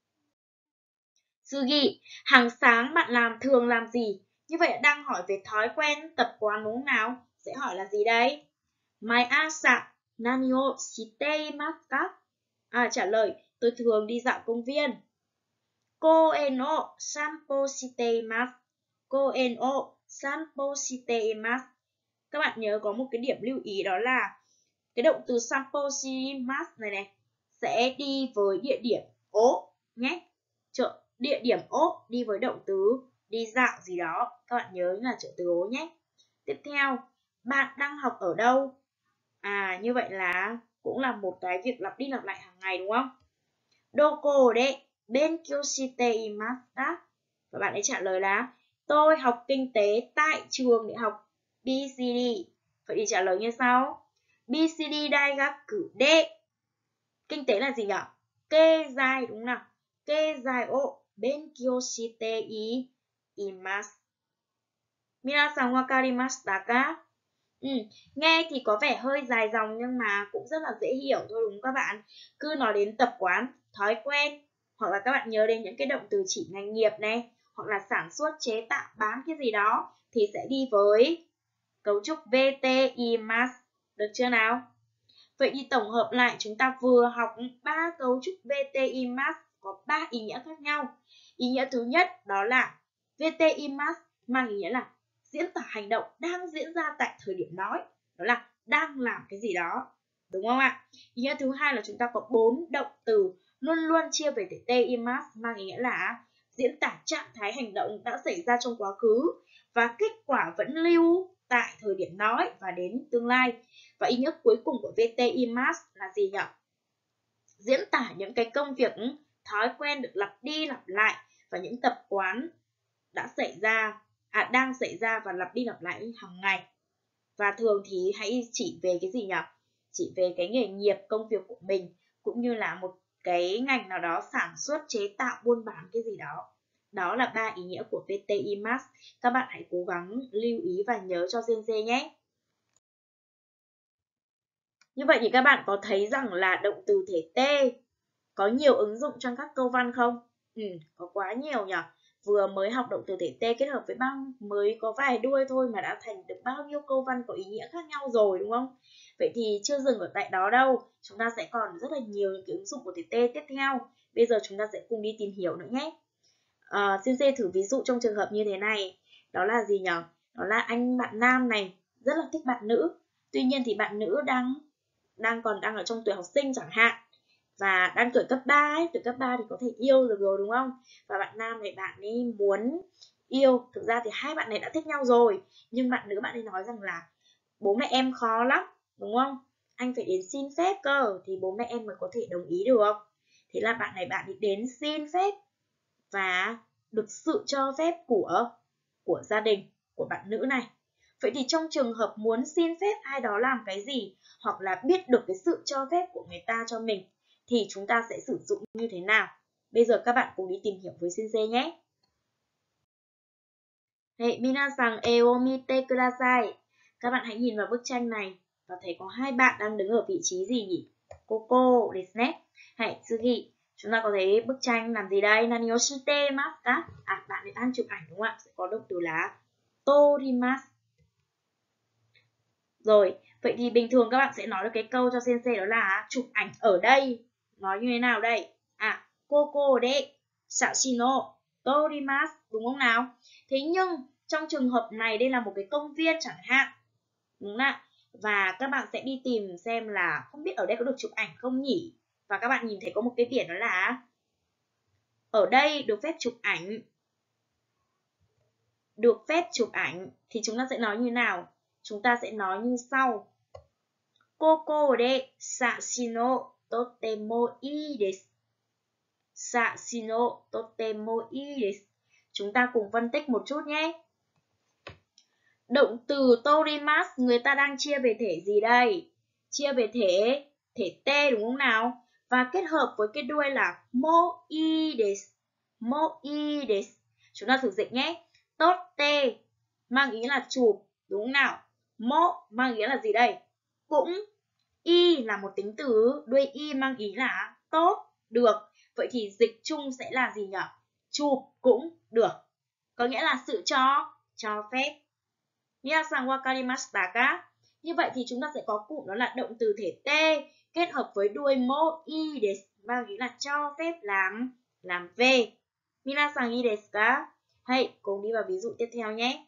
Sugi, hàng sáng bạn làm thường làm gì? Như vậy đang hỏi về thói quen, tập quán đúng không nào? Sẽ hỏi là gì đây? Mai asa nani o shite imasu ka? À, trả lời, tôi thường đi dạo công viên. Koen o sanpo shite imasu. Koen o sanpo shite imasu. Các bạn nhớ có một cái điểm lưu ý đó là cái động từ sanpo shimasu này này sẽ đi với địa điểm o nhé. Chợ địa điểm o đi với động từ đi dạo gì đó. Các bạn nhớ là trợ từ o nhé. Tiếp theo, bạn đang học ở đâu? À, như vậy là cũng là một cái việc lặp đi lặp lại hàng ngày đúng không? Doko de benkyou shite imasu ka? Và bạn ấy trả lời là tôi học kinh tế tại trường đại học bê xê đê. Vậy thì trả lời như sau. bê xê đê daigaku de. Kinh tế là gì nhỉ? Keizai đúng không nào? Keizai o benkyou shite imasu. Minasan wakarimashita ka? Ừ, nghe thì có vẻ hơi dài dòng nhưng mà cũng rất là dễ hiểu thôi đúng không các bạn? Cứ nói đến tập quán, thói quen, hoặc là các bạn nhớ đến những cái động từ chỉ ngành nghiệp này, hoặc là sản xuất, chế tạo, bán cái gì đó thì sẽ đi với cấu trúc vete imasu. Được chưa nào? Vậy thì tổng hợp lại chúng ta vừa học ba cấu trúc vete imasu có ba ý nghĩa khác nhau. Ý nghĩa thứ nhất đó là vete imasu mang ý nghĩa là diễn tả hành động đang diễn ra tại thời điểm nói, đó là đang làm cái gì đó, đúng không ạ? Ý nghĩa thứ hai là chúng ta có bốn động từ luôn luôn chia về vete imasu mang ý nghĩa là diễn tả trạng thái hành động đã xảy ra trong quá khứ và kết quả vẫn lưu tại thời điểm nói và đến tương lai. Và ý nghĩa cuối cùng của vê tê imasu là gì nhỉ? Diễn tả những cái công việc, thói quen được lặp đi lặp lại và những tập quán đã xảy ra, à, đang xảy ra và lặp đi lặp lại hàng ngày. Và thường thì hãy chỉ về cái gì nhỉ? Chỉ về cái nghề nghiệp, công việc của mình, cũng như là một cái ngành nào đó sản xuất, chế tạo, buôn bán cái gì đó. Đó là ba ý nghĩa của vê tê imasu. Các bạn hãy cố gắng lưu ý và nhớ cho Sensei nhé. Như vậy thì các bạn có thấy rằng là động từ thể T có nhiều ứng dụng trong các câu văn không? Ừ, có quá nhiều nhỉ. Vừa mới học động từ thể T kết hợp với bao mới có vài đuôi thôi mà đã thành được bao nhiêu câu văn có ý nghĩa khác nhau rồi, đúng không? Vậy thì chưa dừng ở tại đó đâu, chúng ta sẽ còn rất là nhiều những cái ứng dụng của thể T tiếp theo. Bây giờ chúng ta sẽ cùng đi tìm hiểu nữa nhé. À, Sensei thử ví dụ trong trường hợp như thế này. Đó là gì nhỉ? Đó là anh bạn nam này rất là thích bạn nữ. Tuy nhiên thì bạn nữ đang đang còn đang ở trong tuổi học sinh chẳng hạn, và đang tuổi cấp ba ấy, tuổi cấp ba thì có thể yêu được rồi, đúng không? Và bạn nam này bạn ấy muốn yêu, thực ra thì hai bạn này đã thích nhau rồi, nhưng bạn nữ bạn ấy nói rằng là bố mẹ em khó lắm, đúng không? Anh phải đến xin phép cơ thì bố mẹ em mới có thể đồng ý được. Thế là bạn này bạn ấy đến xin phép và được sự cho phép của của gia đình của bạn nữ này. Vậy thì trong trường hợp muốn xin phép ai đó làm cái gì, hoặc là biết được cái sự cho phép của người ta cho mình, thì chúng ta sẽ sử dụng như thế nào? Bây giờ các bạn cùng đi tìm hiểu với Sensei nhé. Hey, minasan e o mite kudasai. Các bạn hãy nhìn vào bức tranh này và thấy có hai bạn đang đứng ở vị trí gì nhỉ? Koko desu ne. Hãy Tsugi, chúng ta có thấy bức tranh làm gì đây? Nani o shite masu ka? À, bạn ấy đang chụp ảnh đúng không ạ? Sẽ có động từ là torimasu. Rồi, vậy thì bình thường các bạn sẽ nói được cái câu cho Sensei đó là chụp ảnh ở đây. Nói như thế nào đây? À, koko de sashi no torimasu, đúng không nào? Thế nhưng trong trường hợp này đây là một cái công viên chẳng hạn, đúng không ạ? Và các bạn sẽ đi tìm xem là không biết ở đây có được chụp ảnh không nhỉ? Và các bạn nhìn thấy có một cái biển đó là ở đây được phép chụp ảnh. Được phép chụp ảnh thì chúng ta sẽ nói như nào? Chúng ta sẽ nói như sau. Koko de sashi no totemo ii desu. Sashi no totemo ii desu. Chúng ta cùng phân tích một chút nhé. Động từ torimasu người ta đang chia về thể gì đây? Chia về thể thể T, đúng không nào? Và kết hợp với cái đuôi là mo ii desu. Mo ii desu. Chúng ta thử dịch nhé. Totte mang ý là chụp, đúng không nào? Mo mang ý là gì đây? Cũng. Y là một tính từ, đuôi y mang ý là tốt, được. Vậy thì dịch chung sẽ là gì nhỉ? Chụp cũng được. Có nghĩa là sự cho, cho phép. Minasan wakarimashita ka? Như vậy thì chúng ta sẽ có cụm đó là động từ thể T kết hợp với đuôi mo i desu mang ý là cho phép làm, làm về. Minasan ii desu ka? Hãy cùng đi vào ví dụ tiếp theo nhé.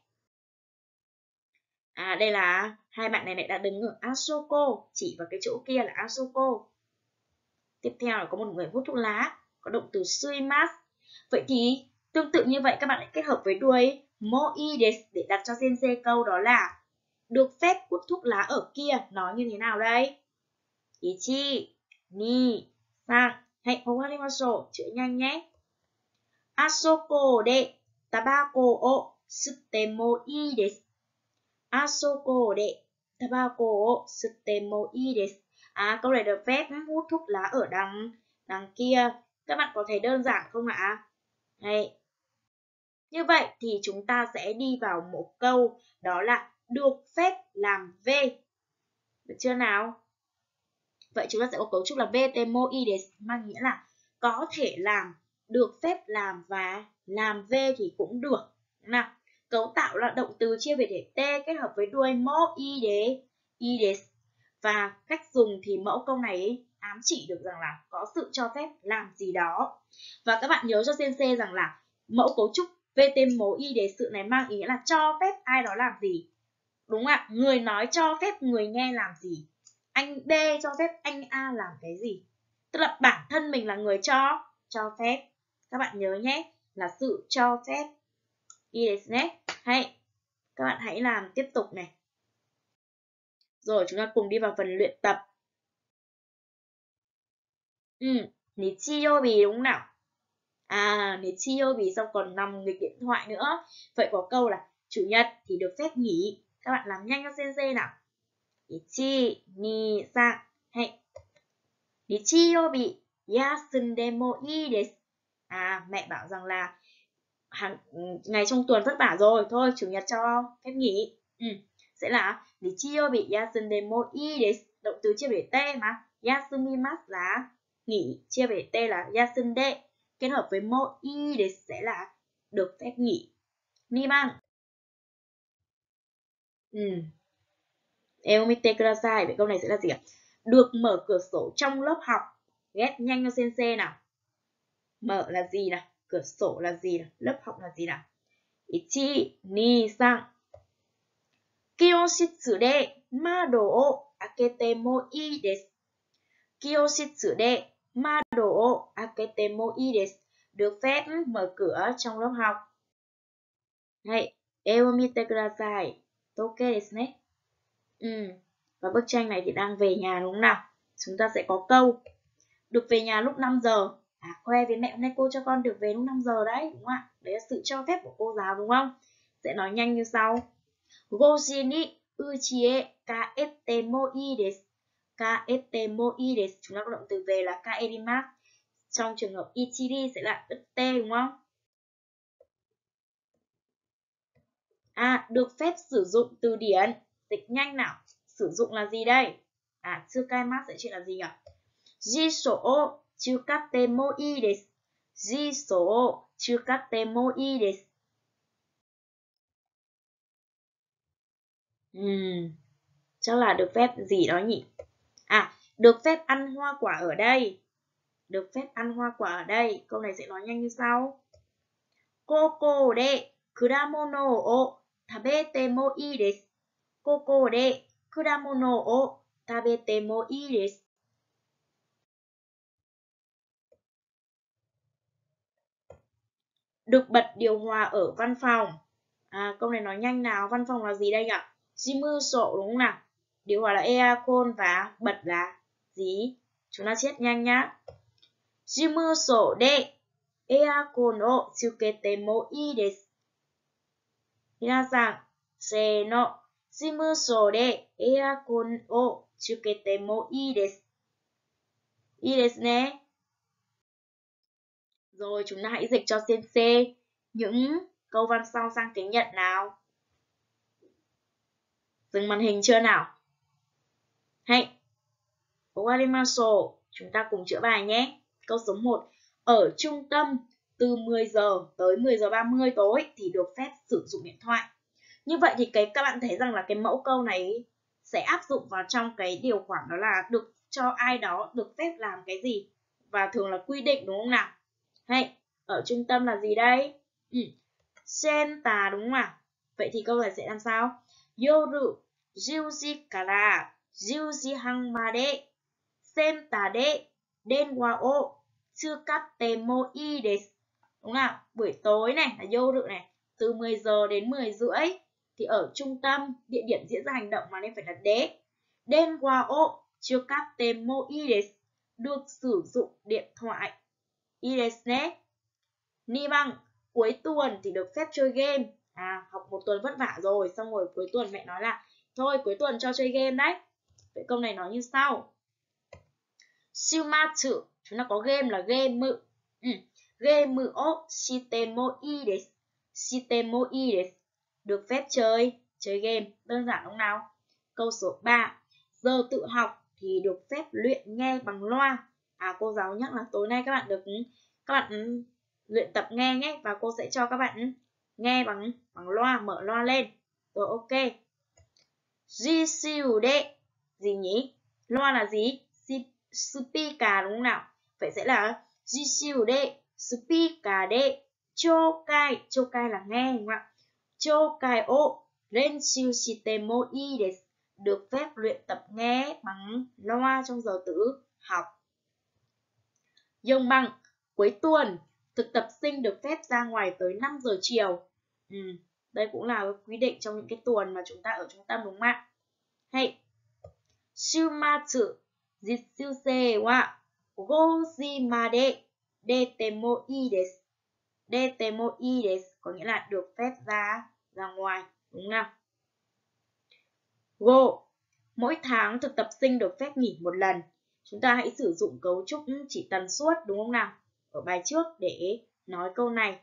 À, đây là hai bạn này lại đã đứng ở Asoko, chỉ vào cái chỗ kia là Asoko. Tiếp theo là có một người hút thuốc lá, có động từ suimasu. Vậy thì tương tự như vậy các bạn lại kết hợp với đuôi moi desu để đặt cho Sensei câu đó là được phép hút thuốc lá ở kia, nói như thế nào đây? Ichi, ni, san. Hãy owarimashou, chữa nhanh nhé. Asoko de tabako o sutte mo ii desu. Asoko de tabako o sutte mo ii desu. À, câu này được phép hút thuốc lá ở đằng đằng kia. Các bạn có thấy đơn giản không ạ? Đây. Như vậy thì chúng ta sẽ đi vào một câu đó là được phép làm V. Được chưa nào? Vậy chúng ta sẽ có cấu trúc là vtemo i desu mang nghĩa là có thể làm, được phép làm và làm V thì cũng được. Nào, cấu tạo là động từ chia về thể T kết hợp với đuôi mo i de, i desu. Và cách dùng thì mẫu câu này ám chỉ được rằng là có sự cho phép làm gì đó. Và các bạn nhớ cho Sensei rằng là mẫu cấu trúc vtemo i desu này mang ý nghĩa là cho phép ai đó làm gì. Đúng ạ, người nói cho phép người nghe làm gì. Anh B cho phép anh A làm cái gì. Tức là bản thân mình là người cho, cho phép. Các bạn nhớ nhé, là sự cho phép. I desu ne. Hay. Các bạn hãy làm tiếp tục này. Rồi chúng ta cùng đi vào phần luyện tập. Ừ, Nichiyoubi đúng không nào? À, Nichiyoubi xong còn nằm nghịch điện thoại nữa. Vậy có câu là chủ nhật thì được phép nghỉ. Các bạn làm nhanh cho sensei nào. Ichi, ni, san, hay. Nichiyoubi, yasunde mo ii desu. À, mẹ bảo rằng là hàng ngày trong tuần vất vả rồi, thôi chủ nhật cho phép nghỉ. Ừ, sẽ là Nichiyoubi yasunde mo ii desu. Động từ chia bể te mà. Yasumimasu là nghỉ, chia bể te là yasunde. Kết hợp với mo ii desu sẽ là được phép nghỉ. Ni bằng. Ừ. Eomite kudasai. Vậy câu này sẽ là gì ạ? Được mở cửa sổ trong lớp học. Ghét nhanh cho sensei nào. Mở là gì nào? Cửa sổ là gì nào? Lớp học là gì nào? Ichi, ni, san. Kyoshitsu de mado o akete mo ii desu. Kyoshitsu de mado o akete mo ii desu. Được phép mở cửa trong lớp học. Hay, ewo mite kudasai. Toke desu ne. Ừ. Và bức tranh này thì đang về nhà đúng không nào? Chúng ta sẽ có câu được về nhà lúc năm giờ. À, khoe với mẹ hôm nay cô cho con được về lúc năm giờ đấy, đúng không ạ? Đấy là sự cho phép của cô giáo đúng không? Sẽ nói nhanh như sau. Goshi ni uchie kaete mo ii desu. Kaete mo ii desu. Chúng ta có động từ về là kaerimasu. Trong trường hợp ichiri sẽ là ute đúng không? À, được phép sử dụng từ điển. Dịch nhanh nào. Sử dụng là gì đây? À, tsukaimasu sẽ chỉ là gì ạ? Jiso o chukatte mo ii desu. Jiso o chukatte mo ii desu. Ừm, chắc là được phép gì đó nhỉ? À, được phép ăn hoa quả ở đây. Được phép ăn hoa quả ở đây. Câu này sẽ nói nhanh như sau. Koko de kuramono o tabete mo ii desu. Koko de kuramono o tabete mo ii desu. Được bật điều hòa ở văn phòng. À, câu này nói nhanh nào. Văn phòng là gì đây ạ? Jimuso đúng không nào? Điều hòa là aircon và bật là gì? Chúng ta chết nhanh nhá. Jimuso de aircon o tsukete mo ii desu. Minasan, se no. Jimuso de aircon o tsukete mo ii desu. Ii desu ne. Rồi chúng ta hãy dịch cho sensei những câu văn sau sang tiếng Nhật nào. Dừng màn hình chưa nào? Hay. Owarimasu. Chúng ta cùng chữa bài nhé. Câu số một. Ở trung tâm từ mười giờ tới mười giờ ba mươi tối thì được phép sử dụng điện thoại. Như vậy thì cái các bạn thấy rằng là cái mẫu câu này sẽ áp dụng vào trong cái điều khoản đó là được cho ai đó được phép làm cái gì. Và thường là quy định đúng không nào? Hay. Ở trung tâm là gì đây? Ừ. Center đúng không ạ? Vậy thì câu này sẽ làm sao? Yoru jiuji kara jiuji han made center de denwa o tsukatte mo ii desu. Đúng không? Buổi tối này là yoru này, từ mười giờ đến mười rưỡi thì ở trung tâm địa điểm diễn ra hành động mà nên phải là de. Denwa o tsukatte mo ii desu. Được sử dụng điện thoại. Ii desu ne. Ni bằng cuối tuần thì được phép chơi game. À, học một tuần vất vả rồi, xong rồi cuối tuần mẹ nói là thôi cuối tuần cho chơi game đấy. Vậy câu này nói như sau. Shumatsu, chúng ta có game là game. Ừ. Game o shite mo ii desu. Shite mo ii desu. Được phép chơi, chơi game. Đơn giản không nào? Câu số ba. Giờ tự học thì được phép luyện nghe bằng loa. À, cô giáo nhắc là tối nay các bạn được các bạn luyện tập nghe nhé, và cô sẽ cho các bạn nghe bằng bằng loa, mở loa lên. Rồi ok. Jishu de gì nhỉ? Loa là gì? Speaker đúng không nào? Vậy sẽ là Jishu de speaker de chokai. Chokai là nghe đúng không ạ? Chokai o renshu shite mo ii desu. Được phép luyện tập nghe bằng loa trong giờ tự học. Dông bằng cuối tuần thực tập sinh được phép ra ngoài tới năm giờ chiều. Ừ, Đây cũng là quy định trong những cái tuần mà chúng ta ở trung tâm đúng không ạ? Hay Shumatsu jitsuse waごじまで出てもいいです。出てもいいです có nghĩa là được phép ra ra ngoài, đúng không nào? Go, mỗi tháng thực tập sinh được phép nghỉ một lần. Chúng ta hãy sử dụng cấu trúc chỉ tần suất, đúng không nào? Ở bài trước để nói câu này.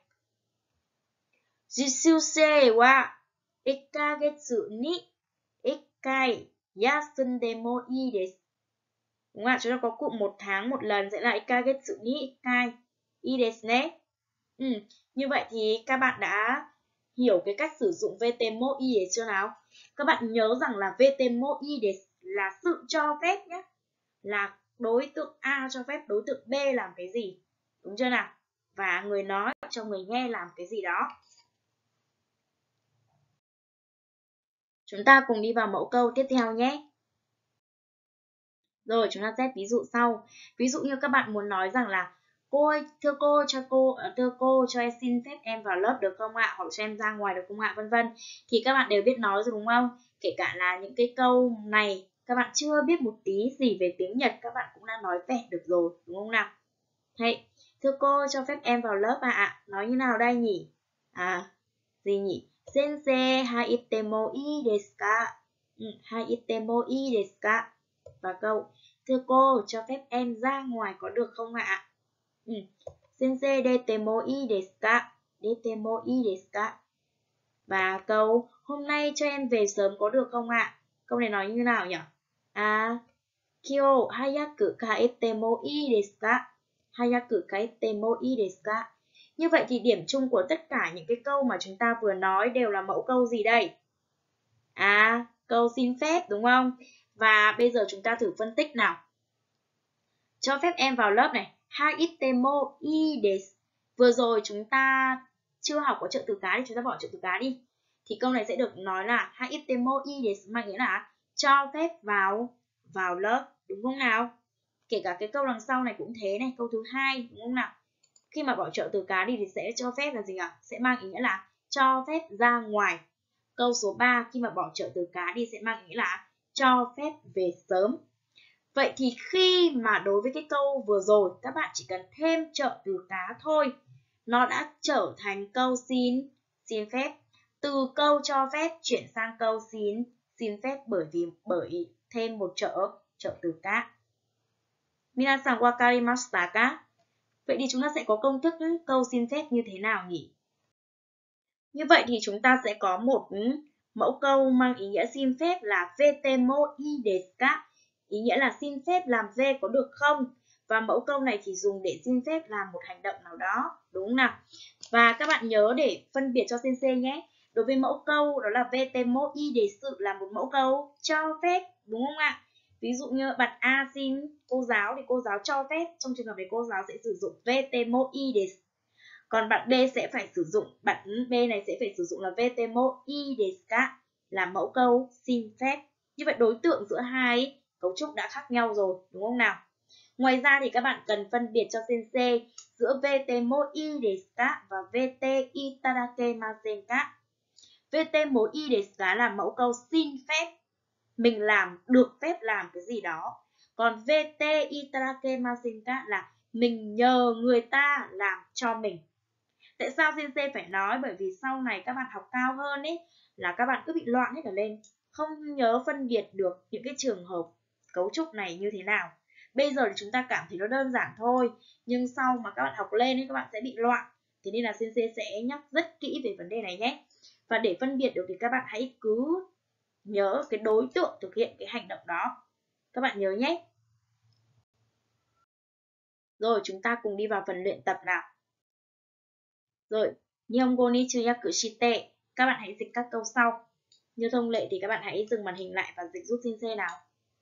Jitsuse wa một kagetsu ni một kai yasundemo ii desu. Đúng không ạ? Chúng ta có cụm một tháng một lần sẽ là một kagetsu ni một kai ii desu ne. Ừ, như vậy thì các bạn đã hiểu cái cách sử dụng vê tê mo i để chưa nào? Các bạn nhớ rằng là vê tê mo i để là sự cho phép nhé. Là đối tượng A cho phép đối tượng B làm cái gì. Đúng chưa nào? Và người nói cho người nghe làm cái gì đó. Chúng ta cùng đi vào mẫu câu tiếp theo nhé. Rồi chúng ta xét ví dụ sau. Ví dụ như các bạn muốn nói rằng là cô ơi, thưa cô, cho cô, thưa cô, cho em xin phép em vào lớp được không ạ? Hoặc cho em ra ngoài được không ạ? Vân vân. Thì các bạn đều biết nói rồi đúng không? Kể cả là những cái câu này các bạn chưa biết một tí gì về tiếng Nhật, các bạn cũng đã nói vẹn được rồi, đúng không nào? Hey, thưa cô, cho phép em vào lớp ạ. À? Nói như nào đây nhỉ? À, gì nhỉ? Sensei haitte mo ii desu ka? Ừ, haitte mo ii desu ka? Và câu, thưa cô, cho phép em ra ngoài có được không ạ? Ừ. Sensei dete mo ii desu ka? Dete mo ii desu ka? Và câu, hôm nay cho em về sớm có được không ạ? Câu này nói như nào nhỉ? À, Kyo hayaku kaete mo ii desu ka? Hayaku kaete mo ii desu ka? Như vậy thì điểm chung của tất cả những cái câu mà chúng ta vừa nói đều là mẫu câu gì đây? À, câu xin phép đúng không? Và bây giờ chúng ta thử phân tích nào. Cho phép em vào lớp này. Haitte mo ii desu. Vừa rồi chúng ta chưa học có trợ từ cá thì chúng ta bỏ trợ từ cá đi. Thì câu này sẽ được nói là haitte mo ii desu, mang nghĩa là cho phép vào vào lớp, đúng không nào? Kể cả cái câu đằng sau này cũng thế này, câu thứ hai, đúng không nào? Khi mà bỏ trợ từ cá đi thì sẽ cho phép là gì ạ? Sẽ mang ý nghĩa là cho phép ra ngoài. Câu số ba khi mà bỏ trợ từ cá đi sẽ mang ý nghĩa là cho phép về sớm. Vậy thì khi mà đối với cái câu vừa rồi các bạn chỉ cần thêm trợ từ cá thôi, nó đã trở thành câu xin xin phép. Từ câu cho phép chuyển sang câu xin xin phép bởi vì bởi thêm một trợ trợ từ cá. Minasan wakarimashita ka? Vậy thì chúng ta sẽ có công thức câu xin phép như thế nào nhỉ? Như vậy thì chúng ta sẽ có một mẫu câu mang ý nghĩa xin phép là vete mo ii desu ka? Ý nghĩa là xin phép làm V có được không? Và mẫu câu này thì dùng để xin phép làm một hành động nào đó, đúng không nào? Và các bạn nhớ để phân biệt cho sensei nhé. Đối với mẫu câu đó là vete mo ii desu là một mẫu câu cho phép, đúng không ạ? Ví dụ như bạn A xin cô giáo thì cô giáo cho phép, trong trường hợp này cô giáo sẽ sử dụng vete mo ii desu. Còn bạn B sẽ phải sử dụng, bạn B này sẽ phải sử dụng là vete mo ii desu ka, là mẫu câu xin phép. Như vậy đối tượng giữa hai cấu trúc đã khác nhau rồi, đúng không nào? Ngoài ra thì các bạn cần phân biệt cho sensei giữa vete mo ii desu ka và vete itadakemasen ka. Vete mo ii desu ka là mẫu câu xin phép, mình làm được phép làm cái gì đó. Còn vete itadakemasen ka là mình nhờ người ta làm cho mình. Tại sao sensei phải nói? Bởi vì sau này các bạn học cao hơn ấy là các bạn cứ bị loạn hết cả lên, không nhớ phân biệt được những cái trường hợp cấu trúc này như thế nào. Bây giờ thì chúng ta cảm thấy nó đơn giản thôi, nhưng sau mà các bạn học lên ấy các bạn sẽ bị loạn. Thế nên là sensei sẽ nhắc rất kỹ về vấn đề này nhé. Và để phân biệt được thì các bạn hãy cứ nhớ cái đối tượng thực hiện cái hành động đó. Các bạn nhớ nhé. Rồi chúng ta cùng đi vào phần luyện tập nào. Rồi, Nihongo ni chuyaku shite. Các bạn hãy dịch các câu sau. Như thông lệ thì các bạn hãy dừng màn hình lại và dịch giúp sensei nào.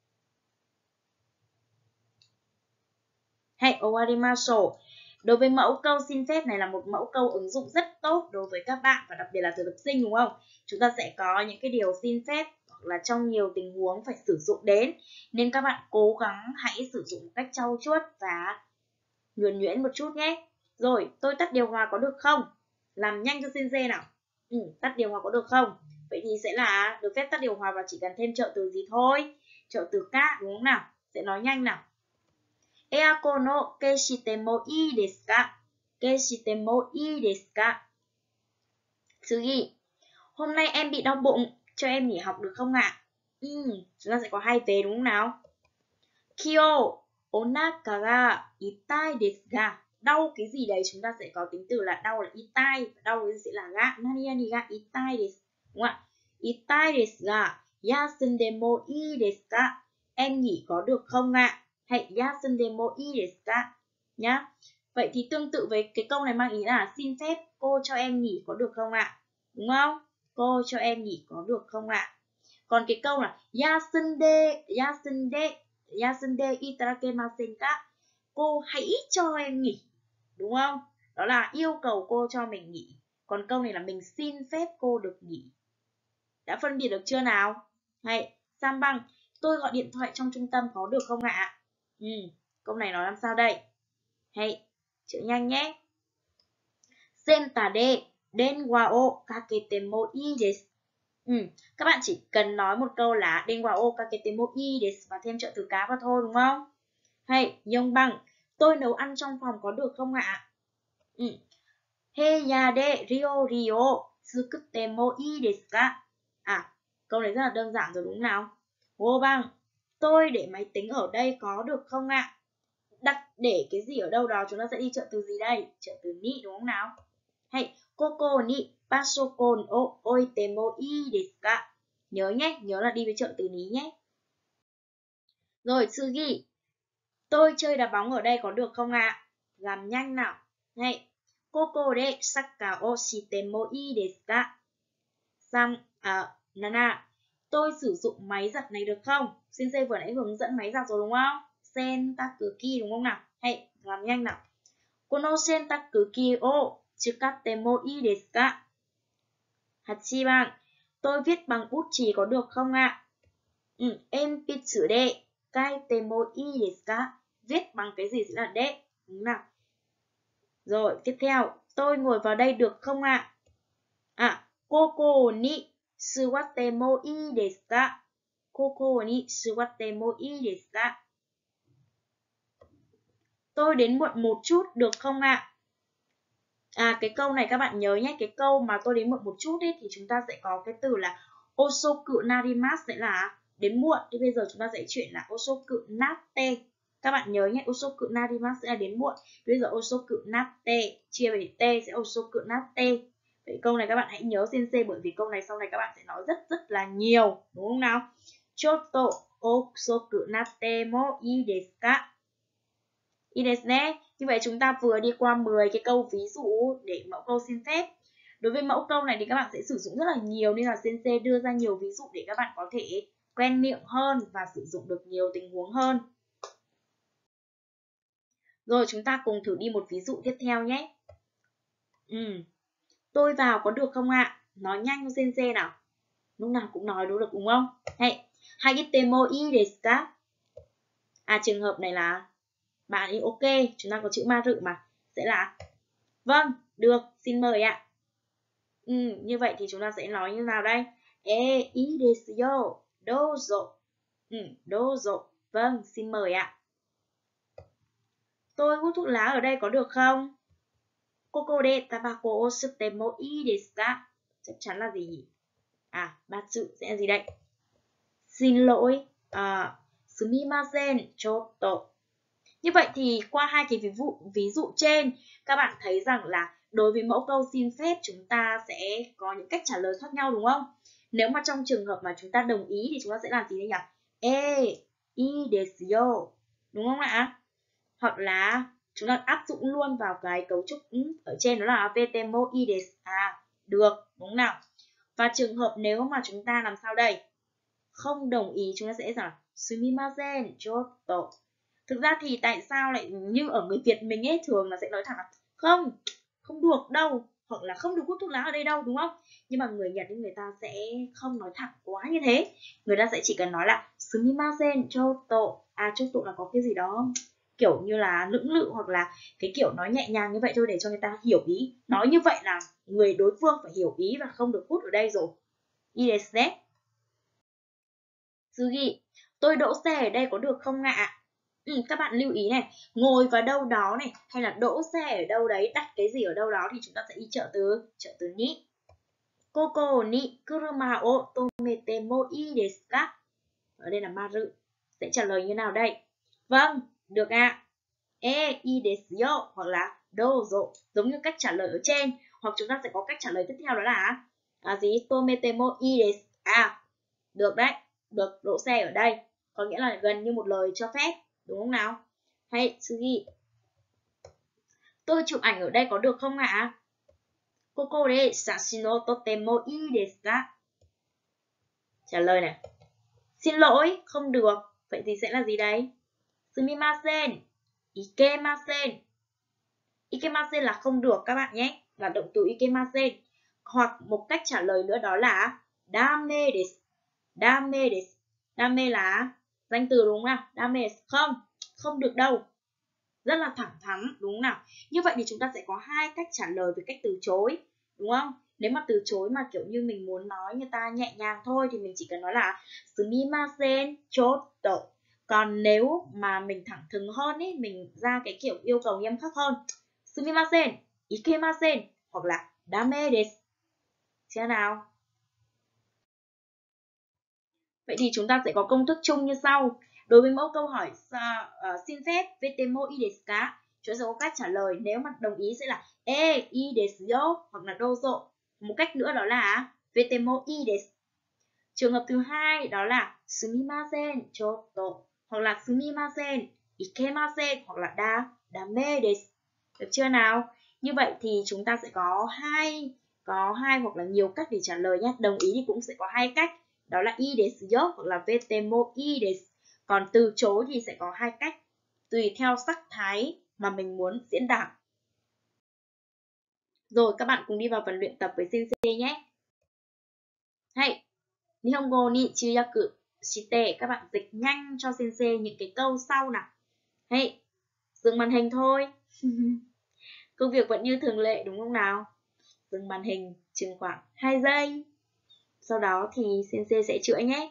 Hay owarimasho. Đối với mẫu câu xin phép này là một mẫu câu ứng dụng rất tốt đối với các bạn và đặc biệt là thực tập sinh, đúng không? Chúng ta sẽ có những cái điều xin phép hoặc là trong nhiều tình huống phải sử dụng đến, nên các bạn cố gắng hãy sử dụng một cách trau chuốt và nhuần nhuyễn một chút nhé. Rồi, tôi tắt điều hòa có được không? Làm nhanh cho sensei nào. Ừ, tắt điều hòa có được không? Vậy thì sẽ là được phép tắt điều hòa và chỉ cần thêm trợ từ gì thôi? Trợ từ ka, đúng không nào? Sẽ nói nhanh nào. Eakon no keshite mo ii desu ka? Keshite mo ii desu ka? Tsugi. Hôm nay em bị đau bụng, cho em nghỉ học được không ạ? Ừ, chúng ta sẽ có hai vế đúng không nào? Kyo onaka ga itai desu ga. Đau cái gì đấy chúng ta sẽ có tính từ là đau là itai, đau cái gì sẽ là ga. Nani nani ga itai desu, đúng không ạ? Itai desu ga yasunde mo ii desu ka? Em nghỉ có được không ạ? Hay yasunde mo ii desu ka? Nhá. Vậy thì tương tự với cái câu này mang ý là xin phép cô cho em nghỉ có được không ạ? Đúng không? Cô cho em nghỉ có được không ạ? Còn cái câu là yasunde yasunde yasunde itarakemasen ka? Cô hãy cho em nghỉ, đúng không? Đó là yêu cầu cô cho mình nghỉ. Còn câu này là mình xin phép cô được nghỉ. Đã phân biệt được chưa nào? Hay, Sam Băng, tôi gọi điện thoại trong trung tâm có được không ạ? Ừ, câu này nói làm sao đây? Hay, chữ nhanh nhé. Senta de denwa o kakete mo ii desu. Ừ, các bạn chỉ cần nói một câu là denwa o kakete mo ii desu và thêm trợ từ cá vào thôi, đúng không? Hay, Yong Băng, tôi nấu ăn trong phòng có được không ạ? Ừ. Heya de ryori o tsukutte mo ii desu ka? À, câu này rất là đơn giản rồi đúng không nào? Ngô Băng, tôi để máy tính ở đây có được không ạ? Đặt để cái gì ở đâu đó chúng ta sẽ đi trợ từ gì đây? Trợ từ ni đúng không nào? Hay, koko ni pasokon o oite mo ii desu ka? Nhớ nhé, nhớ là đi với trợ từ ní nhé. Rồi, Tsugi, tôi chơi đá bóng ở đây có được không ạ? Làm nhanh nào. Hay, koko de sakka o shite mo ii desu ka? Sam, à, Nana, tôi sử dụng máy giặt này được không? Sensei vừa nãy hướng dẫn máy giặt rồi đúng không? Sentakuki đúng không nào? Hay, làm nhanh nào. Kono sentakuki o tsukatte mo ii desu ka? Hachiban, tôi viết bằng bút chì có được không ạ? Ừ, enpitsu de kaite mo ii desu ka? Viết bằng cái gì sẽ là de, đúng nào? Rồi, tiếp theo, tôi ngồi vào đây được không ạ? À, koko ni suwatte mo ii desu ka? Koko ni suwatte mo ii desu ka? Tôi đến muộn một chút được không ạ? À, cái câu này các bạn nhớ nhé, cái câu mà tôi đến muộn một chút ấy thì chúng ta sẽ có cái từ là osoku narimasu sẽ là đến muộn. Thì bây giờ chúng ta sẽ chuyển là osoku natte. Các bạn nhớ nhé, osoku narimasu sẽ là đến muộn. Bây giờ osoku natte chia về t sẽ osoku natte. Vậy câu này các bạn hãy nhớ sensei bởi vì câu này sau này các bạn sẽ nói rất rất là nhiều, đúng không nào? Chotto osoku natte mo ii desu ka? Ii desu ne. Như vậy chúng ta vừa đi qua mười cái câu ví dụ để mẫu câu xin phép. Đối với mẫu câu này thì các bạn sẽ sử dụng rất là nhiều nên là sensei đưa ra nhiều ví dụ để các bạn có thể quen miệng hơn và sử dụng được nhiều tình huống hơn. Rồi chúng ta cùng thử đi một ví dụ tiếp theo nhé. Ừ. Tôi vào có được không ạ? Nói nhanh cho sensei nào. Lúc nào cũng nói đúng được đúng không? Hay, hagite mo ii desu ka? À, trường hợp này là bạn ấy ok, chúng ta có chữ ma rự mà. Sẽ là vâng, được, xin mời ạ. Ừ, như vậy thì chúng ta sẽ nói như nào đây? E, ii desu yo, dozo. Ừ, dozo, vâng, xin mời ạ. Tôi hút thuốc lá ở đây có được không? Koko de tabako o sutte mo ii desu ka? Chắc chắn là gì nhỉ? À, ba chữ sẽ là gì đây? Xin lỗi, à, sumimasen, chotto. Như vậy thì qua hai cái ví dụ ví dụ trên, các bạn thấy rằng là đối với mẫu câu xin phép chúng ta sẽ có những cách trả lời khác nhau đúng không? Nếu mà trong trường hợp mà chúng ta đồng ý thì chúng ta sẽ làm gì đây nhỉ? E, ii desu yo, đúng không ạ? Hoặc là chúng ta áp dụng luôn vào cái cấu trúc ở trên đó là vt mo ii desu. À, được, đúng không nào? Và trường hợp nếu mà chúng ta làm sao đây? Không đồng ý chúng ta sẽ rằng sumimasen, chotto. Thực ra thì tại sao lại như ở người Việt mình ấy thường là sẽ nói thẳng là không, không được đâu, hoặc là không được hút thuốc lá ở đây đâu, đúng không? Nhưng mà người Nhật thì người ta sẽ không nói thẳng quá như thế. Người ta sẽ chỉ cần nói là sumimasen chotto. À, chotto là có cái gì đó kiểu như là lưỡng lự hoặc là cái kiểu nói nhẹ nhàng như vậy thôi để cho người ta hiểu ý. Nói như vậy là người đối phương phải hiểu ý và không được hút ở đây rồi. I desu ne. Sugi, tôi đỗ xe ở đây có được không ạ? Ừ, các bạn lưu ý này, ngồi vào đâu đó này, hay là đỗ xe ở đâu đấy, đặt cái gì ở đâu đó thì chúng ta sẽ đi trợ từ, trợ từ ni. Koko ni kuruma o tomete mo ii desu ka? Ở đây là maru. Sẽ trả lời như nào đây? Vâng, được ạ. À. E ii desu yo hoặc là dozo, giống như cách trả lời ở trên, hoặc chúng ta sẽ có cách trả lời tiếp theo đó là à, gì? Tomete mo ii desu. À, được đấy, được đỗ xe ở đây, có nghĩa là gần như một lời cho phép, đúng không nào? Hay Sugi, tôi chụp ảnh ở đây có được không ạ? Koko de shashin no totemo ii desu ka? Trả lời này. Xin lỗi, không được. Vậy thì sẽ là gì đây? Sumimasen, ikemasen. Ikemasen là không được các bạn nhé, là động từ ikemasen. Hoặc một cách trả lời nữa đó là dame desu. Dame desu. Dame là danh từ đúng không nào? Dame desu, không, không được đâu. Rất là thẳng thắn, đúng không nào? Như vậy thì chúng ta sẽ có hai cách trả lời với cách từ chối, đúng không? Nếu mà từ chối mà kiểu như mình muốn nói người ta nhẹ nhàng thôi thì mình chỉ cần nói là sumimasen chotto. Còn nếu mà mình thẳng thừng hơn ấy, mình ra cái kiểu yêu cầu nghiêm khắc hơn, sumimasen, ikemasen hoặc là dame desu. Xem nào? Vậy thì chúng ta sẽ có công thức chung như sau. Đối với mẫu câu hỏi uh, xin phép vetemo ii desu ka, chúng ta sẽ có cách trả lời nếu mà đồng ý sẽ là e ii desu yo hoặc là dozo. Một cách nữa đó là vetemo ii desu. Trường hợp thứ hai đó là sumimasen chotto hoặc là sumimasen ikemasen hoặc là da dame desu. Được chưa nào? Như vậy thì chúng ta sẽ có hai có hai hoặc là nhiều cách để trả lời nhé. Đồng ý thì cũng sẽ có hai cách. Đó là ii desu yo hoặc là vetemo ii desu. Còn từ chối thì sẽ có hai cách, tùy theo sắc thái mà mình muốn diễn đạt. Rồi các bạn cùng đi vào phần luyện tập với sensei nhé. Hay, Nihongo ni chuyaku shite, các bạn dịch nhanh cho sensei những cái câu sau nào. Hay, dừng màn hình thôi. Công việc vẫn như thường lệ đúng không nào? Dừng màn hình chừng khoảng hai giây. Sau đó thì sensei sẽ chữa nhé.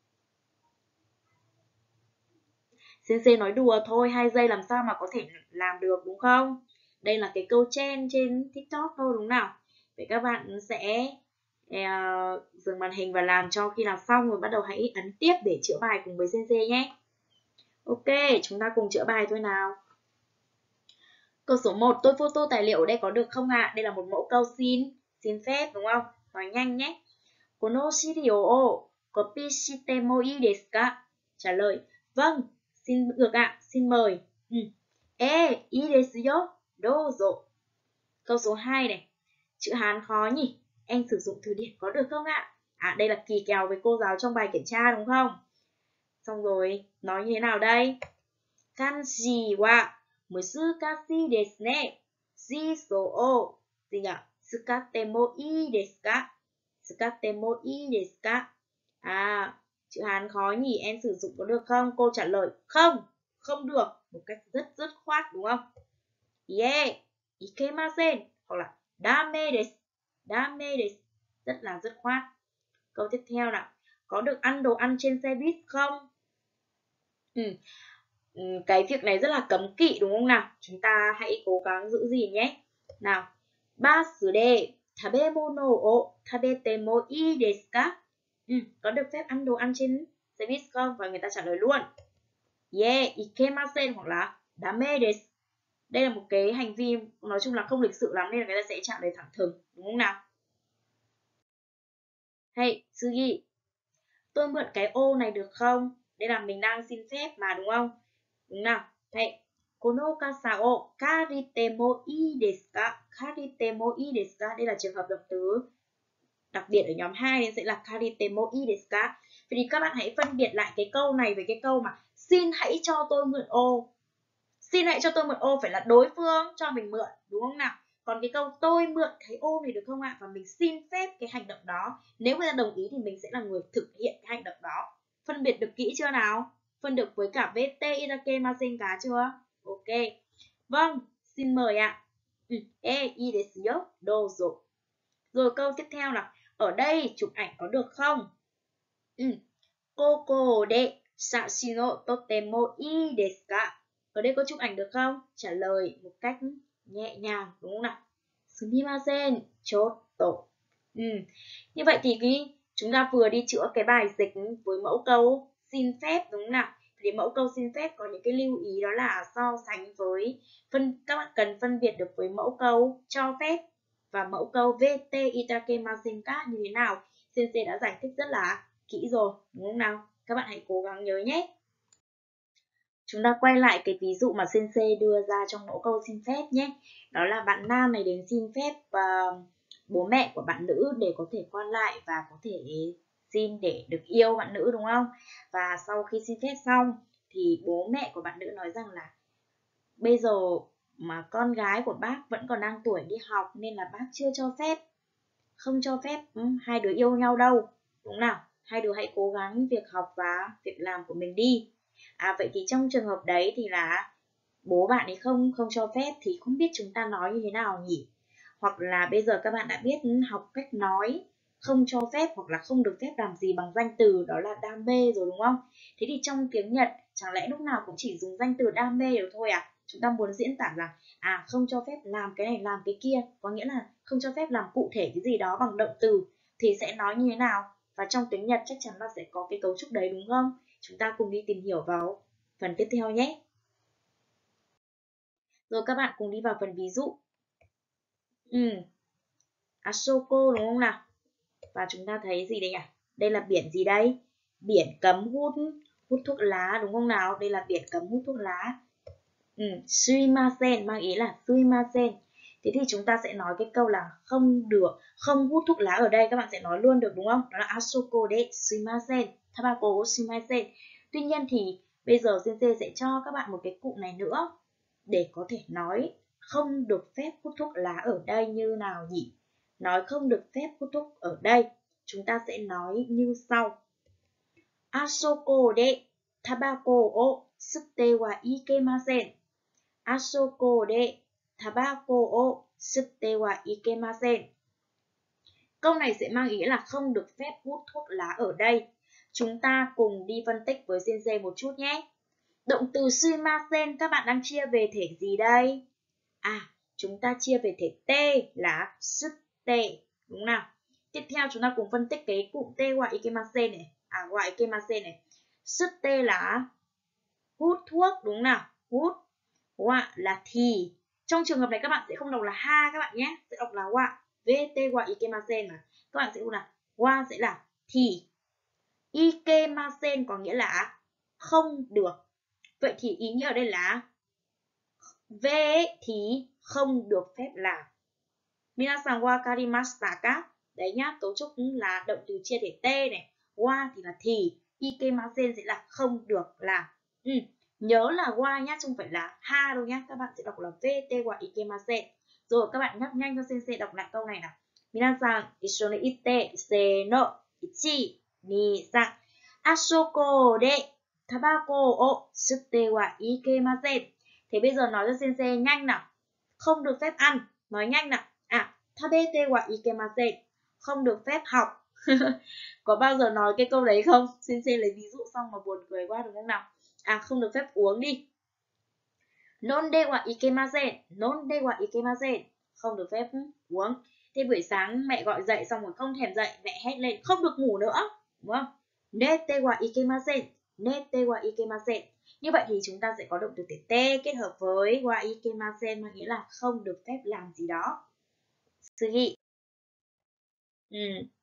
Sensei nói đùa thôi, hai giây làm sao mà có thể làm được đúng không? Đây là cái câu trend trên TikTok thôi đúng nào? Vậy các bạn sẽ uh, dừng màn hình và làm cho khi làm xong rồi bắt đầu hãy ấn tiếp để chữa bài cùng với sensei nhé. Ok, chúng ta cùng chữa bài thôi nào. Câu số một, tôi photo tài liệu ở đây có được không ạ? À? Đây là một mẫu câu xin, xin phép đúng không? Nói nhanh nhé. Kono shirio o copy shite mo ii desu ka? Trả lời, vâng, xin được ạ, à, xin mời. Ừ. E, ii desu yo, dozo. Câu số hai này, chữ Hán khó nhỉ? Anh sử dụng từ điển có được không ạ? À? à, đây là kỳ kèo với cô giáo trong bài kiểm tra đúng không? Xong rồi, nói như thế nào đây? Kanji wa musukashii desu ne. Shiso o gì nhỉ? Tsukatte mo ii desu ka? Tsukatte mo ii desu ka? À, chữ Hán khó nhỉ, em sử dụng có được không? Cô trả lời không, không được, một cách rất rất khoát đúng không? Yeah, ikemasen hoặc là dame desu, dame desu, rất là rất khoát. Câu tiếp theo nào, có được ăn đồ ăn trên xe buýt không? Ừ. Ừ, cái việc này rất là cấm kỵ đúng không nào? Chúng ta hãy cố gắng giữ gìn nhé. Nào, basu de tabemono o tabete mo ii desu ka? Ừ, có được phép ăn đồ ăn trên xe buýt không? Và người ta trả lời luôn. Yeah, ikemasen hoặc là dame desu. Đây là một cái hành vi nói chung là không lịch sự lắm nên là người ta sẽ trả lời thẳng thừng, đúng không nào? Hey, Sugi, tôi mượn cái ô này được không? Đây là mình đang xin phép mà đúng không? Đúng nào? Hey, kono kasa o karite mo ii desu ka? Karite mo ii desu ka? Đây là trường hợp động từ đặc biệt ở nhóm hai nên sẽ là karite mo ii desu ka? Vậy thì các bạn hãy phân biệt lại cái câu này với cái câu mà xin hãy cho tôi mượn ô. Xin hãy cho tôi mượn ô phải là đối phương cho mình mượn, đúng không nào? Còn cái câu tôi mượn cái ô này được không ạ? Và mình xin phép cái hành động đó. Nếu người ta đồng ý thì mình sẽ là người thực hiện cái hành động đó. Phân biệt được kỹ chưa nào? Phân được với cả vê tê itake masen ka chưa? Ok. Vâng, xin mời ạ. Ừ, e, i desu yo, dozo. Rồi câu tiếp theo là ở đây chụp ảnh có được không? Ừ. Koko de sashi no totemo ii desu ka? Ở đây có chụp ảnh được không? Trả lời một cách nhẹ nhàng đúng không nào? Sumimasen, chotto. Ừ. Như vậy thì cái chúng ta vừa đi chữa cái bài dịch với mẫu câu xin phép đúng không nào? Thì mẫu câu xin phép có những cái lưu ý đó là so sánh với phân các bạn cần phân biệt được với mẫu câu cho phép và mẫu câu vete itakemasen ka như thế nào. Sensei đã giải thích rất là kỹ rồi đúng không nào? Các bạn hãy cố gắng nhớ nhé. Chúng ta quay lại cái ví dụ mà Sensei đưa ra trong mẫu câu xin phép nhé. Đó là bạn nam này đến xin phép uh, bố mẹ của bạn nữ để có thể quan lại và có thể xin để được yêu bạn nữ đúng không? Và sau khi xin phép xong thì bố mẹ của bạn nữ nói rằng là bây giờ mà con gái của bác vẫn còn đang tuổi đi học nên là bác chưa cho phép, không cho phép um, hai đứa yêu nhau đâu. Đúng nào? Hai đứa hãy cố gắng việc học và việc làm của mình đi. À, vậy thì trong trường hợp đấy thì là bố bạn ấy không không cho phép thì không biết chúng ta nói như thế nào nhỉ? Hoặc là bây giờ các bạn đã biết học cách nói không cho phép hoặc là không được phép làm gì bằng danh từ đó là đam mê rồi đúng không? Thế thì trong tiếng Nhật chẳng lẽ lúc nào cũng chỉ dùng danh từ đam mê được thôi à? Chúng ta muốn diễn tả là à không cho phép làm cái này làm cái kia, có nghĩa là không cho phép làm cụ thể cái gì đó bằng động từ thì sẽ nói như thế nào? Và trong tiếng Nhật chắc chắn là sẽ có cái cấu trúc đấy đúng không? Chúng ta cùng đi tìm hiểu vào phần tiếp theo nhé. Rồi các bạn cùng đi vào phần ví dụ. Ừ. Asoko đúng không nào? Và chúng ta thấy gì đây nhỉ? Đây là biển gì đây? Biển cấm hút hút thuốc lá đúng không nào? Đây là biển cấm hút thuốc lá. Ừ, suimasen mang ý là suimasen. Thế thì chúng ta sẽ nói cái câu là không được, không hút thuốc lá ở đây các bạn sẽ nói luôn được đúng không? Đó là asoko de suimasen, tabako wo suimasen. Tuy nhiên thì bây giờ Sensei sẽ cho các bạn một cái cụm này nữa để có thể nói không được phép hút thuốc lá ở đây như nào nhỉ? Nói không được phép hút thuốc ở đây, chúng ta sẽ nói như sau. Asoko de tabako o sutte wa ikemasen. Asoko de tabako o sutte wa ikemasen. Câu này sẽ mang ý là không được phép hút thuốc lá ở đây. Chúng ta cùng đi phân tích với Sensei một chút nhé. Động từ suimasen các bạn đang chia về thể gì đây? À, chúng ta chia về thể T là sutte, đúng nào? Tiếp theo chúng ta cùng phân tích cái cụm T wa ikemasen này. À, wa ikemasen này. Sutte là hút thuốc, đúng nào? Hút. Wa là thì. Trong trường hợp này các bạn sẽ không đọc là ha các bạn nhé. Sẽ đọc là wa. Vete wa ikemasen mà. Các bạn sẽ đọc là wa sẽ là thì. Ikemasen có nghĩa là không được. Vậy thì ý nghĩa ở đây là V thì không được phép làm. Minasan wa karimashita ka? Đấy nhá, cấu trúc là động từ chia thể T này. Wa thì là thì, ikemasen sẽ là không được làm. Ừ. Nhớ là wa nhá, không phải là ha đâu nhá. Các bạn sẽ đọc là vete wa ikemasen. Rồi các bạn nhắc nhanh cho Sensei đọc lại câu này nào. Minasan issho ni itte se no ichi ni san asoko de tabako o sutte wa ikemasen. Thế bây giờ nói cho Sensei nhanh nào. Không được phép ăn, nói nhanh nào. À, tabete wa ikemasen. Không được phép học. Có bao giờ nói cái câu đấy không? Sensei lấy ví dụ xong mà buồn cười quá đúng không nào? À, không được phép uống đi. Nonde wa ikemasen. Nonde wa ikemasen. Không được phép uống. Thế buổi sáng mẹ gọi dậy xong rồi không thèm dậy, mẹ hét lên không được ngủ nữa, đúng không? Nete wa ikemasen. Nete wa ikemasen. Như vậy thì chúng ta sẽ có động từ thể T kết hợp với wa ikemasen mang nghĩa là không được phép làm gì đó. Sugi. Ừ.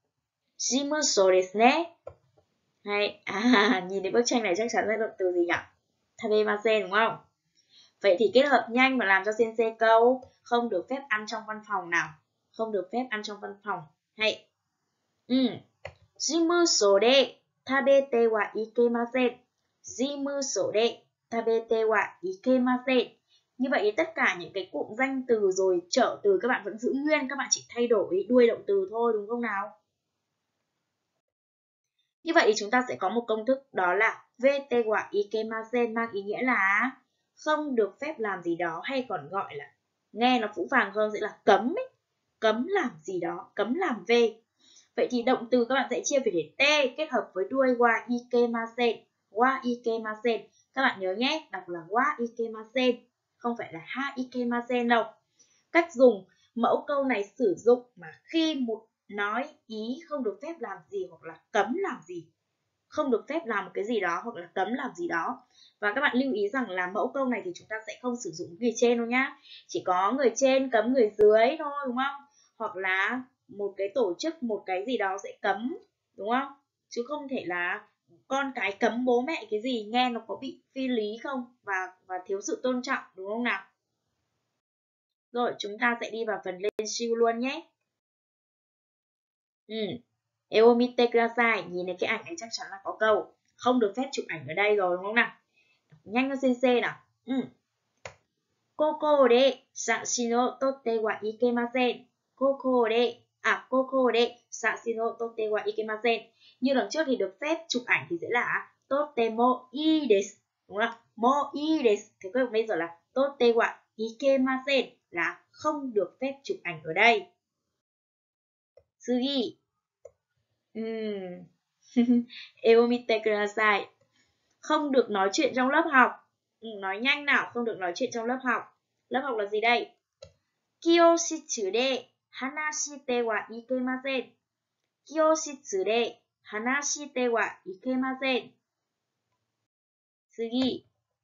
Jimuso desu ne. Hay. À, nhìn thấy bức tranh này chắc chắn là động từ gì nhỉ? Tabemasen đúng không? Vậy thì kết hợp nhanh và làm cho Sensei câu không được phép ăn trong văn phòng nào. Không được phép ăn trong văn phòng. Hay. Ừ. Jimuso de tabete wa ikemasen. Jimuso de tabete wa ikemasen. Như vậy tất cả những cái cụm danh từ rồi trợ từ các bạn vẫn giữ nguyên, các bạn chỉ thay đổi đuôi động từ thôi đúng không nào? Như vậy chúng ta sẽ có một công thức đó là vete wa ikemasen mang ý nghĩa là không được phép làm gì đó, hay còn gọi là nghe nó phũ phàng hơn sẽ là cấm ấy. Cấm làm gì đó, cấm làm về. Vậy thì động từ các bạn sẽ chia về để te kết hợp với đuôi wa ikemasen. Wa ikemasen. Các bạn nhớ nhé, đọc là wa ikemasen, không phải là ha ikemasen đâu. Cách dùng mẫu câu này sử dụng mà khi một nói ý không được phép làm gì hoặc là cấm làm gì, không được phép làm một cái gì đó hoặc là cấm làm gì đó. Và các bạn lưu ý rằng là mẫu câu này thì chúng ta sẽ không sử dụng người trên đâu nhá. Chỉ có người trên cấm người dưới thôi, đúng không? Hoặc là một cái tổ chức, một cái gì đó sẽ cấm, đúng không? Chứ không thể là con cái cấm bố mẹ cái gì, nghe nó có bị phi lý không? Và và thiếu sự tôn trọng, đúng không nào? Rồi, chúng ta sẽ đi vào phần lên siêu luôn nhé. Ừ. Eomite kudasai, nhìn thấy cái ảnh này chắc chắn là có câu không được phép chụp ảnh ở đây rồi, đúng không nào? Nhanh hơn sensei nào. Ừ. Koko de shashi no totte wa ikemasen. Koko de, à koko de shashi no totte wa ikemasen. Như lần trước thì được phép chụp ảnh thì sẽ là totemo ii desu, đúng không? Mo ii desu. Thế các bây giờ là totte wa ikemasen là không được phép chụp ảnh ở đây. Sugi. Ừm. Eomite kudasai. Không được nói chuyện trong lớp học. Ừ, nói nhanh nào, không được nói chuyện trong lớp học. Lớp học là gì đây? Kyoshitsu de hanashite wa ikemasen. Kyoshitsu de hanashite wa ikemasen. Sugi.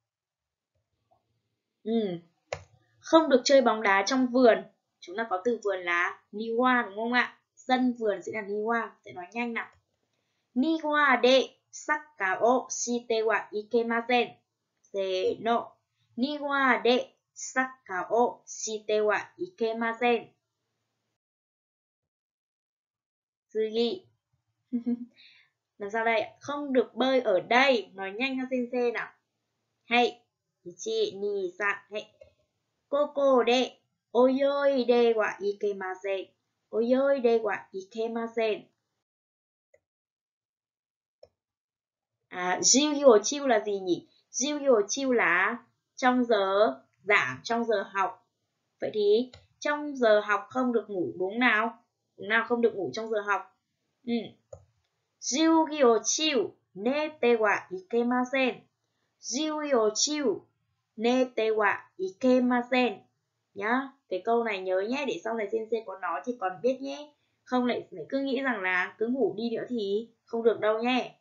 Ừ. Không được chơi bóng đá trong vườn. Chúng ta có từ vườn là niwa, đúng không ạ? Sân vườn sẽ là niwa. Sẽ nói nhanh nào. Niwa de sakkar o shite wa ikemasen. Se no. Niwa de sakkar o shite wa ikemasen. Sugi. Làm sao đây? Không được bơi ở đây. Nói nhanh cho sensei nào. Hay. Ichi, ni, san. Hay. Koko de oyoide wa ikemasen. Oyoide wa ikemasen. À, Jiu chiu là gì nhỉ? Jiu chiu là trong giờ giảng, trong giờ học. Vậy thì trong giờ học không được ngủ, đúng nào? Đúng nào, không được ngủ trong giờ học. Ừ. Jiu chiu nete wa ikemasen. Jiu chiu nete wa ikemasen. Nhá, cái câu này nhớ nhé, để sau này sensei có nói thì còn biết nhé. Không lại, lại cứ nghĩ rằng là cứ ngủ đi nữa thì không được đâu nhé.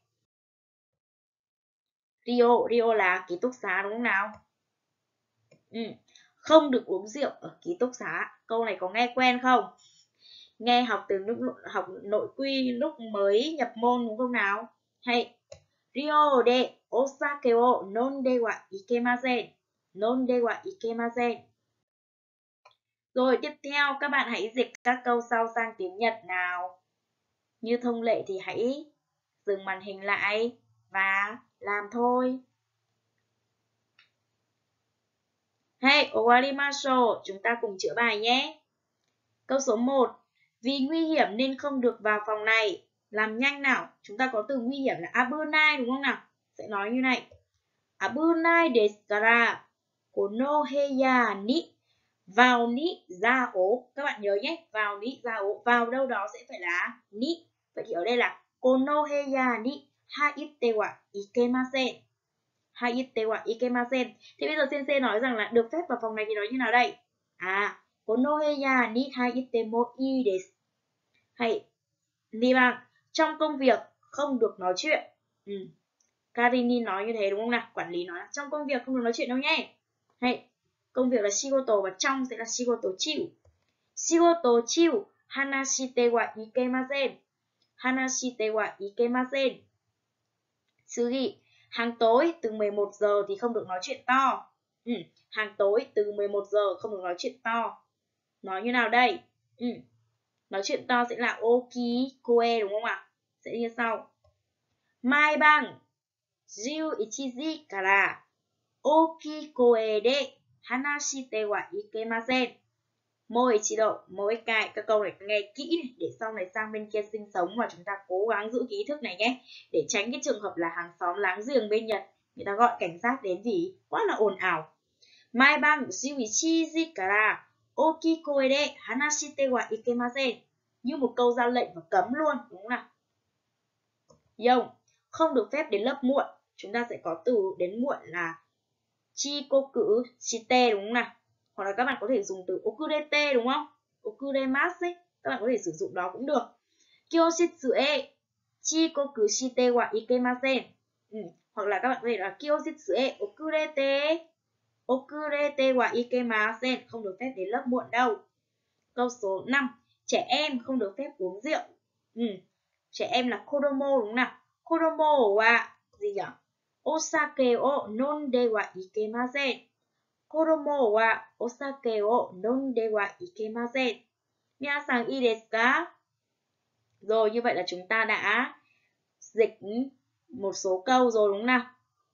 Rio, Rio là ký túc xá, đúng không nào? Ừ. Không được uống rượu ở ký túc xá. Câu này có nghe quen không? Nghe học từ lúc học nội quy lúc mới nhập môn, đúng không nào? Hay Rio de osake o nonde wa ikemasen. Nonde wa ikemasen. Rồi tiếp theo các bạn hãy dịch các câu sau sang tiếng Nhật nào. Như thông lệ thì hãy dừng màn hình lại và làm thôi. Hey, owarimashou, chúng ta cùng chữa bài nhé. Câu số một. Vì nguy hiểm nên không được vào phòng này. Làm nhanh nào. Chúng ta có từ nguy hiểm là abunai, đúng không nào? Sẽ nói như này. Abunai desu kara kono heya ni. Vào ni ra ố. Các bạn nhớ nhé. Vào ni ra ố. Vào đâu đó sẽ phải là ni. Vậy thì ở đây là kono heya ni haite wa ikemasen. Haite wa ikemasen. Thì bây giờ sensei nói rằng là được phép vào phòng này thì nói như nào đây? À, kono heya ni haite mo ii desu. Hay, ni bằng, trong công việc không được nói chuyện. Ừ. Karini nói như thế đúng không nào? Quản lý nói trong công việc không được nói chuyện đâu nhé. Hay, công việc là shigoto và trong sẽ là shigoto chiu. Shigoto chiu hanashite wa ikemasen. Hanashite wa ikemasen. Sugi, hàng tối từ mười một giờ thì không được nói chuyện to. Ừ. Hàng tối từ mười một giờ không được nói chuyện to. Nói như nào đây? Ừ. Nói chuyện to sẽ là oki koe, đúng không ạ? Sẽ như sau. Mai bang jiu ichi kara oki koe de hanashite wa ikemasen. Mỗi chỉ độ, mỗi cái các câu này nghe kỹ này, để sau này sang bên kia sinh sống và chúng ta cố gắng giữ ký thức này nhé, để tránh cái trường hợp là hàng xóm láng giềng bên Nhật người ta gọi cảnh sát đến vì quá là ồn ào. 毎晩じゅういちじから大きい声で話してはいけません. Như một câu ra lệnh và cấm luôn, đúng không nào? Yông, không được phép đến lớp muộn. Chúng ta sẽ có từ đến muộn là chikoku shite, đúng không nào? Hoặc là các bạn có thể dùng từ okurete, đúng không? Okuremasu ấy, các bạn có thể sử dụng đó cũng được. Kyoshitsu e chikoku shite wa ikemasen. Ừ. Hoặc là các bạn có thể là kyoshitsu e okurete okurete wa ikemasen, không được phép đến lớp muộn đâu. Câu số năm, trẻ em không được phép uống rượu. Ừ. Trẻ em là kodomo, đúng không nào? Kodomo wa gì nhỉ? Osake o nonde wa ikemasen. Kodomo wa osake o nonde wa ikemasen. Minasan ii desu ka? Rồi, như vậy là chúng ta đã dịch một số câu rồi, đúng không nào?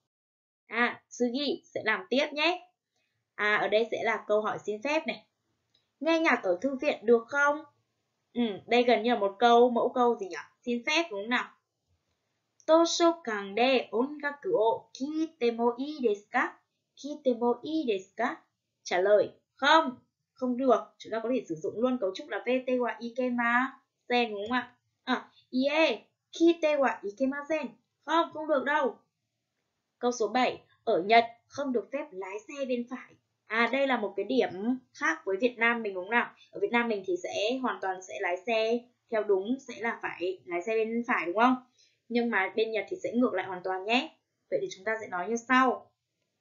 À, Sugi sẽ làm tiếp nhé. À, ở đây sẽ là câu hỏi xin phép này. Nghe nhạc ở thư viện được không? Ừ, đây gần như là một câu, mẫu câu gì nhỉ? Xin phép, đúng không nào? Toshokan de ongaku o kiite mo ii desu ka? Kiite mo ii desu ka? Trả lời, không, không được. Chúng ta có thể sử dụng luôn cấu trúc là vt wa ikemasen, đúng không ạ? À, ie, kiite wa ikemasen. Không, không được đâu. Câu số bảy, ở Nhật không được phép lái xe bên phải. À, đây là một cái điểm khác với Việt Nam mình, đúng không nào? Ở Việt Nam mình thì sẽ hoàn toàn sẽ lái xe theo đúng, sẽ là phải lái xe bên phải, đúng không? Nhưng mà bên Nhật thì sẽ ngược lại hoàn toàn nhé. Vậy thì chúng ta sẽ nói như sau.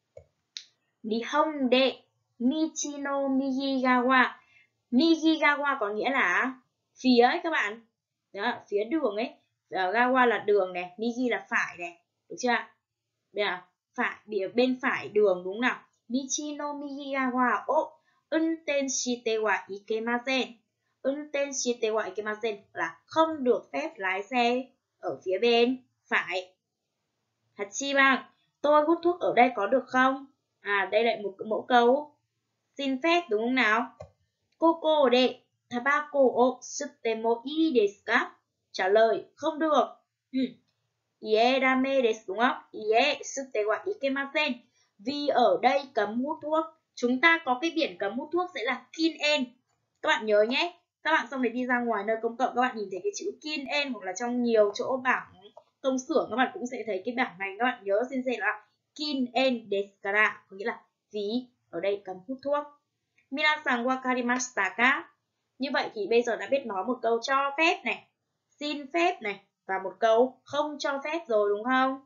Nihon de michi no migigawa. Migigawa có nghĩa là phía ấy các bạn. Đó, phía đường ấy. Gawa là đường này, migi là phải này. Được chưa ạ? Đây là phải, bên phải đường, đúng nào? Michi no migigawa o unten shite wa ikemasen. Unten shite wa ikemasen là không được phép lái xe ở phía bên phải. Hachiban, tôi hút thuốc ở đây có được không? À, đây lại một mẫu câu xin phép, đúng không nào? Koko de tabako o sutte mo ii desu ka? Trả lời, không được. Ừ. Ie dame desu, đúng không? Ie sutte wa ikemasen. Vì ở đây cấm hút thuốc. Chúng ta có cái biển cấm hút thuốc sẽ là kin-en. Các bạn nhớ nhé. Các bạn xong rồi đi ra ngoài nơi công cộng, các bạn nhìn thấy cái chữ kin-en hoặc là trong nhiều chỗ bảng công xưởng, các bạn cũng sẽ thấy cái bảng này. Các bạn nhớ xin xem là kin-en desu kara, có nghĩa là vì ở đây cấm hút thuốc. Minasan wakarimashita ka? Như vậy thì bây giờ đã biết nói một câu cho phép này, xin phép này và một câu không cho phép rồi, đúng không?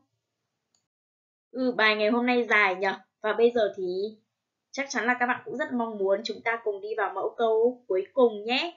Ừ, bài ngày hôm nay dài nhỉ? Và bây giờ thì chắc chắn là các bạn cũng rất mong muốn chúng ta cùng đi vào mẫu câu cuối cùng nhé.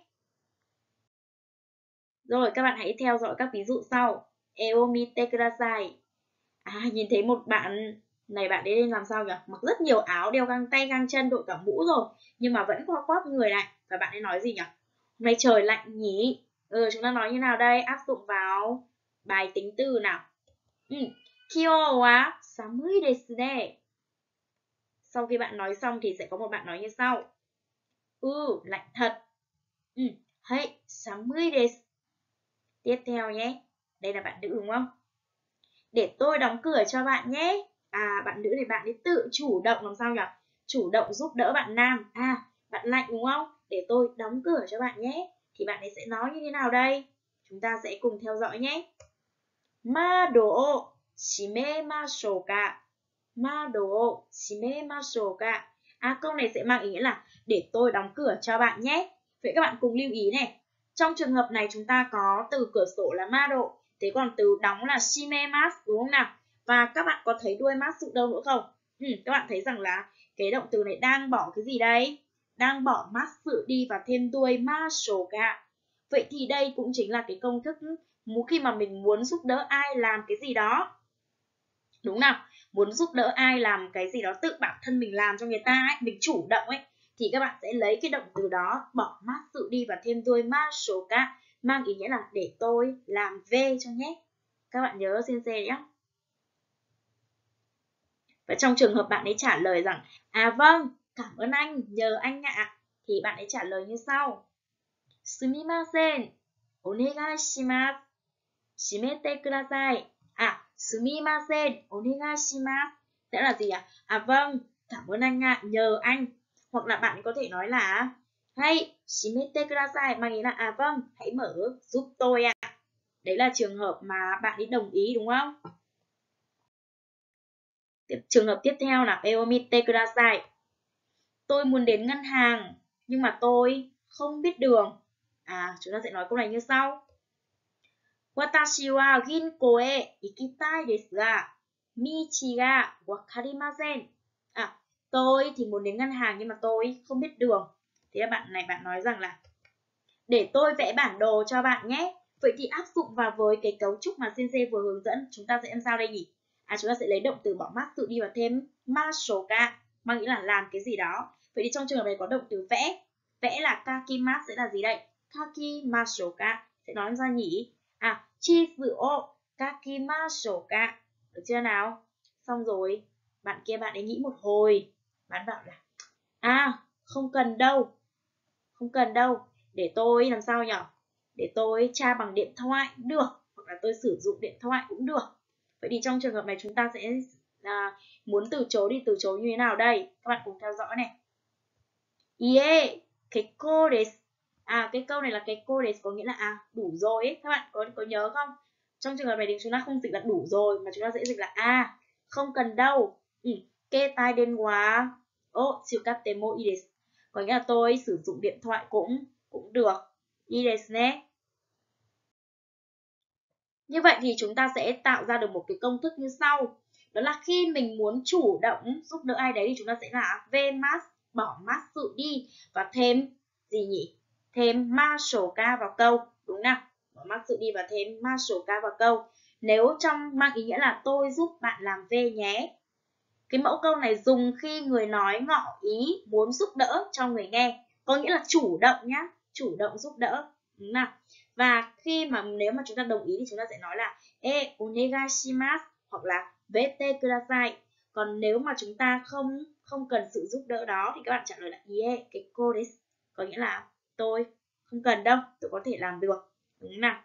Rồi, các bạn hãy theo dõi các ví dụ sau. Eo mite kudasai. À, nhìn thấy một bạn này, bạn ấy làm sao nhỉ? Mặc rất nhiều áo, đeo găng tay, găng chân, đội cả mũ rồi, nhưng mà vẫn khoác khoác người này. Và bạn ấy nói gì nhỉ? Hôm nay trời lạnh nhỉ? Ừ, chúng ta nói như nào đây? Áp dụng vào bài tính từ nào. Ừ. Kyo wa samui desu ne. Sau khi bạn nói xong thì sẽ có một bạn nói như sau. Ừ, lạnh thật. Ừ, hey, samui desu. Tiếp theo nhé. Đây là bạn nữ, đúng không? Để tôi đóng cửa cho bạn nhé. À, bạn nữ thì bạn ấy tự chủ động làm sao nhỉ? Chủ động giúp đỡ bạn nam. À, bạn lạnh đúng không? Để tôi đóng cửa cho bạn nhé. Thì bạn ấy sẽ nói như thế nào đây? Chúng ta sẽ cùng theo dõi nhé. Mado o shimemashou ka. Mado o shimemashou ka. À, câu này sẽ mang ý nghĩa là để tôi đóng cửa cho bạn nhé. Vậy các bạn cùng lưu ý này. Trong trường hợp này chúng ta có từ cửa sổ là mado. Thế còn từ đóng là shimemasu, đúng không nào? Và các bạn có thấy đuôi masu đâu nữa không? Ừ, các bạn thấy rằng là cái động từ này đang bỏ cái gì đây? Đang bỏ masu đi và thêm đuôi mashou ka. Vậy thì đây cũng chính là cái công thức khi mà mình muốn giúp đỡ ai làm cái gì đó. Đúng nào? Muốn giúp đỡ ai làm cái gì đó tự bản thân mình làm cho người ta ấy, mình chủ động ấy, thì các bạn sẽ lấy cái động từ đó, bỏ masu đi và thêm đuôi mashou ka, mang ý nghĩa là để tôi làm về cho nhé. Các bạn nhớ sensei nhé. Và trong trường hợp bạn ấy trả lời rằng à vâng, cảm ơn anh, nhờ anh ạ, à, thì bạn ấy trả lời như sau. Sumimasen, onegai shimasu, shimete kudasai. À, sumimasen, onegai shimasu sẽ là gì ạ? À? à vâng, cảm ơn anh ạ, nhờ anh. Hoặc là bạn có thể nói là hay, shimete kudasai, mang ý là à vâng, hãy mở giúp tôi ạ. Đấy là trường hợp mà bạn ấy đồng ý đúng không? Tiếp, trường hợp tiếp theo là eomite kudasai. Tôi muốn đến ngân hàng, nhưng mà tôi không biết đường. À, chúng ta sẽ nói câu này như sau. Watashi wa ginko e ikitai desu ga, michi ga wakarimasen. À, tôi thì muốn đến ngân hàng nhưng mà tôi không biết đường. Thế là bạn này bạn nói rằng là để tôi vẽ bản đồ cho bạn nhé. Vậy thì áp dụng vào với cái cấu trúc mà Sensei vừa hướng dẫn, chúng ta sẽ làm sao đây nhỉ? À, chúng ta sẽ lấy động từ bỏ matsu đi và thêm masoka, mang nghĩa là làm cái gì đó. Vậy thì trong trường hợp này có động từ vẽ. Vẽ là kakimasu sẽ là gì đây? Kakimasoka sẽ nói ra nhỉ? À, chizu o kakimasoka. Được chưa nào? Xong rồi, bạn kia bạn ấy nghĩ một hồi. Bạn bảo là à, không cần đâu. Không cần đâu. Để tôi làm sao nhỉ? Để tôi tra bằng điện thoại cũng được. Hoặc là tôi sử dụng điện thoại cũng được. Vậy thì trong trường hợp này chúng ta sẽ à, muốn từ chối đi từ chối như thế nào đây? Các bạn cùng theo dõi này. Ie, kekko desu. À, cái câu này là kekko desu có nghĩa là à, đủ rồi ấy. Các bạn có có nhớ không? Trong trường hợp này thì chúng ta không dịch là đủ rồi mà chúng ta sẽ dịch là à, không cần đâu. Ừ, ketai denwa o tsukatte mo ii desu. Có nghĩa là tôi sử dụng điện thoại cũng cũng được. Ii desu ne. Như vậy thì chúng ta sẽ tạo ra được một cái công thức như sau. Đó là khi mình muốn chủ động giúp đỡ ai đấy thì chúng ta sẽ là vmas, bỏ matsu đi và thêm gì nhỉ? Thêm masoka vào câu, đúng nào? Bỏ matsu đi và thêm masoka vào câu. Nếu trong mang ý nghĩa là tôi giúp bạn làm V nhé. Cái mẫu câu này dùng khi người nói ngỏ ý muốn giúp đỡ cho người nghe. Có nghĩa là chủ động nhá, chủ động giúp đỡ. Đúng nào? Và khi mà nếu mà chúng ta đồng ý thì chúng ta sẽ nói là e onegai shimasu hoặc là vete kudasai. Còn nếu mà chúng ta không không cần sự giúp đỡ đó thì các bạn trả lời là ie kekko desu. Có nghĩa là tôi không cần đâu, tôi có thể làm được. Đúng nào?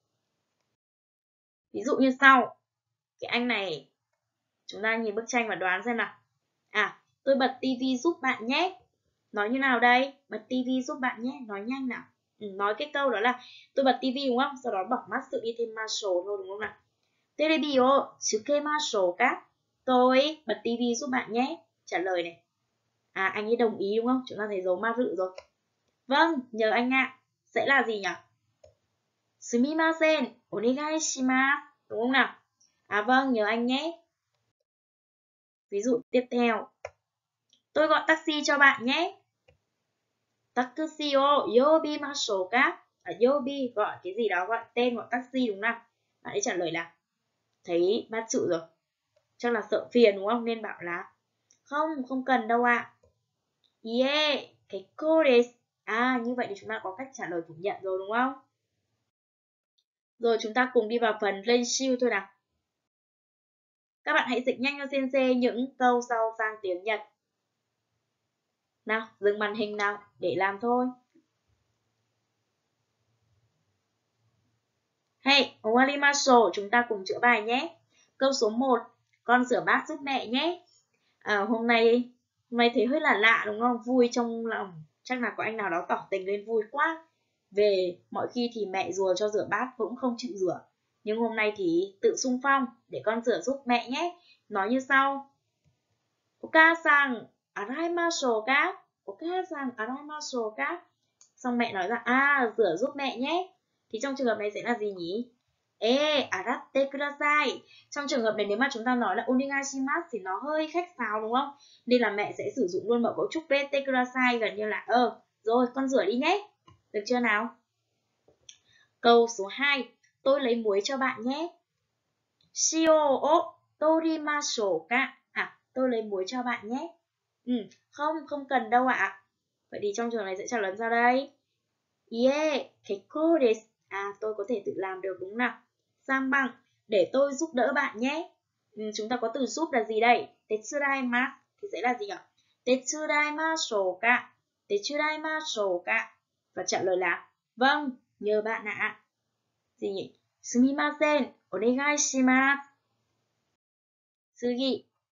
Ví dụ như sau. Cái anh này chúng ta nhìn bức tranh và đoán xem nào. À, tôi bật tivi giúp bạn nhé. Nói như nào đây? Bật tivi giúp bạn nhé. Nói nhanh nào. Ừ, nói cái câu đó là tôi bật tivi đúng không? Sau đó bỏ mắt sự đi thêm marshal thôi đúng không nào? Terebi o tsukemashou ka? Tôi bật tivi giúp bạn nhé. Trả lời này. À, anh ấy đồng ý đúng không? Chúng ta thấy dấu ma rự rồi. Vâng, nhờ anh ạ. À. Sẽ là gì nhỉ? Sumimasen, onegai shimasu. Đúng không nào? À vâng, nhờ anh nhé. Ví dụ tiếp theo. Tôi gọi taxi cho bạn nhé. Taxi o yobimashou ka? À, yobi gọi cái gì đó, gọi tên, gọi taxi đúng không? Bạn ấy trả lời là thấy bát sự rồi. Chắc là sợ phiền đúng không? Nên bảo là không, không cần đâu ạ. À. Yeah, cái cô desu. À, như vậy thì chúng ta có cách trả lời phủ nhận rồi đúng không? Rồi chúng ta cùng đi vào phần lên siêu thôi nào. Các bạn hãy dịch nhanh cho Sensei những câu sau sang tiếng Nhật. Nào, dừng màn hình nào, để làm thôi. Hey, owarimashou, chúng ta cùng chữa bài nhé. Câu số một, con rửa bát giúp mẹ nhé. À, hôm nay, hôm nay thấy hơi là lạ đúng không? Vui trong lòng, chắc là có anh nào đó tỏ tình lên vui quá. Về mọi khi thì mẹ rùa cho rửa bát cũng không chịu rửa. Nhưng hôm nay thì tự xung phong để con rửa giúp mẹ nhé. Nói như sau. Oka-san, araimashou ka? Oka-san, araimashou ka? Xong mẹ nói rằng, à, rửa giúp mẹ nhé. Thì trong trường hợp này sẽ là gì nhỉ? Ê, aratte kudasai. Trong trường hợp này nếu mà chúng ta nói là onegai shimasu thì nó hơi khách sáo đúng không? Nên là mẹ sẽ sử dụng luôn mẫu cấu trúc vete kudasai gần như là ờ, rồi con rửa đi nhé. Được chưa nào? Câu số hai, tôi lấy muối cho bạn nhé. Shio o torimashou ka? À, tôi lấy muối cho bạn nhé. Ừ, không, không cần đâu ạ. À. Vậy thì trong trường này sẽ trả lời sao đây? Yeah, kekko desu. À, tôi có thể tự làm được đúng không nào? Sang bằng, để tôi giúp đỡ bạn nhé. Ừ, chúng ta có từ giúp là gì đây? Tetsudaimasu thì sẽ là gì nhỉ? Tetsudaimashou ka? Tetsudaimashou ka? Và trả lời là vâng, nhờ bạn ạ. À. Gì nhỉ? Sumimasen, onegai shimasu. Sugi.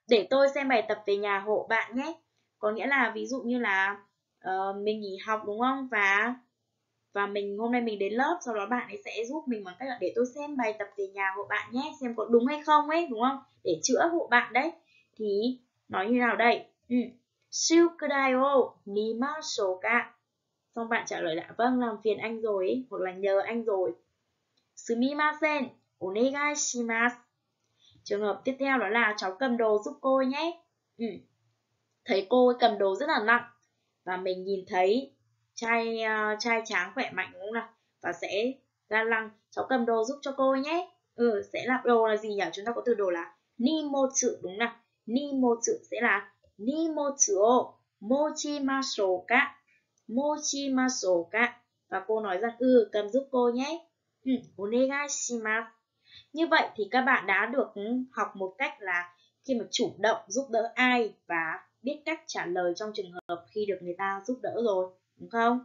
để tôi xem bài tập về nhà hộ bạn nhé. Có nghĩa là ví dụ như là uh, mình nghỉ học đúng không? Và và mình hôm nay mình đến lớp, sau đó bạn ấy sẽ giúp mình bằng cách là để tôi xem bài tập về nhà hộ bạn nhé, xem có đúng hay không ấy, đúng không? Để chữa hộ bạn đấy. Thì nói như nào đây? Ừ. Shukudaio nimashou ka. Xong bạn trả lời lại vâng, làm phiền anh rồi ấy, hoặc là nhờ anh rồi. Sumimasen, onegai shimasu. Trường hợp tiếp theo đó là cháu cầm đồ giúp cô nhé. Ừ. Thấy cô ấy cầm đồ rất là nặng và mình nhìn thấy trai uh, trai tráng khỏe mạnh đúng không nào? Và sẽ ga lăng, cháu cầm đồ giúp cho cô ấy nhé. Ừ, sẽ là đồ là gì nhỉ? Chúng ta có từ đồ là nimotsu đúng nào? Nimotsu sẽ là nimotsu o mochimashou ka. Mochimashou ka. Và cô nói rằng ừ, cầm giúp cô nhé. Ừ, onegai shimasu. Như vậy thì các bạn đã được học một cách là khi mà chủ động giúp đỡ ai và biết cách trả lời trong trường hợp khi được người ta giúp đỡ rồi, đúng không?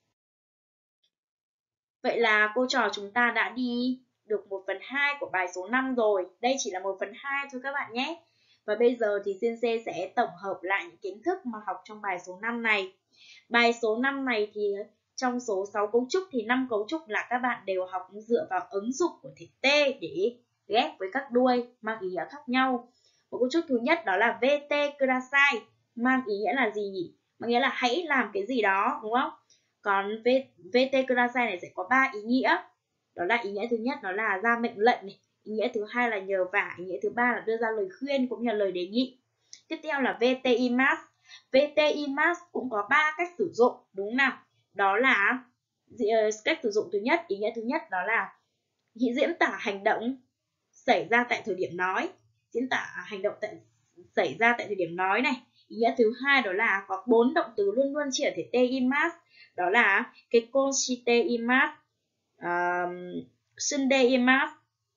Vậy là cô trò chúng ta đã đi được một phần hai của bài số năm rồi. Đây chỉ là một phần hai thôi các bạn nhé. Và bây giờ thì Sensei sẽ tổng hợp lại những kiến thức mà học trong bài số năm này. Bài số năm này thì trong số sáu cấu trúc thì năm cấu trúc là các bạn đều học dựa vào ứng dụng của thể T để ghép với các đuôi mang ý nghĩa khác nhau. Một cấu trúc thứ nhất đó là vê tê kudasai, mang ý nghĩa là gì nhỉ? Mang nghĩa là hãy làm cái gì đó, đúng không? Còn vê tê kudasai này sẽ có ba ý nghĩa. Đó là ý nghĩa thứ nhất đó là ra mệnh lệnh này, ý nghĩa thứ hai là nhờ vả, ý nghĩa thứ ba là đưa ra lời khuyên cũng như là lời đề nghị. Tiếp theo là vê tê imasu. vê tê imasu cũng có ba cách sử dụng, đúng nào? Đó là cách sử dụng thứ nhất, ý nghĩa thứ nhất đó là diễn tả hành động xảy ra tại thời điểm nói, diễn tả hành động tại, xảy ra tại thời điểm nói này. Ý nghĩa thứ hai đó là có bốn động từ luôn luôn chỉ ở thể T imasu, đó là cái konshite imasu, uh, sunde imasu,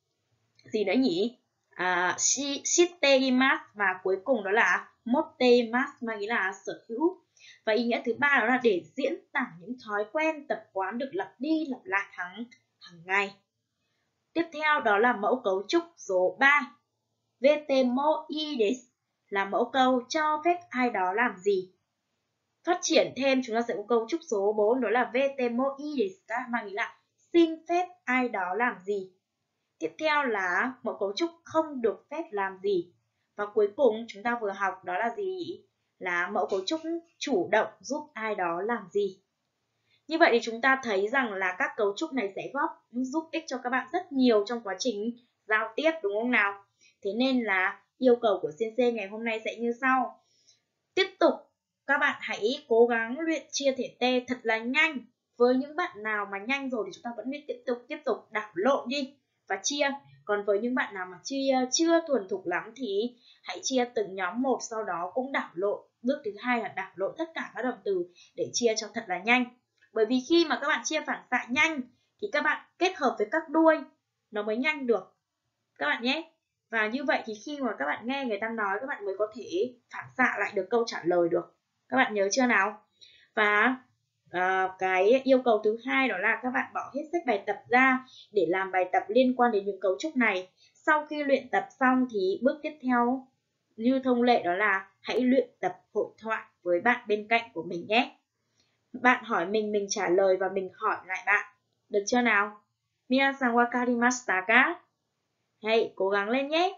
gì nữa nhỉ? Uh, shite imasu và cuối cùng đó là motte imasu, mang ý là sở hữu. Và ý nghĩa thứ ba đó là để diễn tả những thói quen tập quán được lặp đi lặp lại hàng hàng ngày. Tiếp theo đó là mẫu cấu trúc số ba. Vete mo i desu là mẫu câu cho phép ai đó làm gì. Phát triển thêm chúng ta sẽ có cấu trúc số bốn đó là vete mo i desu, mang ý là xin phép ai đó làm gì. Tiếp theo là mẫu cấu trúc không được phép làm gì. Và cuối cùng chúng ta vừa học đó là gì? Là mẫu cấu trúc chủ động giúp ai đó làm gì. Như vậy thì chúng ta thấy rằng là các cấu trúc này sẽ góp giúp ích cho các bạn rất nhiều trong quá trình giao tiếp, đúng không nào? Thế nên là yêu cầu của Sensei ngày hôm nay sẽ như sau. Tiếp tục các bạn hãy cố gắng luyện chia thể T thật là nhanh. Với những bạn nào mà nhanh rồi thì chúng ta vẫn biết tiếp tục tiếp tục đảo lộn đi và chia. Còn với những bạn nào mà chia chưa thuần thục lắm thì hãy chia từng nhóm một, sau đó cũng đảo lộn. Bước thứ hai là đảo lộn tất cả các động từ để chia cho thật là nhanh. Bởi vì khi mà các bạn chia phản xạ nhanh thì các bạn kết hợp với các đuôi nó mới nhanh được các bạn nhé. Và như vậy thì khi mà các bạn nghe người ta nói các bạn mới có thể phản xạ lại được câu trả lời được. Các bạn nhớ chưa nào? Và uh, cái yêu cầu thứ hai đó là các bạn bỏ hết sách bài tập ra để làm bài tập liên quan đến những cấu trúc này. Sau khi luyện tập xong thì bước tiếp theo như thông lệ đó là hãy luyện tập hội thoại với bạn bên cạnh của mình nhé. Bạn hỏi mình, mình trả lời và mình hỏi lại bạn. Được chưa nào? Minasan wakarimashita ka? Hãy cố gắng lên nhé.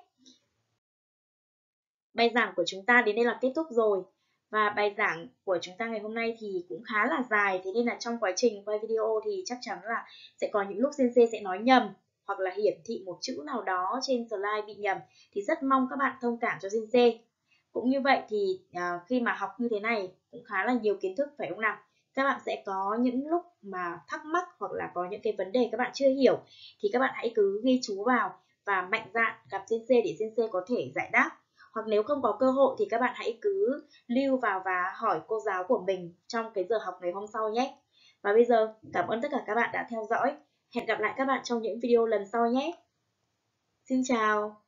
Bài giảng của chúng ta đến đây là kết thúc rồi. Và bài giảng của chúng ta ngày hôm nay thì cũng khá là dài. Thế nên là trong quá trình quay video thì chắc chắn là sẽ có những lúc Sensei sẽ nói nhầm hoặc là hiển thị một chữ nào đó trên slide bị nhầm. Thì rất mong các bạn thông cảm cho Sensei. Cũng như vậy thì uh, khi mà học như thế này cũng khá là nhiều kiến thức phải không nào? Các bạn sẽ có những lúc mà thắc mắc hoặc là có những cái vấn đề các bạn chưa hiểu thì các bạn hãy cứ ghi chú vào và mạnh dạn gặp Sensei để Sensei có thể giải đáp. Hoặc nếu không có cơ hội thì các bạn hãy cứ lưu vào và hỏi cô giáo của mình trong cái giờ học ngày hôm sau nhé. Và bây giờ cảm ơn tất cả các bạn đã theo dõi. Hẹn gặp lại các bạn trong những video lần sau nhé. Xin chào.